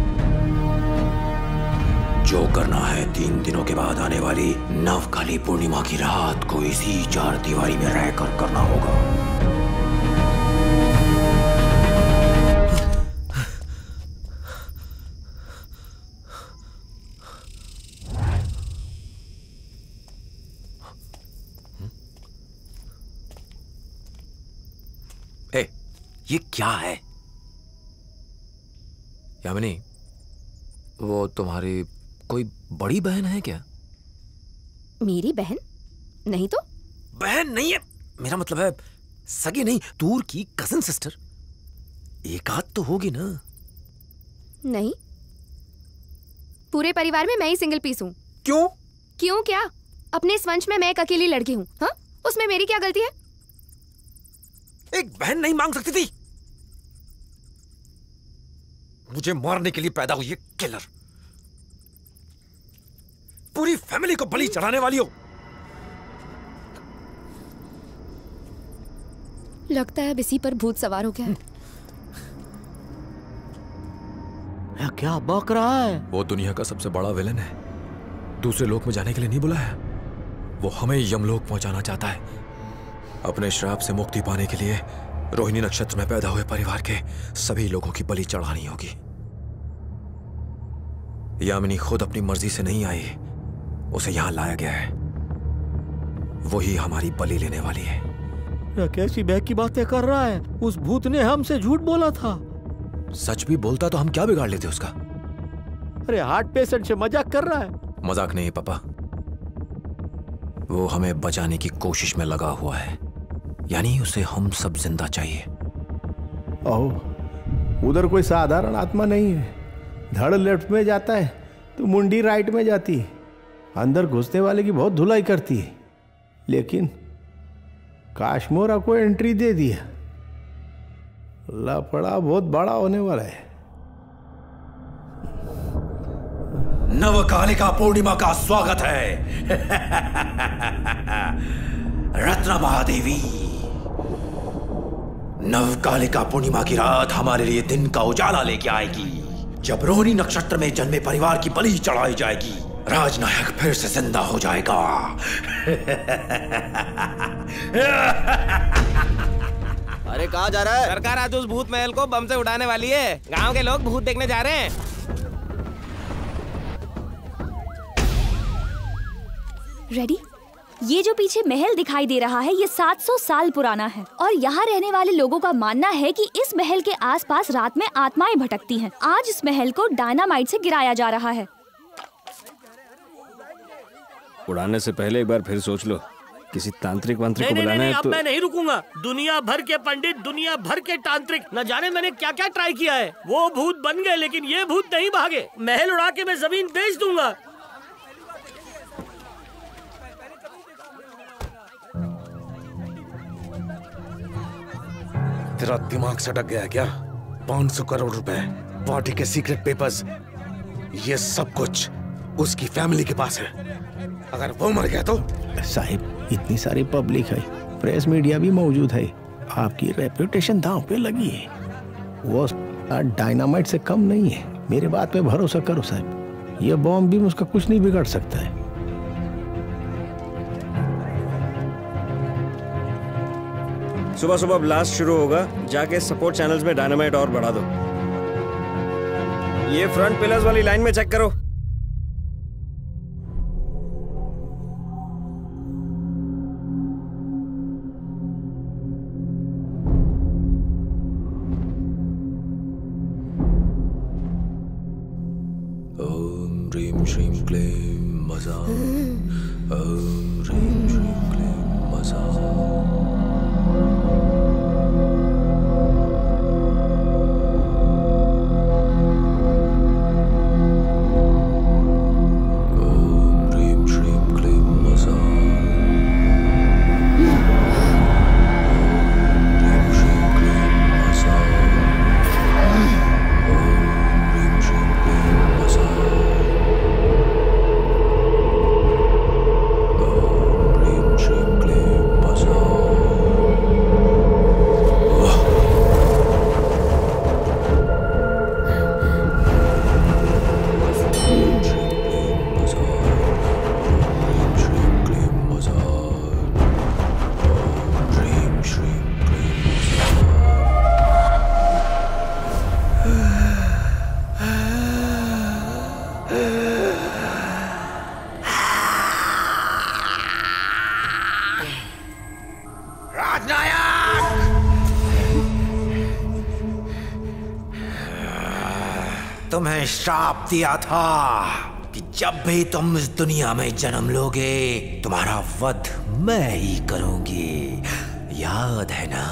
जो करना है 3 दिनों के बाद आने वाली नवकाली पूर्णिमा की रात को इसी 4 दीवारी में रहकर करना होगा। ये क्या है? यामिनी, वो तुम्हारी कोई बड़ी बहन है क्या? मेरी बहन? नहीं तो। बहन नहीं है, मेरा मतलब है सगी नहीं, दूर की कजिन सिस्टर। एक आध तो होगी ना? नहीं, पूरे परिवार में मैं ही सिंगल पीस हूँ। क्यों? क्यों क्या? अपने इस वंश में मैं एक अकेली लड़की हूँ। हाँ, उसमें मेरी क्या गलती है? एक बहन नहीं मांग सकती थी? मुझे मारने के लिए पैदा हुई है किलर। पूरी फैमिली को बलि चढ़ाने वाली हो। लगता है अब इसी पर भूत सवार हो गया है। क्या बक रहा है? वो दुनिया का सबसे बड़ा विलन है। दूसरे लोक में जाने के लिए नहीं बुलाया, वो हमें यमलोक पहुंचाना चाहता है। अपने श्राप से मुक्ति पाने के लिए रोहिणी नक्षत्र में पैदा हुए परिवार के सभी लोगों की बलि चढ़ानी होगी। यामिनी खुद अपनी मर्जी से नहीं आई, उसे यहां लाया गया है। वही हमारी बलि लेने वाली है। कैसी बहक की बातें कर रहा है? उस भूत ने हमसे झूठ बोला था। सच भी बोलता तो हम क्या बिगाड़ लेते उसका? अरे हार्ट पेशेंट से मजाक कर रहा है। मजाक नहीं पापा, वो हमें बचाने की कोशिश में लगा हुआ है। यानी उसे हम सब जिंदा चाहिए। ओह, उधर कोई साधारण आत्मा नहीं है। धड़ लेफ्ट में जाता है तो मुंडी राइट में जाती है। अंदर घुसने वाले की बहुत धुलाई करती है, लेकिन काश्मोरा को एंट्री दे दिया। लफड़ा बहुत बड़ा होने वाला है। नवकालिका पूर्णिमा का स्वागत है। रत्ना महादेवी, नवकालिका पूर्णिमा की रात हमारे लिए दिन का उजाला लेके आएगी, जब रोहिणी नक्षत्र में जन्मे परिवार की बलि चढ़ाई जाएगी। राजनायक फिर से जिंदा हो जाएगा। अरे कहाँ जा रहा है? सरकार आज उस भूत महल को बम से उड़ाने वाली है। गांव के लोग भूत देखने जा रहे हैं। रेडी? ये जो पीछे महल दिखाई दे रहा है, ये 700 साल पुराना है और यहाँ रहने वाले लोगों का मानना है कि इस महल के आसपास रात में आत्माएं भटकती हैं। आज इस महल को डायनामाइट से गिराया जा रहा है। उड़ाने से पहले एक बार फिर सोच लो। किसी तांत्रिक वांत्रिक को बुलाना है तो। अब मैं नहीं रुकूंगा। दुनिया भर के पंडित, दुनिया भर के तांत्रिक, न जाने मैंने क्या क्या ट्राई किया है। वो भूत बन गए, लेकिन ये भूत नहीं भागे। महल उड़ा के मैं जमीन बेच दूंगा। तेरा दिमाग सटक गया क्या? 500 करोड़ रुपए, पार्टी के सीक्रेट पेपर्स, ये सब कुछ उसकी फैमिली के पास है। अगर वो मर गया तो? साहिब, इतनी सारी पब्लिक है, प्रेस मीडिया भी मौजूद है, आपकी रेपुटेशन दांव पे लगी है। वो डायनामाइट से कम नहीं है। मेरे बात पे भरोसा करो साहब, ये बॉम्ब भी उसका कुछ नहीं बिगाड़ सकता है। सुबह सुबह ब्लास्ट शुरू होगा। जाके सपोर्ट चैनल्स में डायनामाइट और बढ़ा दो। ये फ्रंट पिलर्स वाली लाइन में चेक करो। ओम ह्रीम श्रीम क्लीम मजा। ओम ह्रीम श्रीम क्लीम मजा। तुम्हें श्राप दिया था कि जब भी तुम इस दुनिया में जन्म लोगे तुम्हारा वध मैं ही करूंगी, याद है ना?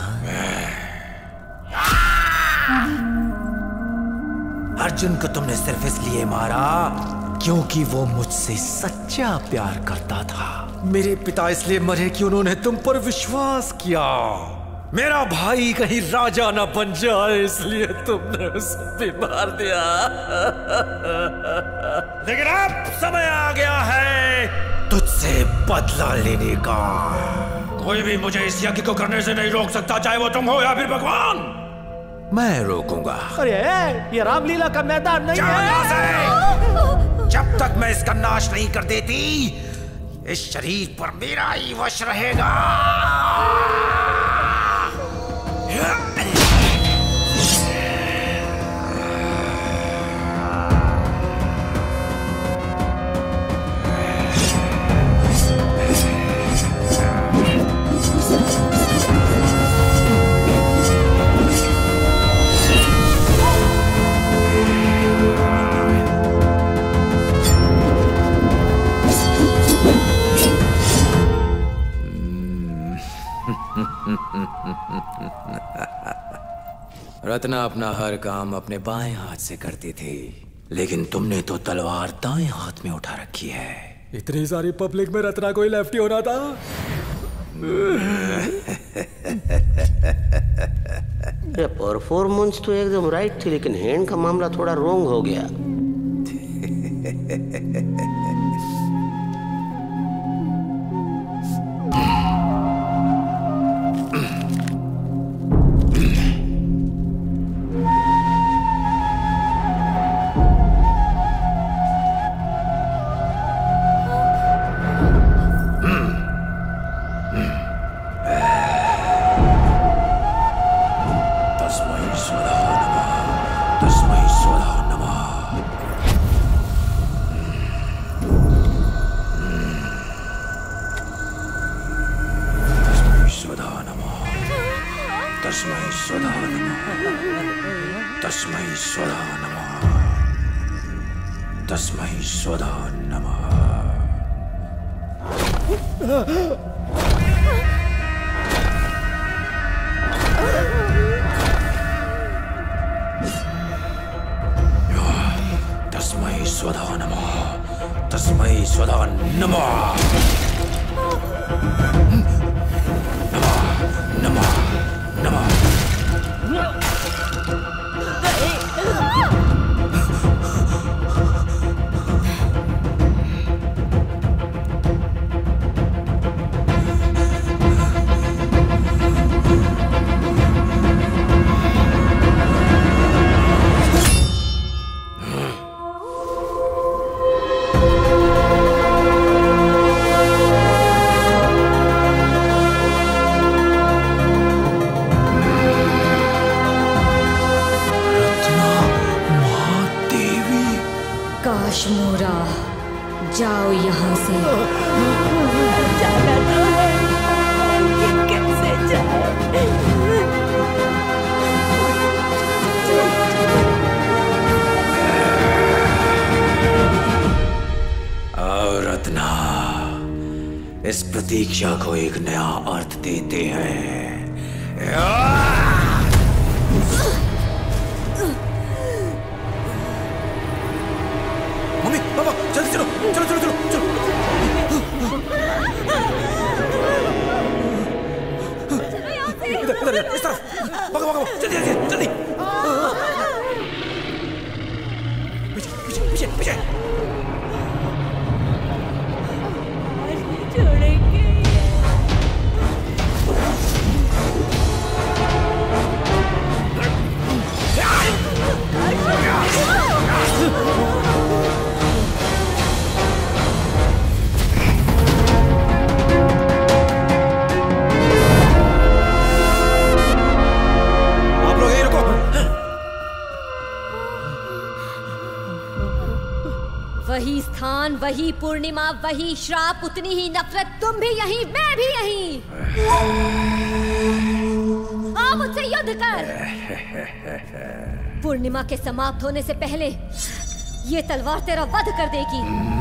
अर्जुन को तुमने सिर्फ इसलिए मारा क्योंकि वो मुझसे सच्चा प्यार करता था। मेरे पिता इसलिए मरे कि उन्होंने तुम पर विश्वास किया। मेरा भाई कहीं राजा न बन जाए इसलिए तुमने उसे भी मार दिया। लेकिन अब समय आ गया है तुझसे बदला लेने का। कोई भी मुझे इस यज्ञ को करने से नहीं रोक सकता, चाहे वो तुम हो या फिर भगवान। मैं रोकूंगा। अरे ये रामलीला का मैदान नहीं है। जब तक मैं इसका नाश नहीं कर देती इस शरीर पर मेरा ही वश रहेगा। रत्ना अपना हर काम अपने बाएं हाथ से करती थी, लेकिन तुमने तो तलवार दाएं हाथ में उठा रखी है। इतनी सारी पब्लिक में रत्ना को ही लेफ्टी होना था। ये परफॉर्मेंस तो एकदम राइट थी, लेकिन हैंड का मामला थोड़ा रॉन्ग हो गया। इस प्रतीक्षा को एक नया अर्थ देते हैं। मम्मी पापा जल्दी चलो चलो चलो चलो चलो। इधर इधर इस तरफ भागो भागो जल्दी जल्दी जल्दी। पीछे पीछे पीछे पीछे। वही स्थान, वही पूर्णिमा, वही श्राप, उतनी ही नफरत। तुम भी यहीं, मैं भी यहीं। आ मुझसे युद्ध कर। पूर्णिमा के समाप्त होने से पहले ये तलवार तेरा वध कर देगी।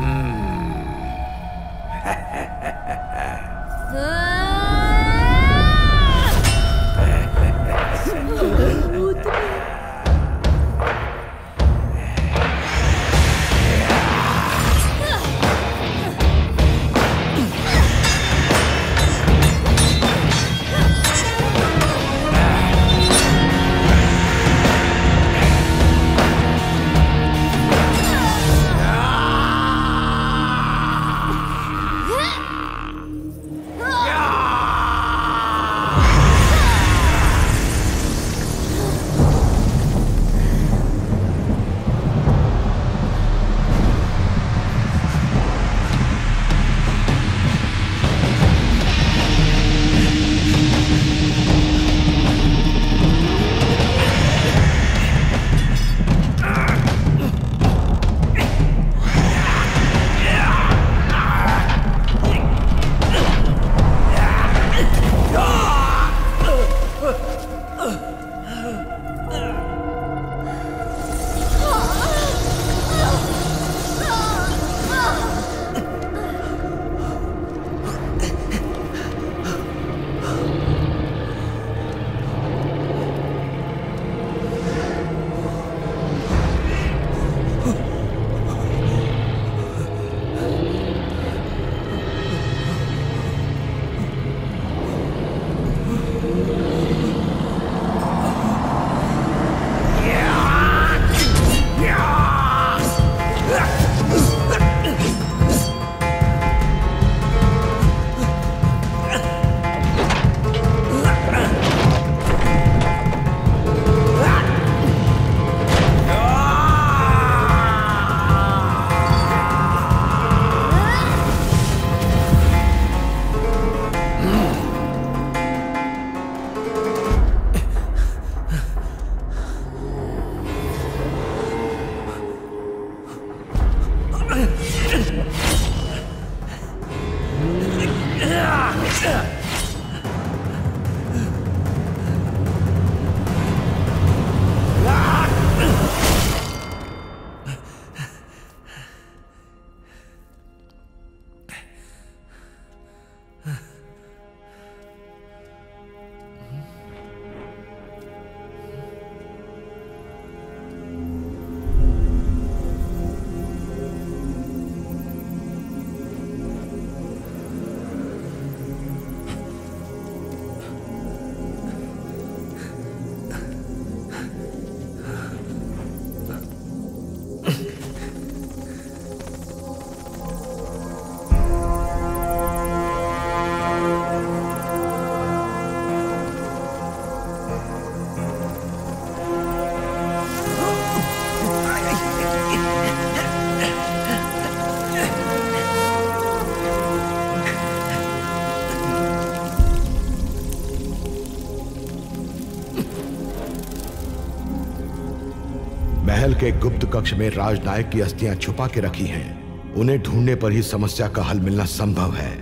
महल के गुप्त कक्ष में राजनायक की अस्थियां छुपा के रखी हैं। उन्हें ढूंढने पर ही समस्या का हल मिलना संभव है।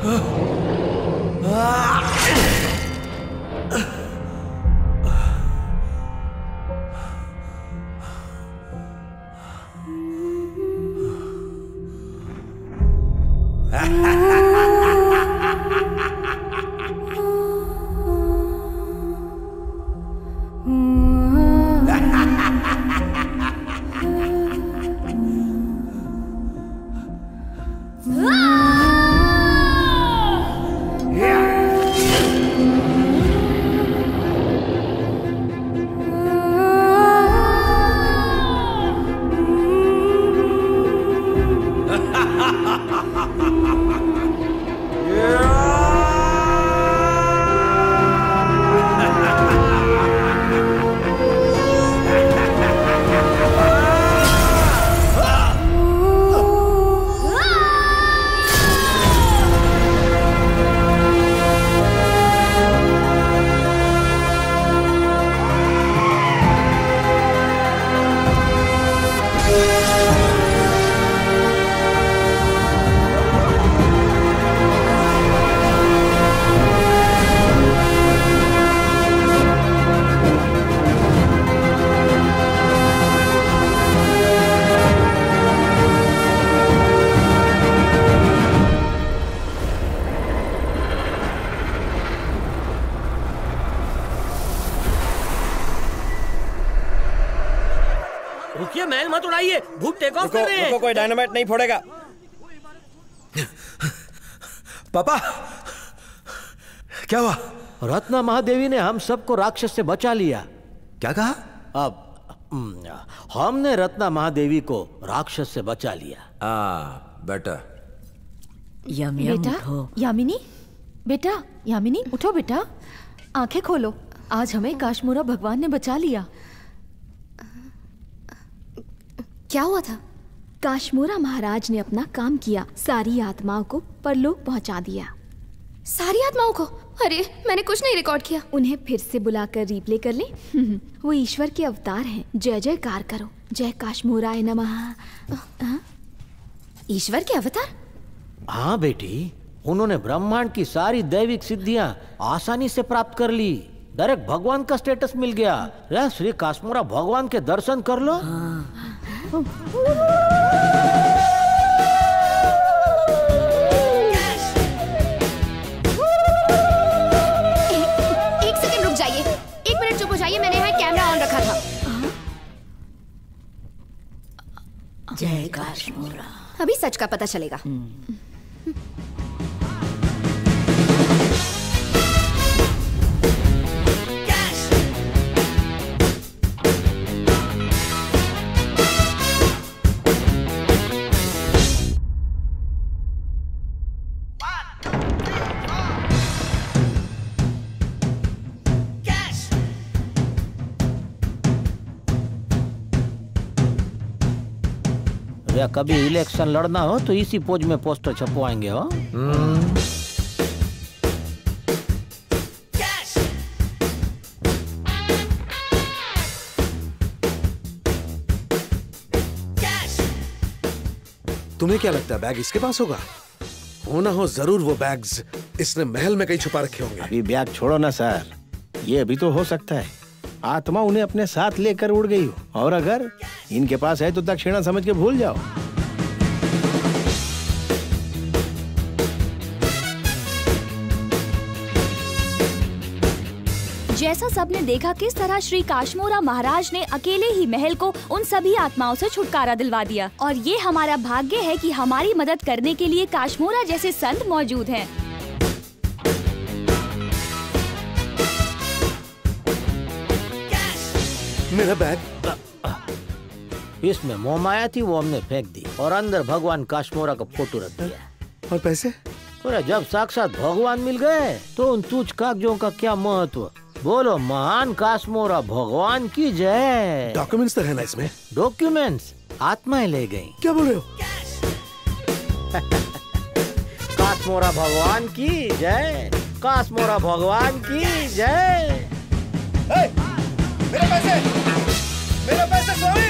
रुकिए, महल मत उड़ाइए, भूत टेक ऑफ कर रहे हैं। कोई डायनामाइट नहीं फोड़ेगा। पापा, क्या हुआ? रत्ना महादेवी ने हम सबको राक्षस से बचा लिया। क्या कहा? अब हमने रत्ना महादेवी को राक्षस से बचा लिया। बेटा बेटा यामिनी, बेटा यामिनी उठो बेटा, आंखें खोलो। आज हमें काशमोरा भगवान ने बचा लिया। क्या हुआ था? काशमोरा महाराज ने अपना काम किया, सारी आत्माओं को परलोक पहुंचा दिया। सारी आत्माओं को? अरे मैंने कुछ नहीं रिकॉर्ड किया। उन्हें फिर से बुलाकर रिप्ले कर ले। वो ईश्वर के अवतार हैं। जय जयकार करो, जय काशमोराय नमः। ईश्वर के अवतार? हाँ बेटी, उन्होंने ब्रह्मांड की सारी दैविक सिद्धियां आसानी से प्राप्त कर ली। डायरेक्ट भगवान का स्टेटस मिल गया। श्री काशमोरा भगवान के दर्शन कर लो। एक सेकंड रुक जाइए, 1 मिनट चुप हो जाइए, मैंने यहाँ कैमरा ऑन रखा था। जय काशमोरा। अभी सच का पता चलेगा। या कभी इलेक्शन लड़ना हो तो इसी पोज में पोस्टर छपवाएंगे हो। तुम्हें क्या लगता है बैग इसके पास होगा? होना हो जरूर वो बैग्स इसने महल में कहीं छुपा रखे होंगे। अभी बैग छोड़ो ना सर, ये अभी तो हो सकता है आत्मा उन्हें अपने साथ लेकर उड़ गई हो, और अगर इनके पास है तो दक्षिणा समझ के भूल जाओ। जैसा सबने देखा किस तरह श्री काशमोरा महाराज ने अकेले ही महल को उन सभी आत्माओं से छुटकारा दिलवा दिया, और ये हमारा भाग्य है कि हमारी मदद करने के लिए काशमोरा जैसे संत मौजूद हैं। मेरा बैग इसमें मोमाया थी, वो हमने फेंक दी, और अंदर भगवान काशमोरा का फोटो रख दिया। और पैसे? अरे जब साक्षात भगवान मिल गए तो उन तुच्छ कागजों का क्या महत्व। बोलो महान काशमोरा भगवान की जय। डॉक्यूमेंट्स तो है ना इसमें? डॉक्यूमेंट्स आत्माएं ले गई। क्या बोल रहे हो? काशमोरा भगवान की जय, काशमोरा भगवान की जय। मेरे पैसे स्वामी!